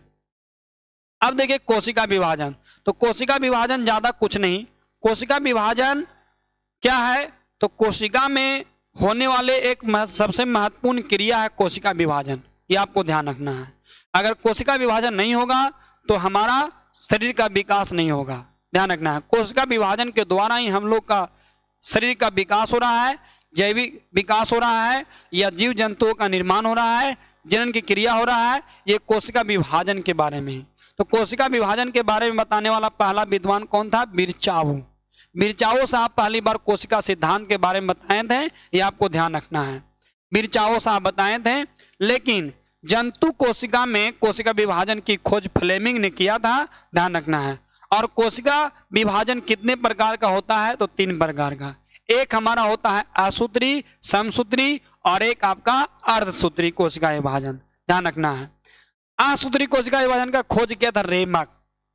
अब देखिए कोशिका विभाजन। तो कोशिका विभाजन ज्यादा कुछ नहीं। कोशिका विभाजन क्या है? तो कोशिका में होने वाले एक सबसे महत्वपूर्ण क्रिया है कोशिका विभाजन। ये आपको ध्यान रखना है। अगर कोशिका विभाजन नहीं होगा तो हमारा शरीर का विकास नहीं होगा, ध्यान रखना है। कोशिका विभाजन के द्वारा ही हम लोग का शरीर का विकास हो रहा है, जैविक विकास हो रहा है, या जीव जंतुओं का निर्माण हो रहा है, जनन की क्रिया हो रहा है। ये कोशिका विभाजन के बारे में। तो कोशिका विभाजन के बारे में बताने वाला पहला विद्वान कौन था? बिरचाओ। बिरचाओ साहब पहली बार कोशिका सिद्धांत के बारे में बताए थे, ये आपको ध्यान रखना है। बिरचाओ साहब बताए थे, लेकिन जंतु कोशिका में कोशिका विभाजन की खोज फ्लेमिंग ने किया था, ध्यान रखना है। और कोशिका विभाजन कितने प्रकार का होता है? तो तीन प्रकार का। एक हमारा होता है असूत्री, समसूत्री और एक आपका अर्धसूत्री कोशिका विभाजन, ध्यान रखना है। असूत्री कोशिका विभाजन का खोज किया था रेमक।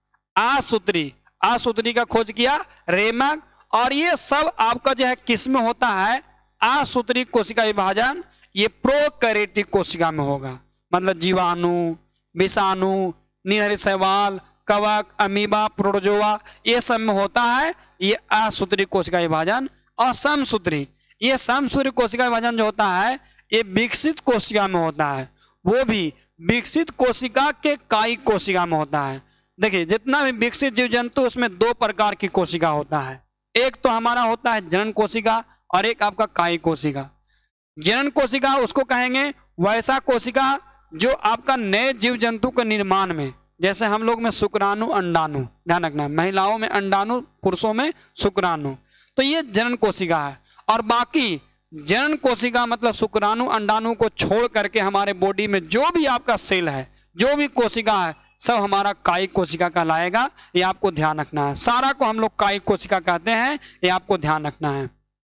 असूत्री असूत्री का खोज किया रेमक। और ये सब आपका जो है किस में होता है? असूत्री कोशिका विभाजन ये प्रोकैरियोटिक कोशिका में होगा, मतलब जीवाणु, विषाणु, निरहरित शैवाल, कवक, अमीबा, प्रोटोजोआ, ये सब में होता है ये असूत्री कोशिका विभाजन। और समसूत्री, ये समसूत्री कोशिका विभाजन जो होता है ये विकसित कोशिका में होता है, वो भी विकसित कोशिका के कायी कोशिका में होता है। देखिए जितना भी विकसित जीव जंतु उसमें दो प्रकार की कोशिका होता है। एक तो हमारा होता है जनन कोशिका और एक आपका कायी कोशिका। जनन कोशिका उसको कहेंगे वैसा कोशिका जो आपका नए जीव जंतु के निर्माण में, जैसे हम लोग में शुक्राणु, अंडाणु, ध्यान रखना, महिलाओं में अंडाणु, पुरुषों में शुक्राणु, तो ये जनन कोशिका है। और बाकी जनन कोशिका मतलब शुक्राणु, अंडाणु को छोड़ करके हमारे बॉडी में जो भी आपका सेल है, जो भी कोशिका है, सब हमारा कायिक कोशिका कहलाएगा। ये आपको ध्यान रखना है। सारा को हम लोग कायिक कोशिका कहते हैं, ये आपको ध्यान रखना है।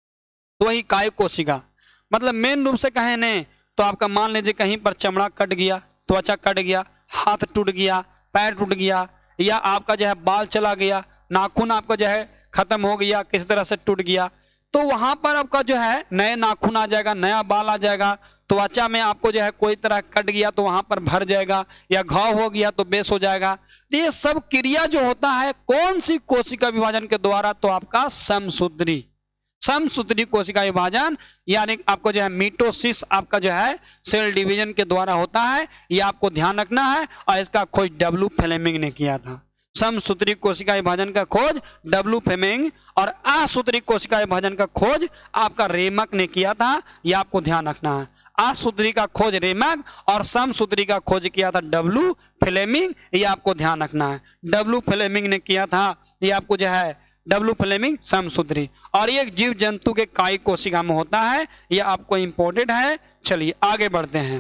तो वही कायिक कोशिका मतलब मेन रूप से कहें ने तो आपका मान लीजिए कहीं पर चमड़ा कट गया, त्वचा कट गया, हाथ टूट गया, पैर टूट गया, या आपका जो है बाल चला गया, नाखून आपका जो है खत्म हो गया, किसी तरह से टूट गया, तो वहां पर आपका जो है नए नाखून आ जाएगा, नया बाल आ जाएगा। त्वचा में आपको जो है कोई तरह कट गया तो वहां पर भर जाएगा, या घाव हो गया तो बेस हो जाएगा। तो ये सब क्रिया जो होता है कौन सी कोशिका विभाजन के द्वारा? तो आपका समसूत्री समसूत्री कोशिका विभाजन, यानी आपको जो है मिटोसिस आपका जो है सेल डिवीजन के द्वारा होता है। ये आपको ध्यान रखना है। और इसका खोज डब्ल्यू फ्लेमिंग ने किया था। समसूत्री कोशिका विभाजन का खोज डब्ल्यू फ्लेमिंग और असूत्री कोशिका विभाजन का खोज आपका रेमक ने किया था। यह आपको ध्यान रखना है। असूत्री का खोज रेमक और समसूत्री का खोज किया था डब्ल्यू फ्लेमिंग। यह आपको ध्यान रखना है। डब्ल्यू फ्लेमिंग ने किया था, यह आपको जो है डब्ल्यू फ्लेमिंग समसूत्री। और ये जीव जंतु के कायिक कोशिका में होता है। यह आपको इंपॉर्टेंट है। चलिए आगे बढ़ते हैं।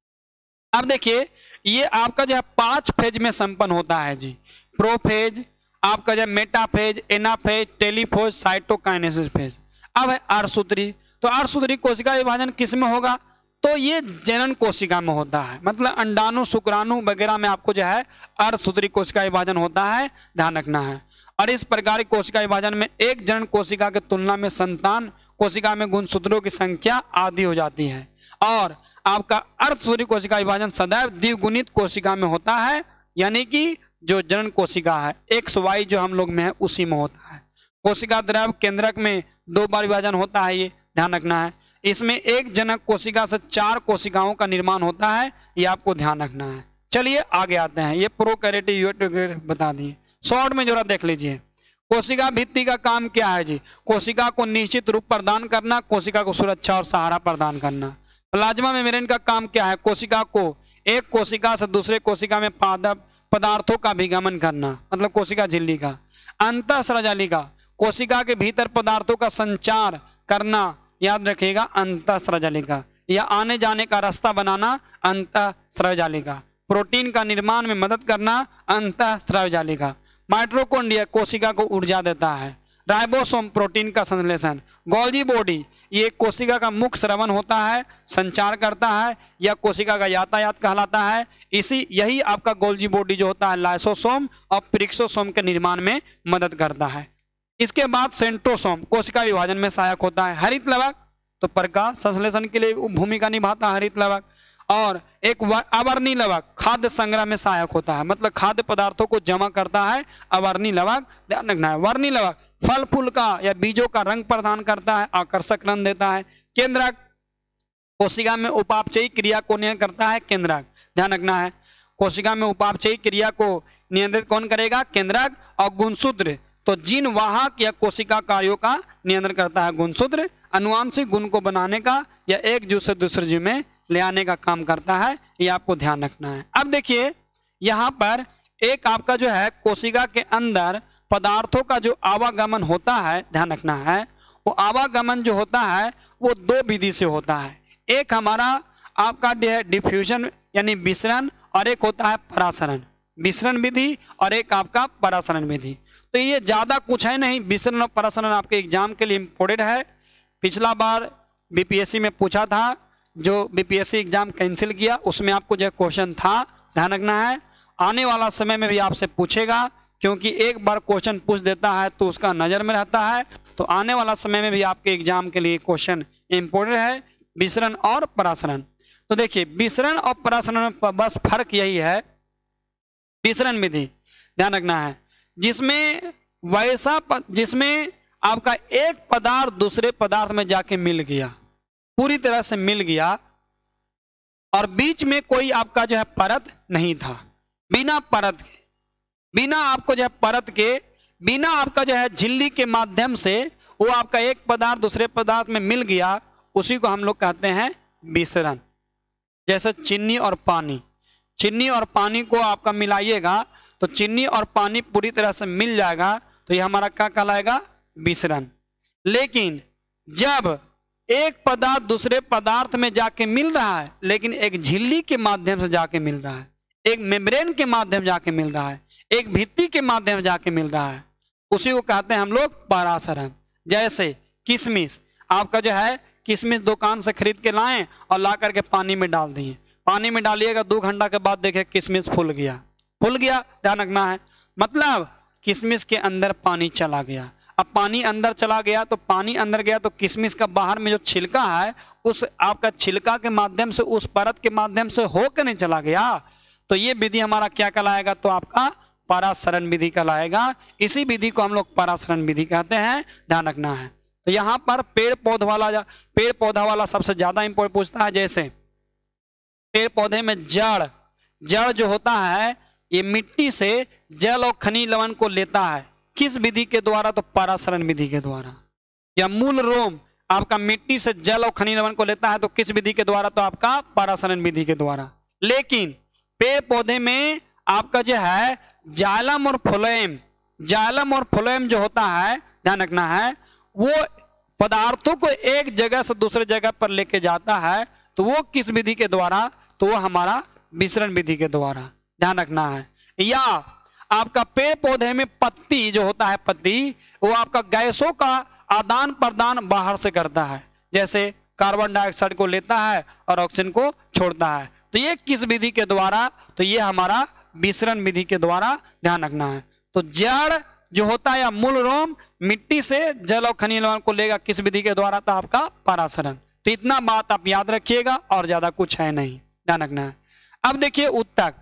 अब देखिए ये आपका जो है पांच फेज में संपन्न होता है जी। प्रोफेज, आपका जो metaphase, anaphase, telophase, cytokinesis phase. अब है अर्धसूत्री। तो अर्धसूत्री कोशिका विभाजन किस में होगा? तो ये जनन कोशिका में होता है, मतलब अंडाणु शुक्राणु वगैरह में आपको जो है अर्धसूत्री कोशिका विभाजन होता है, ध्यान रखना है। और इस प्रकार की कोशिका विभाजन में एक जनन कोशिका की तुलना में संतान कोशिका में गुणसूत्रों की संख्या आधी हो जाती है। और आपका अर्धसूत्री कोशिका विभाजन सदैव द्विगुणित कोशिका में होता है, यानी कि जो जनन कोशिका है एक्स वाई जो हम लोग में है उसी में होता है। कोशिका द्रव केंद्रक में दो बार विभाजन होता है, ये ध्यान रखना है। इसमें एक जनक कोशिका से चार कोशिकाओं का निर्माण होता है, ये आपको ध्यान रखना है। चलिए आगे आते हैं, ये प्रोकैरियोटिक बता दिए, शॉर्ट में जरा देख लीजिए। कोशिका भित्ति का काम क्या है जी? कोशिका को निश्चित रूप प्रदान करना, कोशिका को सुरक्षा और सहारा प्रदान करना। प्लाज्मा मेम्ब्रेन का काम क्या है? कोशिका को एक कोशिका से दूसरे कोशिका में पदार्थों का विगमन करना, मतलब कोशिका झिल्ली का। अंतःस्राजालिका कोशिका के भीतर पदार्थों का संचार करना, याद रखिएगा अंतःस्राजालिका, या आने जाने का रास्ता बनाना अंतःस्राजालिका। प्रोटीन का निर्माण में मदद करना अंतःस्राजालिका। माइटोकॉन्ड्रिया कोशिका को ऊर्जा देता है। राइबोसोम प्रोटीन का संश्लेषण। गोल्जी बॉडी ये कोशिका का मुख्य श्रवण होता है, संचार करता है, या कोशिका का यातायात कहलाता है। इसी यही आपका गोल्जी बॉडी जो होता है लाइसोसोम और पेरिक्सोसोम के निर्माण में मदद करता है। इसके बाद सेंट्रोसोम कोशिका विभाजन में सहायक होता है। हरित लवक तो प्रकाश संश्लेषण के लिए भूमिका निभाता है हरित लवक। और एक अवर्णी लवक खाद्य संग्रह में सहायक होता है, मतलब खाद्य पदार्थों को जमा करता है अवर्णी लवक, ध्यान रखना है। वर्णी लवक फल फूल का या बीजों का रंग प्रदान करता है, आकर्षक रंग देता है। केंद्रक कोशिका में उपापचयी क्रिया को नियंत्रित करता है, केंद्रक, ध्यान रखना है। कोशिका में उपापचयी क्रिया को नियंत्रित कौन करेगा? केंद्रक। और गुणसूत्र तो जीन वाहक या कोशिका कार्यों का नियंत्रण करता है गुणसूत्र। अनुवांशिक गुण को बनाने का या एक जीव से दूसरे जीव में ले आने का काम करता है, ये आपको ध्यान रखना है। अब देखिए यहाँ पर एक आपका जो है कोशिका के अंदर पदार्थों का जो आवागमन होता है, ध्यान रखना है, वो आवागमन जो होता है वो दो विधि से होता है। एक हमारा आपका डिफ्यूजन यानी विसरण, और एक होता है परासरण। विसरण विधि और एक आपका परासरण विधि। तो ये ज़्यादा कुछ है नहीं, विसरण और परासरण आपके एग्जाम के लिए इम्पोर्टेंट है। पिछला बार बीपीएससी में पूछा था, जो बीपीएससी एग्जाम कैंसिल किया उसमें आपको जो क्वेश्चन था, ध्यान रखना है। आने वाला समय में भी आपसे पूछेगा, क्योंकि एक बार क्वेश्चन पूछ देता है तो उसका नज़र में रहता है। तो आने वाला समय में भी आपके एग्जाम के लिए क्वेश्चन इम्पोर्टेंट है, विसरण और परासरण। तो देखिए विसरण और परासरण में बस फर्क यही है, विसरण विधि ध्यान रखना है, जिसमें वैसा जिसमें आपका एक पदार्थ दूसरे पदार्थ में जाके मिल गया, पूरी तरह से मिल गया, और बीच में कोई आपका जो है परत नहीं था। बिना परत के, बिना आपको जो है परत के, बिना आपका जो है झिल्ली के माध्यम से वो आपका एक पदार्थ दूसरे पदार्थ में मिल गया, उसी को हम लोग कहते हैं विसरण। जैसे चीनी और पानी, चीनी और पानी को आपका मिलाइएगा तो चीनी और पानी पूरी तरह से मिल जाएगा, तो ये हमारा क्या कहलाएगा? विसरण। लेकिन जब एक पदार्थ दूसरे पदार्थ में जाके मिल रहा है, लेकिन एक झिल्ली के माध्यम से जाके मिल रहा है, एक मेम्ब्रेन के माध्यम जाके मिल रहा है, एक भित्ति के माध्यम जाके मिल रहा है, उसी को कहते हैं हम लोग परासरण। जैसे किशमिश, आपका जो है किशमिश दुकान से खरीद के लाएं और ला करके पानी में डाल दिए, पानी में डालिएगा, दो घंटा के बाद देखें किशमिश फूल गया, फूल गया, ध्यान रखना है। मतलब किशमिश के अंदर पानी चला गया। अब पानी अंदर चला गया तो पानी अंदर गया तो किशमिश का बाहर में जो छिलका है, उस आपका छिलका के माध्यम से, उस परत के माध्यम से होकर नहीं चला गया, तो ये विधि हमारा क्या कहलाएगा? तो आपका परासरण विधि कहलाएगा। इसी विधि को हम लोग परासरण विधि कहते हैं, ध्यान रखना है। तो यहाँ पर पेड़ पौधा वाला पेड़ पौधा वाला सबसे ज्यादा इंपॉर्टेंट पूछता है। जैसे पेड़ पौधे में जड़, जड़ जो होता है ये मिट्टी से जल और खनिज लवण को लेता है, किस विधि के द्वारा? तो परासरण विधि के द्वारा। या मूल रोम आपका मिट्टी से जल और खनिज लवण को लेता है, तो किस विधि के द्वारा? तो आपका परासरण विधि के द्वारा। लेकिन पेड़ पौधे में आपका जो है जाइलम और फ्लोएम, जाइलम और फ्लोएम जो होता है, ध्यान रखना है, वो पदार्थों को एक जगह से दूसरे जगह पर लेके जाता है, तो वो किस विधि के द्वारा? तो वो हमारा विसरण विधि के द्वारा, ध्यान रखना है। या आपका पेड़ पौधे में पत्ती जो होता है, पत्ती वो आपका गैसों का आदान प्रदान बाहर से करता है, जैसे कार्बन डाइऑक्साइड को लेता है और ऑक्सीजन को छोड़ता है। तो ये किस विधि के द्वारा, तो ये हमारा विसरण विधि के द्वारा ध्यान रखना है। तो जड़ जो होता है या मूल रोम मिट्टी से जल और खनिज लवण को लेगा किस विधि के द्वारा, तो आपका परासरण। तो इतना बात आप याद रखिएगा और ज्यादा कुछ है नहीं, ध्यान रखना है। अब देखिए उत्तक,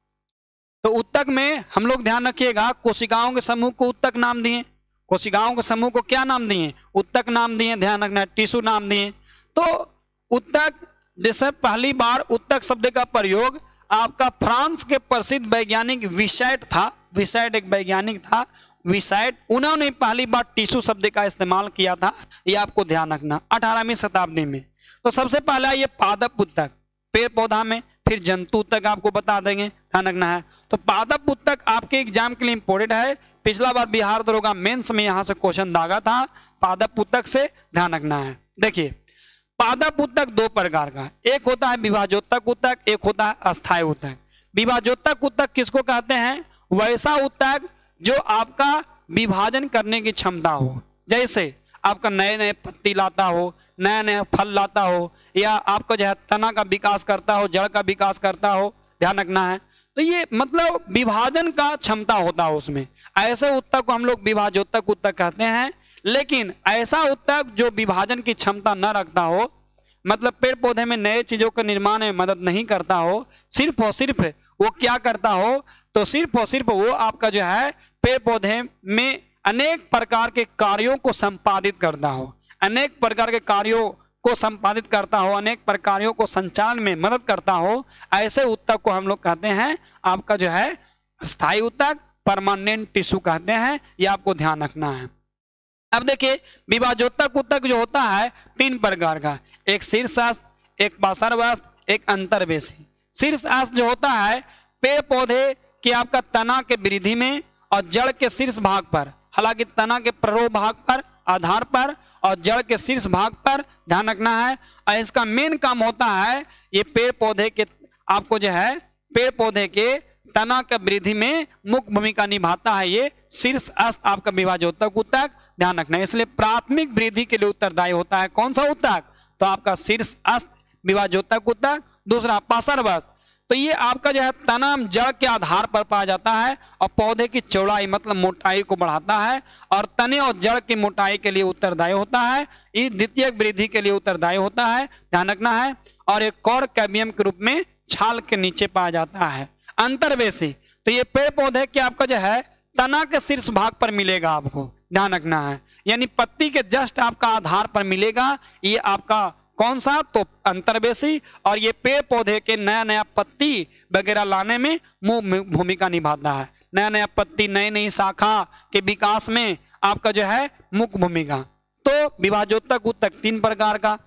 तो उत्तक में हम लोग ध्यान रखिएगा कोशिकाओं के समूह को उत्तक नाम दिए, कोशिकाओं के समूह को क्या नाम दिए, उत्तक नाम दिए, ध्यान रखना है, टिश्यू नाम दिए। तो उत्तक, जैसे पहली बार उत्तक शब्द का प्रयोग आपका फ्रांस के प्रसिद्ध वैज्ञानिक विसाइट था, विसाइट एक वैज्ञानिक था, विसाइट, उन्होंने पहली बार टिश्यू शब्द का इस्तेमाल किया था, ये आपको ध्यान रखना, अठारहवीं शताब्दी में। तो सबसे पहला ये पादप उत्तक पेड़ पौधा में, फिर जंतु उत्तक आपको बता देंगे, ध्यान रखना है। तो पादप उत्तक आपके एग्जाम के लिए इंपोर्टेंट है, पिछला बार बिहार दरोगा मेंस में यहां से क्वेश्चन दागा था पादप उत्तक से, ध्यान रखना है। देखिए पादप उत्तक दो प्रकार का, एक होता है विभाजोत्तक उत्तक, एक होता है अस्थायी उत्तक। विभाजोत्तक उत्तक किसको कहते हैं, वैसा उत्तक जो आपका विभाजन करने की क्षमता हो, जैसे आपका नए नए पत्ती लाता हो, नया नया फल लाता हो, या आपका जो है तना का विकास करता हो, जड़ का विकास करता हो, ध्यान रखना है। तो ये मतलब विभाजन का क्षमता होता है उसमें, ऐसे उत्तक को हम लोग विभाजोत्तक उत्तक कहते हैं। लेकिन ऐसा उत्तक जो विभाजन की क्षमता न रखता हो, मतलब पेड़ पौधे में नए चीजों के निर्माण में मदद नहीं करता हो, सिर्फ और सिर्फ वो क्या करता हो, तो सिर्फ और सिर्फ वो आपका जो है पेड़ पौधे में अनेक प्रकार के कार्यों को संपादित करता हो, अनेक प्रकार के कार्यों को संपादित करता हो, अनेक प्रकारों को संचालन में मदद करता हो, ऐसे उत्तक को हम लोग कहते हैं आपका जो है स्थायी उत्तक, परमानेंट टिश्यू कहते हैं, ये आपको ध्यान रखना है। अब देखिए विभाजोत्तक उत्तक जो होता है तीन प्रकार का, एक शीर्षस्थ, एक पार्श्वस्थ, एक अंतर्वेशी। शीर्षस्थ जो होता है पेड़ पौधे के आपका तना के वृद्धि में और जड़ के शीर्ष भाग पर, हालांकि तना के प्ररोह भाग पर, आधार पर, और जड़ के शीर्ष भाग पर ध्यान रखना है। और इसका मेन काम होता है ये पेड़ पौधे के आपको जो है पेड़ पौधे के तना के वृद्धि में मुख्य भूमिका निभाता है, ये शीर्षस्थ आपका विभाजोत्तक उत्तक, ध्यान रखना है। इसलिए प्राथमिक वृद्धि के लिए उत्तरदायी होता है कौन सा उत्तक, तो आपका शीर्षस्थ विभाजोत्तक उत्तक। दूसरा पार्श्वस्थ, तो ये आपका जो है तना जड़ के आधार पर पाया जाता है और पौधे की चौड़ाई मतलब मोटाई को बढ़ाता है, और तने और जड़ की मोटाई के लिए उत्तरदायी होता है, ये द्वितीय वृद्धि के लिए उत्तरदायी होता है, ध्यान रखना है। और एक कौर कैबियम के रूप में छाल के नीचे पाया जाता है। अंतर्वेशी, तो ये पेड़ पौधे के आपका जो है तना के शीर्ष भाग पर मिलेगा, आपको ध्यान रखना है, यानी पत्ती के जस्ट आपका आधार पर मिलेगा, ये आपका कौन सा, तो अंतर्वेशी। और ये पेड़ पौधे के नया नया पत्ती वगैरह लाने में मुख्य भूमिका निभाता है, नया नया पत्ती, नई नई शाखा के विकास में आपका जो है मुख्य भूमिका। तो विभाजोत्तक उत्तक तीन प्रकार का,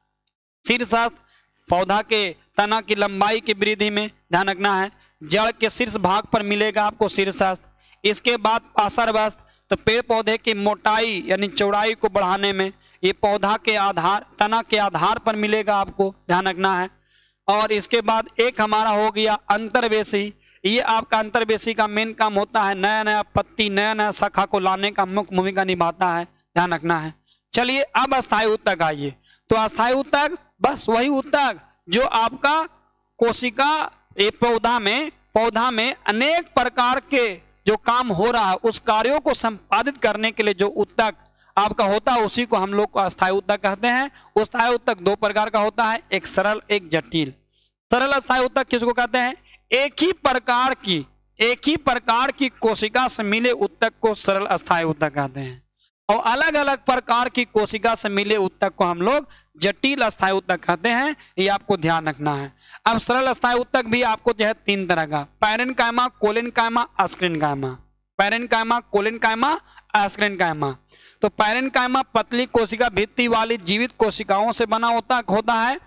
शीर्षस्थ पौधा के तना की लंबाई की वृद्धि में, ध्यान रखना है, जड़ के शीर्ष भाग पर मिलेगा आपको शीर्षस्थ। इसके बाद पार्श्वस्थ, तो पेड़ पौधे की मोटाई यानी चौड़ाई को बढ़ाने में, ये पौधा के आधार तना के आधार पर मिलेगा, आपको ध्यान रखना है। और इसके बाद एक हमारा हो गया अंतर्वेशी, ये आपका अंतर्वेशी का मेन काम होता है नया नया पत्ती, नया नया शाखा को लाने का मुख्य भूमिका निभाता है, ध्यान रखना है। चलिए अब अस्थायी उत्तक आइए। तो अस्थायी उत्तक बस वही उत्तक जो आपका कोशिका ये पौधा में पौधा में अनेक प्रकार के जो काम हो रहा है उस कार्यों को संपादित करने के लिए जो उत्तक आपका होता है उसी को हम लोग को अस्थायी उत्तक कहते हैं। अस्थायी उत्तक दो प्रकार का होता है, एक सरल एक जटिल। सरल अस्थायी उत्तक किसको कहते हैं, एक ही प्रकार की एक ही प्रकार की कोशिका से मिले उत्तक को सरल अस्थायी उत्तक कहते हैं, और अलग अलग प्रकार की कोशिका से मिले उत्तक को हम लोग जटिल अस्थायी उत्तक कहते हैं, ये आपको ध्यान रखना है। अब सरल अस्थायी उत्तक भी आपको जो है तीन तरह का, parenchyma, collenchyma, sclerenchyma. Parenchyma, collenchyma, sclerenchyma. तो पैरेन्काइमा पतली कोशिका भित्ति वाली जीवित कोशिकाओं से बना होता होता है।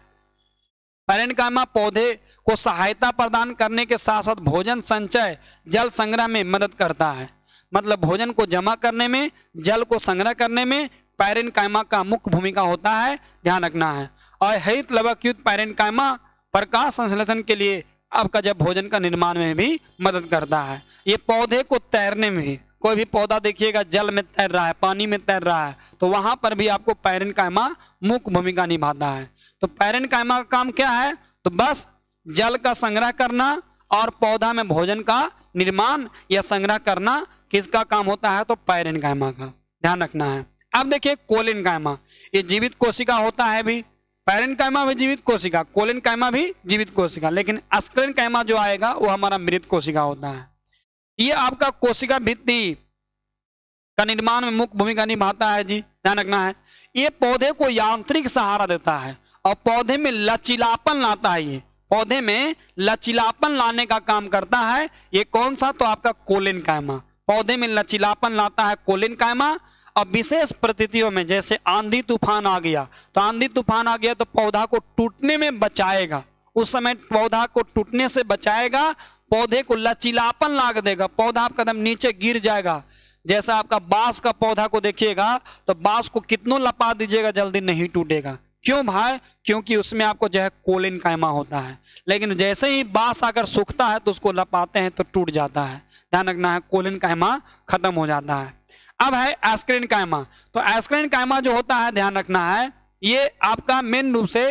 पैरेन्काइमा पौधे को सहायता प्रदान करने के साथ साथ भोजन संचय, जल संग्रह में मदद करता है, मतलब भोजन को जमा करने में, जल को संग्रह करने में पैरेन्काइमा का मुख्य भूमिका होता है, ध्यान रखना है। और हरित लवकयुक्त पैरेन्काइमा प्रकाश संश्लेषण के लिए आपका जब भोजन का निर्माण में भी मदद करता है। ये पौधे को तैरने में भी, कोई भी पौधा देखिएगा जल में तैर रहा है, पानी में तैर रहा है, तो वहां पर भी आपको पैरेन्काइमा मुख्य भूमिका निभाता है। तो पैरेनकाइमा का काम क्या है? तो बस जल का संग्रह करना और पौधा में भोजन का निर्माण या संग्रह करना किसका काम होता है? तो पैरेनकाइमा का, ध्यान रखना है। अब देखिए कोलेनकाइमा, ये जीवित कोशिका होता है भी, पैरेनकाइमा भी जीवित कोशिका, कोलेनकाइमा भी जीवित कोशिका, लेकिन अस्क्लेनकाइमा जो आएगा वो हमारा मृत कोशिका होता है। ये आपका कोशिका भित्ति का निर्माण में मुख्य भूमिका निभाता है जी, ध्यान रखना है। ये पौधे को यांत्रिक सहारा देता है और पौधे में लचीलापन लाता है। ये पौधे में लचीलापन लाने का काम करता है। ये कौन सा? तो आपका कोलेनकाइमा, पौधे में लचीलापन लाता है कोलेनकाइमा। और विशेष परिस्थितियों में जैसे आंधी तूफान आ गया, तो आंधी तूफान आ गया तो पौधा को टूटने में बचाएगा, उस समय पौधा को टूटने से बचाएगा, पौधे को लचीलापन ला देगा, पौधा आपका एकदम नीचे गिर जाएगा। जैसा आपका बांस का पौधा को देखिएगा तो बांस को कितनों लपा दीजिएगा जल्दी नहीं टूटेगा। क्यों भाई? क्योंकि उसमें आपको जो है कोलेनकाइमा होता है। लेकिन जैसे ही बांस आकर सूखता है तो उसको लपाते हैं तो टूट जाता है, ध्यान रखना है, कोलेनकाइमा खत्म हो जाता है। अब है एस्क्लेनकाइमा। तो एस्क्लेनकाइमा जो होता है, ध्यान रखना है, ये आपका मेन रूप से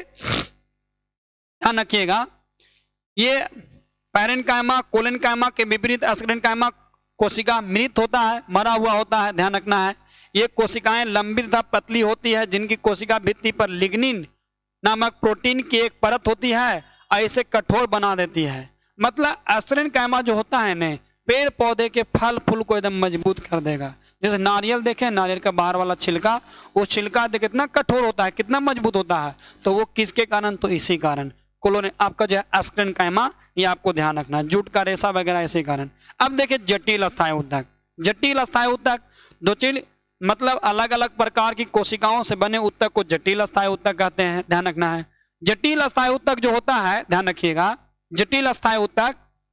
ध्यान रखिएगा, ये पैरेनकाइमा कोलेनकाइमा के विपरीत एस्क्लेनकाइमा कोशिका मृत होता है, मरा हुआ होता है, ध्यान रखना है। ये कोशिकाएं लंबी तथा पतली होती है, जिनकी कोशिका भित्ति पर लिग्निन नामक प्रोटीन की एक परत होती है और इसे कठोर बना देती है। मतलब एस्क्लेनकाइमा जो होता है ना, पेड़ पौधे के फल फूल को एकदम मजबूत कर देगा। जैसे नारियल देखें, नारियल का बाहर वाला छिलका, वो छिलका देखे कितना कठोर होता है, कितना मजबूत होता है, तो वो किसके कारण? तो इसी कारण कोलोने आपका जो है एस्क्लेनकाइमा, ये आपको ध्यान रखना है, जूट का रेशा वगैरह इसी कारण। अब देखिए जटिल स्थायी ऊतक। जटिल स्थायी ऊतक दो चीज मतलब अलग अलग प्रकार की कोशिकाओं से बने ऊतक को जटिल स्थायी ऊतक कहते हैं, ध्यान रखना है। जटिल स्थायी ऊतक जो होता है, ध्यान रखिएगा, जटिल स्थायी ऊतक,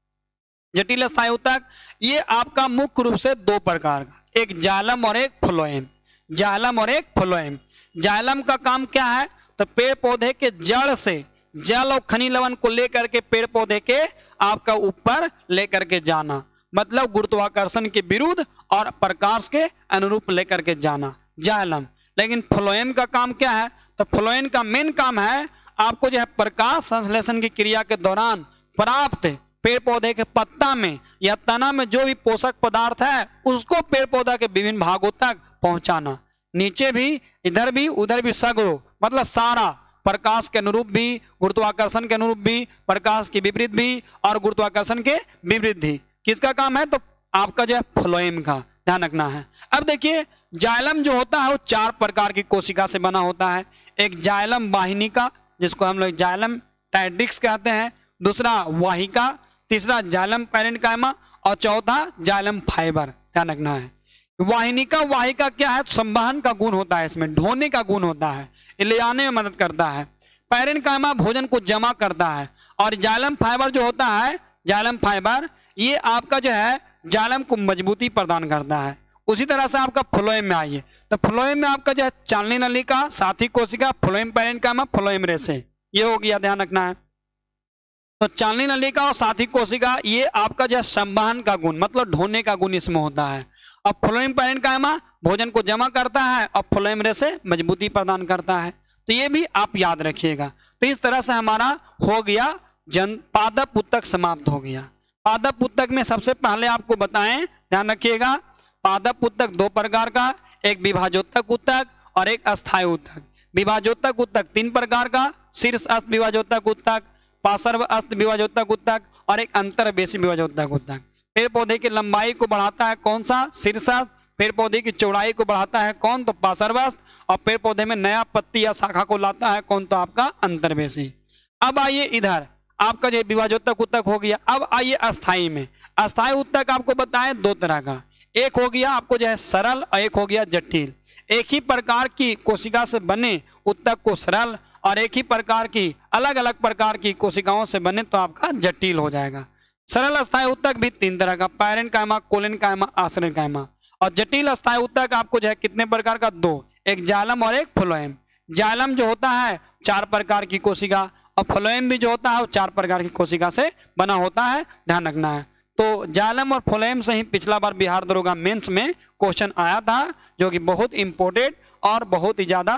जटिल स्थायी ऊतक ये आपका मुख्य रूप से दो प्रकार का, एक जाइलम और एक फ्लोएम। जाइलम और एक फ्लोएम। जाइलम का काम क्या है? तो पेड़ पौधे के जड़ से जल और खनिज लवण को लेकर के पेड़ पौधे के आपका ऊपर लेकर के जाना, मतलब गुरुत्वाकर्षण के विरुद्ध और प्रकाश के अनुरूप लेकर के जाना, जाइलम। लेकिन फ्लोएम का काम क्या है? तो फ्लोएम का मेन काम है आपको जो है प्रकाश संश्लेषण की क्रिया के दौरान प्राप्त पेड़ पौधे के पत्ता में या तना में जो भी पोषक पदार्थ है उसको पेड़ पौधा के विभिन्न भागों तक पहुंचाना, नीचे भी, इधर भी, उधर भी, सगरो, मतलब सारा, प्रकाश के अनुरूप भी, गुरुत्वाकर्षण के अनुरूप भी, प्रकाश के विपरीत भी और गुरुत्वाकर्षण के विपरीत भी। किसका काम है? तो आपका जो है फ्लोएम का, ध्यान रखना है। अब देखिए जाइलम जो होता है वो चार प्रकार की कोशिका से बना होता है। एक जाइलम वाहिनिका, जिसको हम लोग जाइलम टाइड्रिक्स कहते हैं, दूसरा वाहिका, तीसरा जाइलम पैरेनकाइमा और चौथा जाइलम फाइबर, ध्यान रखना है। वाहिनिका वाहिका क्या है? संवहन का गुण होता है, इसमें ढोने का गुण होता है, ले आने में मदद करता है। पैरेनकाइमा भोजन को जमा करता है और जाइलम फाइबर जो होता है, जाइलम फाइबर ये आपका जो है जाइलम को मजबूती प्रदान करता है। उसी तरह से आपका फ्लोएम में आइए, तो फ्लोएम में आपका जो है चालनी नलिका, साथी कोशिका, फ्लोएम पैरेनकाइमा, फ्लोएम रेशे, ये हो गया, ध्यान रखना है। तो चालनी नलिका और साथी कोशिका ये आपका जो है संवहन का गुण मतलब ढोने का गुण इसमें होता है। और फ्लोएम पैरेनकाइमा भोजन को जमा करता है और फ्लोएम रेशे मजबूती प्रदान करता है। तो ये भी आप याद रखिएगा। तो इस तरह से हमारा हो गया जन पादप ऊतक समाप्त हो गया। पादप ऊतक में सबसे पहले आपको बताएं, ध्यान रखिएगा, पादप ऊतक दो प्रकार का, एक विभाजोत्तक ऊतक और एक अस्थायी ऊतक। विभाजोत्तक ऊतक तीन प्रकार का, शीर्ष अस्त विभाजोत्तक ऊतक, पार्श्व अस्त विभाजोत्तक ऊतक और एक अंतर्वेशी विभाजोत्तक ऊतक। पेड़ पौधे की लंबाई को बढ़ाता है कौन सा? शीर्षस्थ। पेड़ पौधे की चौड़ाई को बढ़ाता है कौन? तो पार्श्वस्थ। और पेड़ पौधे में नया पत्ती या शाखा को लाता है कौन? तो आपका अंतर्वेशी। अब आइए इधर, आपका जो विभाजोत्तक ऊतक हो गया। अब आइए अस्थाई में। अस्थाई ऊतक आपको बताएं दो तरह का, एक हो गया आपको जो है सरल और एक हो गया जटिल। एक ही प्रकार की कोशिका से बने ऊतक को सरल और एक ही प्रकार की अलग अलग प्रकार की कोशिकाओं से बने तो आपका जटिल हो जाएगा। सरल अस्थायी ऊतक भी तीन तरह का, पैरेनकाइमा, कोलेनकाइमा, आस्क्लेनकाइमा। और जटिल अस्थायी ऊतक आपको जो है कितने प्रकार का? दो, एक जाइलम और एक फ्लोएम। जाइलम जो होता है चार प्रकार की कोशिका और फ्लोएम भी जो होता है वो चार प्रकार की कोशिका से बना होता है, ध्यान रखना है। तो जाइलम और फ्लोएम से ही पिछला बार बिहार दरोगा मेंस में क्वेश्चन आया था, जो कि बहुत इंपॉर्टेंट और बहुत ही ज्यादा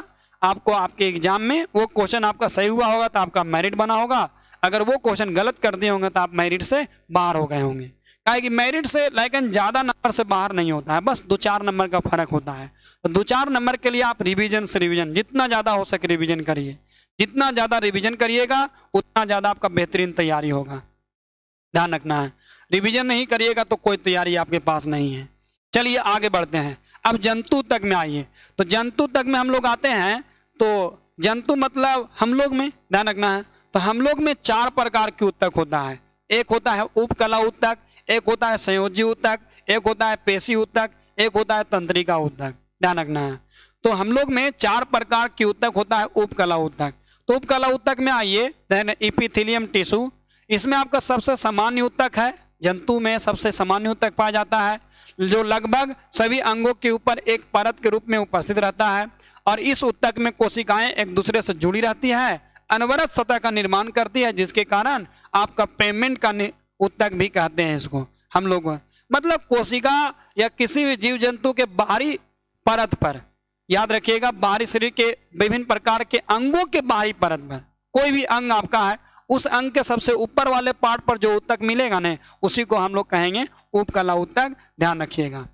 आपको आपके एग्जाम में वो क्वेश्चन आपका सही हुआ होगा तो आपका मेरिट बना होगा, अगर वो क्वेश्चन गलत कर दिए होंगे तो आप मेरिट से बाहर हो गए होंगे। काहे कि मेरिट से लेकिन ज़्यादा नंबर से बाहर नहीं होता है, बस दो चार नंबर का फर्क होता है। तो दो चार नंबर के लिए आप रिवीजन से रिवीजन जितना ज़्यादा हो सके रिवीजन करिए, जितना ज़्यादा रिवीजन करिएगा उतना ज़्यादा आपका बेहतरीन तैयारी होगा, ध्यान रखना है। रिवीजन नहीं करिएगा तो कोई तैयारी आपके पास नहीं है। चलिए आगे बढ़ते हैं, अब जंतु तक में आइए। तो जंतु तक में हम लोग आते हैं, तो जंतु मतलब हम लोग में ध्यान रखना है, तो हम लोग में चार प्रकार के ऊतक होता है। एक होता है उपकला ऊतक, एक होता है संयोजी ऊतक, एक होता है पेशी ऊतक, एक होता है तंत्रिका ऊतक, ध्यान रखना है। तो हम लोग में चार प्रकार के ऊतक होता है उपकला ऊतक। तो उपकला ऊतक में आइए, देन एपिथेलियम टिश्यू, इसमें आपका सबसे सामान्य ऊतक है, जंतु में सबसे सामान्य ऊतक पाया जाता है, जो लगभग सभी अंगों के ऊपर एक परत के रूप में उपस्थित रहता है। और इस ऊतक में कोशिकाएं एक दूसरे से जुड़ी रहती है, अनवरत सतह का निर्माण करती है, जिसके कारण आपका पेमेंट का ऊतक भी कहते हैं इसको हम लोग। मतलब कोशिका या किसी भी जीव जंतु के बाहरी परत पर, याद रखिएगा बाहरी शरीर के विभिन्न प्रकार के अंगों के बाहरी परत पर कोई भी अंग आपका है, उस अंग के सबसे ऊपर वाले पार्ट पर जो ऊतक मिलेगा ना, उसी को हम लोग कहेंगे उपकला ऊतक, ध्यान रखिएगा।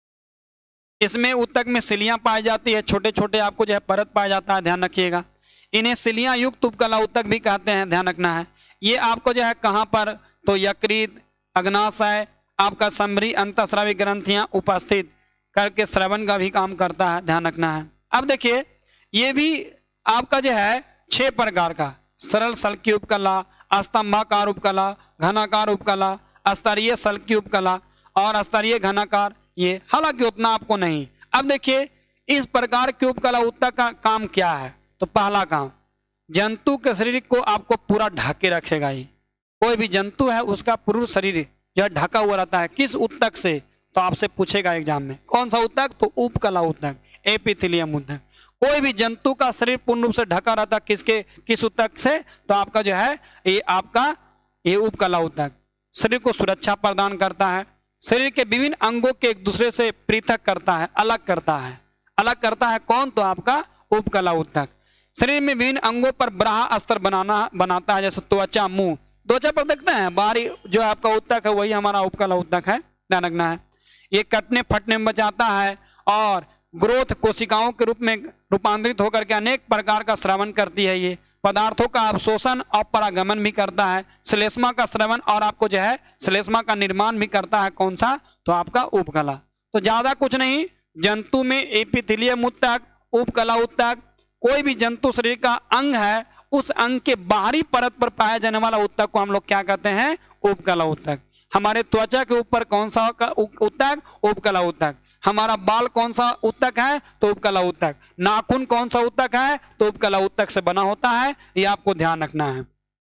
इसमें ऊतक में सिलियां पाई जाती है, छोटे छोटे आपको जो है परत पाया जाता है, ध्यान रखिएगा। इन्हें सिलियां युक्त उपकला ऊतक भी कहते हैं, ध्यान रखना है। ये आपको जो है कहाँ पर, तो यकृत, अग्नाशय, आपका समरी अंतःस्रावी ग्रंथियां उपस्थित करके श्रवण का भी काम करता है, ध्यान रखना है। अब देखिए ये भी आपका जो है छह प्रकार का, सरल सल्की उपकला, स्तंभाकार उपकला, घनाकार उपकला, स्तरीय सल्की उपकला और स्तरीय घनाकार, ये हालांकि उतना आपको नहीं। अब देखिए इस प्रकार के उपकला ऊतक का काम क्या है, तो पहला काम जंतु के शरीर को आपको पूरा ढके रखेगा। ये कोई भी जंतु है उसका पूरा शरीर जो ढका हुआ रहता है, किस ऊतक से, तो आपसे पूछेगा एग्जाम में कौन सा ऊतक, तो उपकला ऊतक, एपिथेलियम ऊतक। कोई भी जंतु का शरीर पूर्ण रूप से ढका रहता है किसके, किस ऊतक से, तो आपका जो है ये आपका ये उपकला ऊतक शरीर को सुरक्षा प्रदान करता है, शरीर के विभिन्न अंगों के एक दूसरे से पृथक करता है, अलग करता है। अलग करता है कौन, तो आपका उपकला ऊतक। शरीर में विभिन्न अंगों पर ब्राह अस्तर बनाना बनाता है, जैसे त्वचा, मुंह, त्वचा पर देखते हैं बाहरी जो आपका ऊतक है वही हमारा उपकला ऊतक है, ध्यान रखना है। ये कटने फटने में बचाता है और ग्रोथ कोशिकाओं के रूप में रूपांतरित होकर के अनेक प्रकार का श्रवण करती है। ये पदार्थों का अवशोषण और परागमन भी करता है, श्लेष्मा का श्रवण और आपको जो है श्लेष्मा का निर्माण भी करता है, कौन सा, तो आपका उपकला। तो ज्यादा कुछ नहीं, जंतु में एपिथेलियम ऊतक, उपकला ऊतक, कोई भी जंतु शरीर का अंग है उस अंग के बाहरी परत पर पाया जाने वाला ऊतक को हम लोग क्या कहते हैं, उपकला ऊतक। हमारे त्वचा के ऊपर कौन सा ऊतक, उपकला ऊतक। हमारा बाल कौन सा ऊतक है, तो उपकला ऊतक। नाखून कौन सा ऊतक है, तो उपकला ऊतक से बना होता है, ये आपको ध्यान रखना है।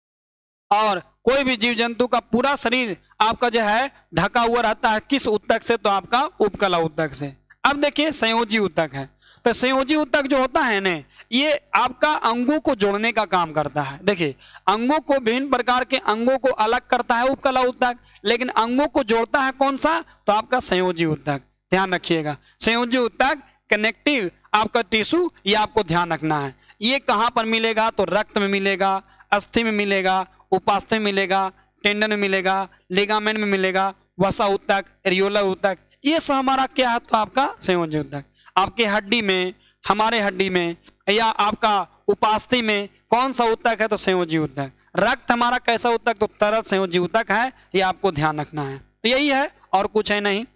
और कोई भी जीव जंतु का पूरा शरीर आपका जो है ढका हुआ रहता है, किस ऊतक से, तो आपका उपकला ऊतक से। अब देखिए संयोजी ऊतक है, तो संयोजी ऊतक जो होता है ना, ये आपका अंगों को जोड़ने का काम करता है। देखिए अंगों को, विभिन्न प्रकार के अंगों को अलग करता है उपकला ऊतक, लेकिन अंगों को जोड़ता है कौन सा, तो आपका संयोजी ऊतक, ध्यान रखिएगा। संयोजी ऊतक कनेक्टिव आपका टिश्यू, ये आपको ध्यान रखना है। ये कहाँ पर मिलेगा, तो रक्त में मिलेगा, अस्थि में मिलेगा, उपास्थि में मिलेगा, टेंडन में मिलेगा, लिगामेंट में मिलेगा, वसा ऊतक, एरियोला ऊतक, ये सब हमारा क्या है, तो आपका संयोजी ऊतक। आपके हड्डी में, हमारे हड्डी में या आपका उपास्थि में कौन सा ऊतक है, तो संयोजी ऊतक। रक्त हमारा कैसा ऊतक, तो तरल संयोजी ऊतक है, ये आपको ध्यान रखना है। तो यही है और कुछ है नहीं।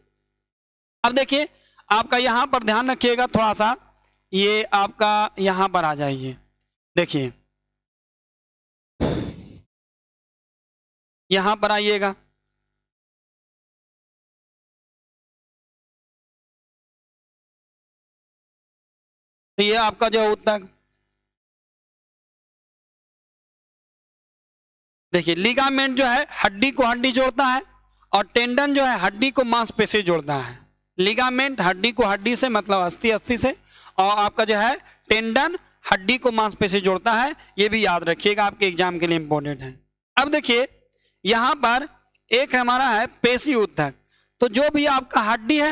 अब देखिए आपका यहां पर ध्यान रखिएगा थोड़ा सा, ये आपका यहां पर आ जाइए, देखिए यहां पर आइएगा, तो ये आपका जो ऊतक, देखिए लिगामेंट जो है हड्डी को हड्डी जोड़ता है और टेंडन जो है हड्डी को मांसपेशी जोड़ता है। लिगामेंट हड्डी को हड्डी से मतलब अस्थि अस्थि से, और आपका जो है टेंडन हड्डी को मांसपेशी जोड़ता है, ये भी याद रखिएगा, आपके एग्जाम के लिए इंपॉर्टेंट है। अब देखिए यहां पर एक हमारा है पेशी ऊतक, तो जो भी आपका हड्डी है ना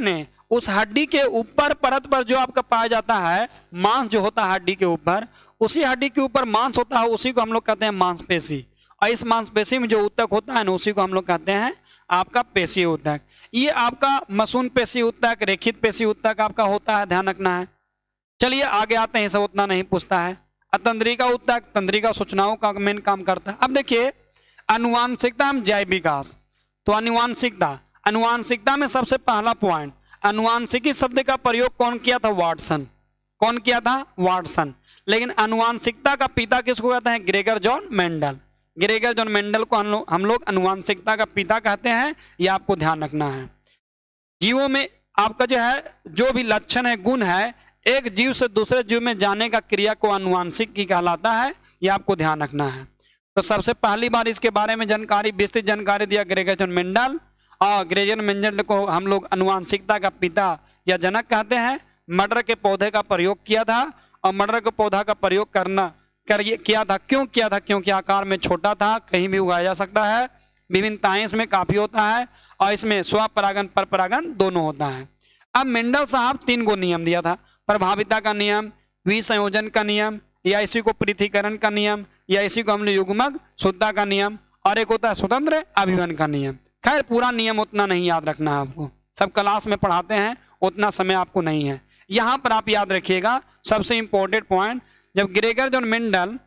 उस हड्डी के ऊपर परत पर जो आपका पाया जाता है मांस जो होता है हड्डी के ऊपर, उसी हड्डी के ऊपर मांस होता है, उसी को हम लोग कहते हैं मांसपेशी। और इस मांसपेशी में जो ऊतक होता है ना, उसी को हम लोग कहते हैं आपका पेशी ऊतक। ये आपका मसून पेशी ऊतक, रेखित पेशी ऊतक आपका होता है, ध्यान रखना है। चलिए आगे आते हैं, सब उतना नहीं पूछता है। तंत्रिका ऊतक तंत्रिका सूचनाओं का मेन काम करता है। अब देखिए आनुवांशिकता में जैव विकास, तो आनुवांशिकता आनुवांशिकता में सबसे पहला पॉइंट, आनुवांशिकी शब्द का प्रयोग कौन किया था? वाटसन। कौन किया था? वाटसन। लेकिन आनुवांशिकता का पिता किसको कहते हैं? Gregor John Mendel. Gregor John Mendel को हम लोग हम लोग आनुवांशिकता का पिता कहते हैं, यह आपको ध्यान रखना है। जीवों में आपका जो है जो भी लक्षण है, गुण है, एक जीव से दूसरे जीव में जाने का क्रिया को आनुवांशिकी कहलाता है, यह आपको ध्यान रखना है। तो सबसे पहली बार इसके बारे में जानकारी, विस्तृत जानकारी दिया ग्रेगर जॉन मेंडल, और ग्रेगर मेंडल को हम लोग आनुवांशिकता का पिता या जनक कहते हैं। मटर के पौधे का प्रयोग किया था, और मटर के पौधा का प्रयोग करना कर किया था। क्यों किया था? क्योंकि आकार में छोटा था, कहीं भी उगाया जा सकता है, विभिन्नताएं इसमें काफी होता है, और इसमें स्वपरागन परपरागन दोनों होता है। अब मेंडल साहब तीन गो नियम दिया था, प्रभाविता का नियम, विसंयोजन का नियम, या इसी को पृथकीकरण का नियम, या इसी को हमने युग्मक शुद्धता का नियम, और एक होता है स्वतंत्र अभिवन का नियम। खैर पूरा नियम उतना नहीं याद रखना है आपको, सब क्लास में पढ़ाते हैं, उतना समय आपको नहीं है। यहाँ पर आप याद रखिएगा सबसे इंपॉर्टेंट पॉइंट, जब ग्रेगर जॉन मेंडल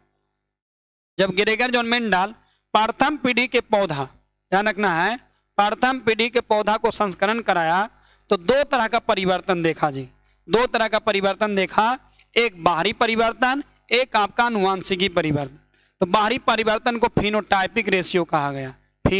जब ग्रेगर जॉन मेंडल प्रथम पीढ़ी के पौधा, ध्यान रखना है, प्रथम पीढ़ी के पौधा को संस्करण कराया, तो दो तरह का परिवर्तन देखा जी, दो तरह का परिवर्तन देखा, एक बाहरी परिवर्तन, एक आपका आनुवांशिकी परिवर्तन। तो बाहरी परिवर्तन को फिनोटाइपिक रेशियो कहा गया,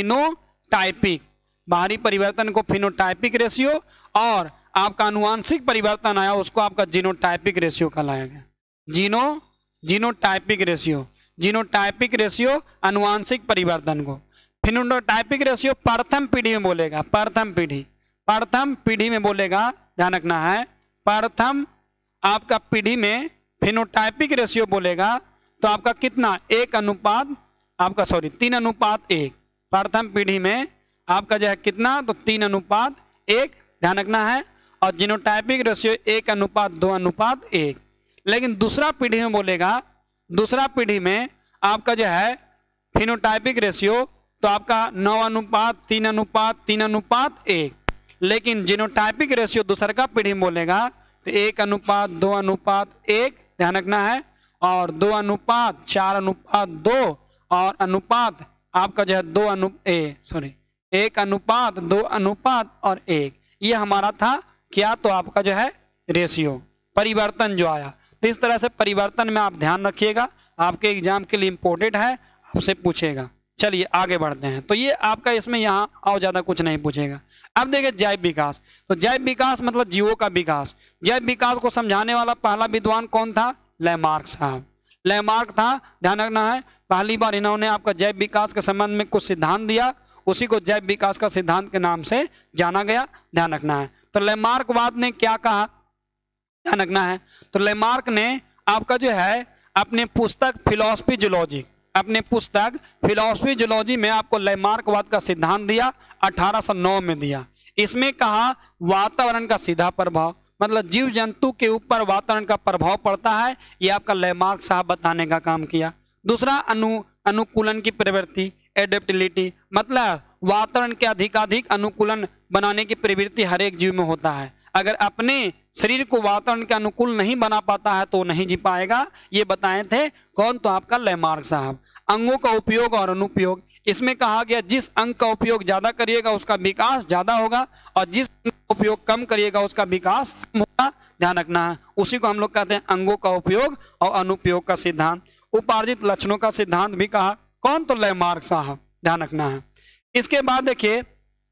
फिनोटाइपिक, बाहरी परिवर्तन को फिनोटाइपिक रेशियो, और आपका आनुवांशिक परिवर्तन आया उसको आपका जीनोटाइपिक रेशियो कहलाया गया। Geno genotypic ratio, genotypic ratio आनुवांशिक परिवर्तन को, फिनोटाइपिक रेशियो प्रथम पीढ़ी में बोलेगा, प्रथम पीढ़ी प्रथम पीढ़ी में बोलेगा, ध्यान रखना है, प्रथम आपका पीढ़ी में फिनोटाइपिक रेशियो बोलेगा, तो आपका कितना? एक अनुपात आपका सॉरी तीन अनुपात एक, प्रथम पीढ़ी में आपका जो है कितना? तो तीन अनुपात एक, ध्यान रखना है। और जीनोटाइपिक रेशियो एक अनुपात दो अनुपात एक। लेकिन दूसरा पीढ़ी में बोलेगा, दूसरा पीढ़ी में आपका जो है फिनोटाइपिक रेशियो, तो आपका नौ अनुपात तीन अनुपात तीन अनुपात एक। लेकिन जीनोटाइपिक रेशियो दूसरा का पीढ़ी में बोलेगा तो एक अनुपात दो अनुपात एक, ध्यान रखना है, और दो अनुपात चार अनुपात दो, और अनुपात आपका जो है दो अनु ए सॉरी एक अनुपात दो अनुपात और एक। ये हमारा था क्या? तो आपका जो है रेशियो, परिवर्तन जो आया। तो इस तरह से परिवर्तन में आप ध्यान रखिएगा, आपके एग्जाम के लिए इंपॉर्टेंट है, आपसे पूछेगा। चलिए आगे बढ़ते हैं। तो ये आपका इसमें यहाँ और ज्यादा कुछ नहीं पूछेगा। अब देखिए जैव विकास, तो जैव विकास मतलब जीवों का विकास। जैव विकास को समझाने वाला पहला विद्वान कौन था? लैमार्क साहब, लैमार्क था, ध्यान रखना है। पहली बार इन्होंने आपका जैव विकास के संबंध में कुछ सिद्धांत दिया, उसी को जैव विकास का सिद्धांत के नाम से जाना गया, ध्यान रखना है। तो लैमार्कवाद ने क्या कहा, ध्यान रखना है। तो लैमार्क ने आपका जो है अपने पुस्तक फिलॉसफी जूलॉजी, अपने पुस्तक फिलॉसफी जूलॉजी में आपको लैमार्कवाद का सिद्धांत दिया, अठारह सौ नौ में दिया। इसमें कहा वातावरण का सीधा प्रभाव, मतलब जीव जंतु के ऊपर वातावरण का प्रभाव पड़ता है, ये आपका लैमार्क साहब बताने का काम किया। दूसरा अनु अनुकूलन की प्रवृत्ति, एडेप्टिबिलिटी, मतलब वातावरण के अधिकाधिक अनुकूलन बनाने की प्रवृत्ति हर एक जीव में होता है। अगर अपने शरीर को वातावरण के अनुकूल नहीं बना पाता है तो नहीं जी पाएगा, ये बताए थे कौन? तो आपका लैमार्क साहब। अंगों का उपयोग और अनुपयोग, इसमें कहा गया जिस अंग का उपयोग ज्यादा करिएगा उसका विकास ज्यादा होगा, और जिस अंग का उपयोग कम करिएगा उसका विकास कम होगा, ध्यान रखना है। उसी को हम लोग कहते हैं अंगों का उपयोग और अनुपयोग का सिद्धांत। उपार्जित लक्षणों का सिद्धांत भी कहा, कौन? तो लैमार्क साहब, ध्यान रखना है। इसके बाद देखिए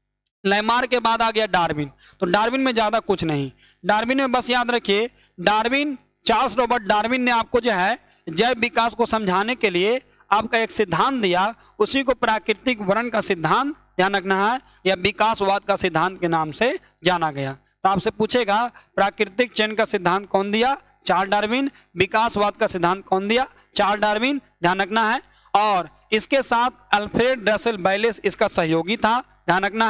लैमार्क के बाद आ गया डार्विन। तो डार्विन में ज्यादा कुछ नहीं, डार्विन में बस याद रखिए, डार्विन चार्ल्स रॉबर्ट डार्विन ने आपको जो है जैव विकास को समझाने के लिए आपका एक सिद्धांत दिया, उसी को प्राकृतिक वर्ण का सिद्धांत, ध्यान रखना है, या विकासवाद का सिद्धांत के नाम से जाना गया। तो आपसे पूछेगा प्राकृतिक चयन का सिद्धांत कौन दिया? Charles Darwin. विकासवाद का सिद्धांत कौन दिया? चार्ल्स डार्विन, ध्यान रखना है। और इसके साथ अल्फ्रेड रसेल बैलेस इसका सहयोगी था, ध्यान रखना है।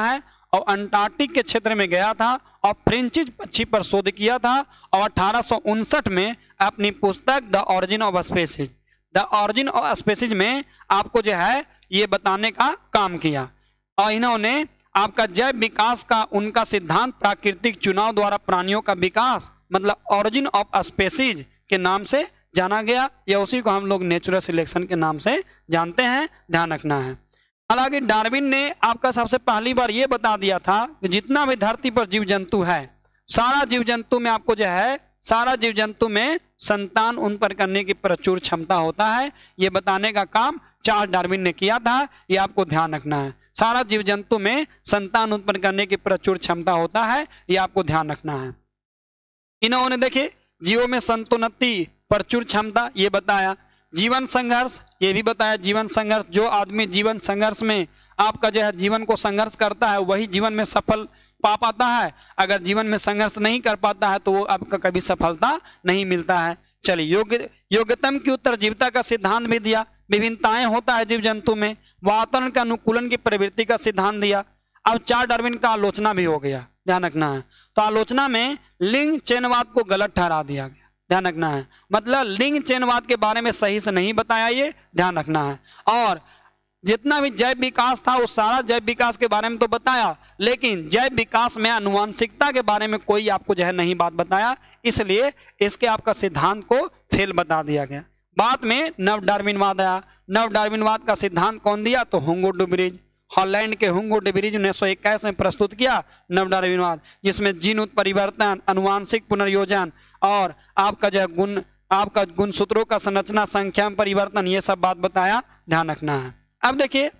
और अंटार्कटिक के क्षेत्र में गया था और फ्रेंचिज पक्षी पर शोध किया था और अठारह सौ उनसठ में अपनी पुस्तक the origin of species the origin of species में आपको जो है ये बताने का काम किया। और इन्होंने आपका जैव विकास का उनका सिद्धांत प्राकृतिक चुनाव द्वारा प्राणियों का विकास मतलब ऑरिजिन ऑफ स्पीसीज के नाम से जाना गया, या उसी को हम लोग नेचुरल सिलेक्शन के नाम से जानते हैं, ध्यान रखना है। हालांकि डार्विन ने आपका सबसे पहली बार ये बता दिया था कि जितना भी धरती पर जीव जंतु है, सारा जीव जंतु में आपको जो है सारा जीव जंतु में संतान उन पर करने की प्रचुर क्षमता होता है, ये बताने का काम चार्ल्स डार्विन ने किया था। ये आपको ध्यान रखना है, सारा जीव जंतु में संतान उत्पन्न करने की प्रचुर क्षमता होता है, ये आपको ध्यान रखना है। इन्होंने देखे जीवों में संतोन्नति प्रचुर क्षमता ये बताया। जीवन संघर्ष ये भी बताया, जीवन संघर्ष जो आदमी जीवन संघर्ष में आपका जो है जीवन को संघर्ष करता है वही जीवन में सफल पा पाता है, अगर जीवन में संघर्ष नहीं कर पाता है तो वो आपका कभी सफलता नहीं मिलता है। चलिए योग्य योग्यतम की उत्तरजीविता का सिद्धांत भी दिया, विभिन्नताएं होता है जीव जंतु में, वातावरण का अनुकूलन की प्रवृत्ति का सिद्धांत दिया। अब चार्ल्स डार्विन का आलोचना भी हो गया, ध्यान रखना है। तो आलोचना में लिंग चयनवाद को गलत ठहरा दिया गया, ध्यान रखना है, मतलब लिंग चयनवाद के बारे में सही से नहीं बताया, ये ध्यान रखना है। और जितना भी जैव विकास था वो सारा जैव विकास के बारे में तो बताया, लेकिन जैव विकास में आनुवांशिकता के बारे में कोई आपको जो है नहीं बात बताया, इसलिए इसके आपका सिद्धांत को फेल बता दिया गया। बाद में नव डार्विनवाद आया। नव डार्विनवाद का सिद्धांत कौन दिया? तो हुंगो डू ब्रिज, हॉलैंड के हुंगो डू ब्रिज उन्नीस सौ इक्कीस में प्रस्तुत किया नव डार्विनवाद, जिसमें जीन उत्परिवर्तन, अनुवांशिक पुनर्योजन और आपका जो है गुण आपका गुणसूत्रों का संरचना संख्या में परिवर्तन, ये सब बात बताया, ध्यान रखना है। अब देखिए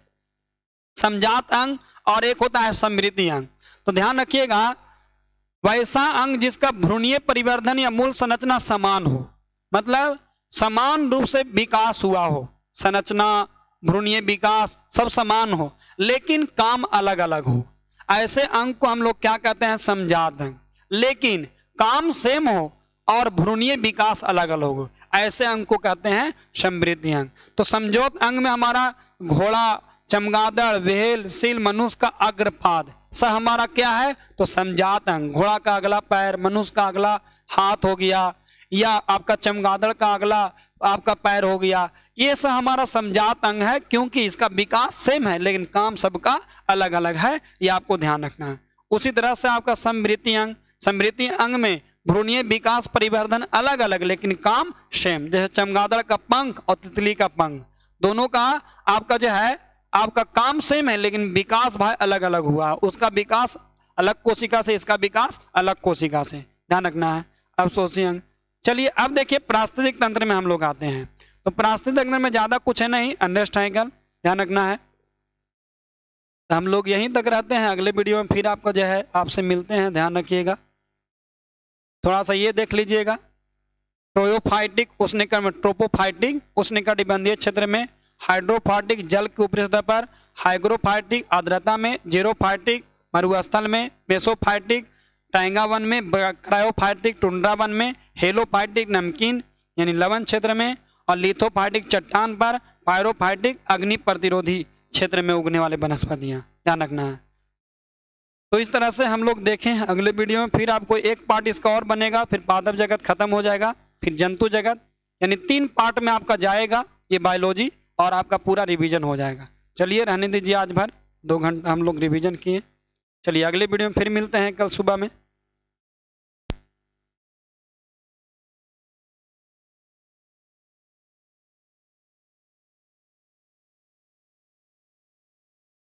समजात अंग और एक होता है समृद्धि अंग, तो ध्यान रखिएगा वैसा अंग जिसका भ्रूणीय परिवर्धन या मूल संरचना समान हो, मतलब समान रूप से विकास हुआ हो, संरचना भ्रूणीय विकास सब समान हो लेकिन काम अलग अलग हो, ऐसे अंग को हम लोग क्या कहते हैं? समजात अंग। लेकिन काम सेम हो और भ्रूणीय विकास अलग अलग हो, ऐसे अंग को कहते हैं समृद्धि अंग। तो समझौत अंग में हमारा घोड़ा, चमगादड़, व्हेल, सील, मनुष्य का अग्रपाद सब हमारा क्या है? तो समजात अंग। घोड़ा का अगला पैर, मनुष्य का अगला हाथ हो गया, या आपका चमगादड़ का अगला आपका पैर हो गया, ये सब हमारा समजात अंग है, क्योंकि इसका विकास सेम है लेकिन काम सबका अलग अलग है, ये आपको ध्यान रखना है। उसी तरह से आपका समृद्धि अंग, समृद्धि अंग में भ्रूणीय विकास परिवर्धन अलग अलग लेकिन काम सेम, जैसे चमगादड़ का पंख और तितली का पंख, दोनों का आपका जो है आपका काम सेम है लेकिन विकास भाई अलग अलग हुआ, उसका विकास अलग कोशिका से, इसका विकास अलग कोशिका से, ध्यान रखना है। अब सोचिए अंग। चलिए अब देखिए पारिस्थितिक तंत्र में हम लोग आते हैं। तो पारिस्थितिक तंत्र में ज्यादा कुछ है नहीं, अंडरस्टैंड, ध्यान रखना है। तो हम लोग यहीं तक रहते हैं, अगले वीडियो में फिर आपको जो है आपसे मिलते हैं, ध्यान रखिएगा। थोड़ा सा ये देख लीजिएगा, ट्रोयोफाइटिक उष्णकटिबंधीय में, ट्रोपोफाइटिक उष्णकटिबंधीय क्षेत्र में, हाइड्रोफाइटिक जल की ऊपरी सतह पर, हाइग्रोफाइटिक आर्द्रता में, जेरोफाइटिक मरुस्थल में, मेसोफाइटिक टाइगा वन में, क्रायोफाइटिक टुंड्रा वन में, हेलोफाइटिक नमकीन यानी लवण क्षेत्र में, और लिथोफाइटिक चट्टान पर, पायरोफाइटिक अग्नि प्रतिरोधी क्षेत्र में उगने वाले वनस्पतियां, ध्यान रखना है। तो इस तरह से हम लोग देखें अगले वीडियो में, फिर आपको एक पार्ट इसका और बनेगा, फिर पादप जगत खत्म हो जाएगा, फिर जंतु जगत, यानी तीन पार्ट में आपका जाएगा ये बायोलॉजी और आपका पूरा रिवीजन हो जाएगा। चलिए रहने दीजिए, आज भर दो घंटा हम लोग रिवीजन किए। चलिए अगले वीडियो में फिर मिलते हैं कल सुबह में।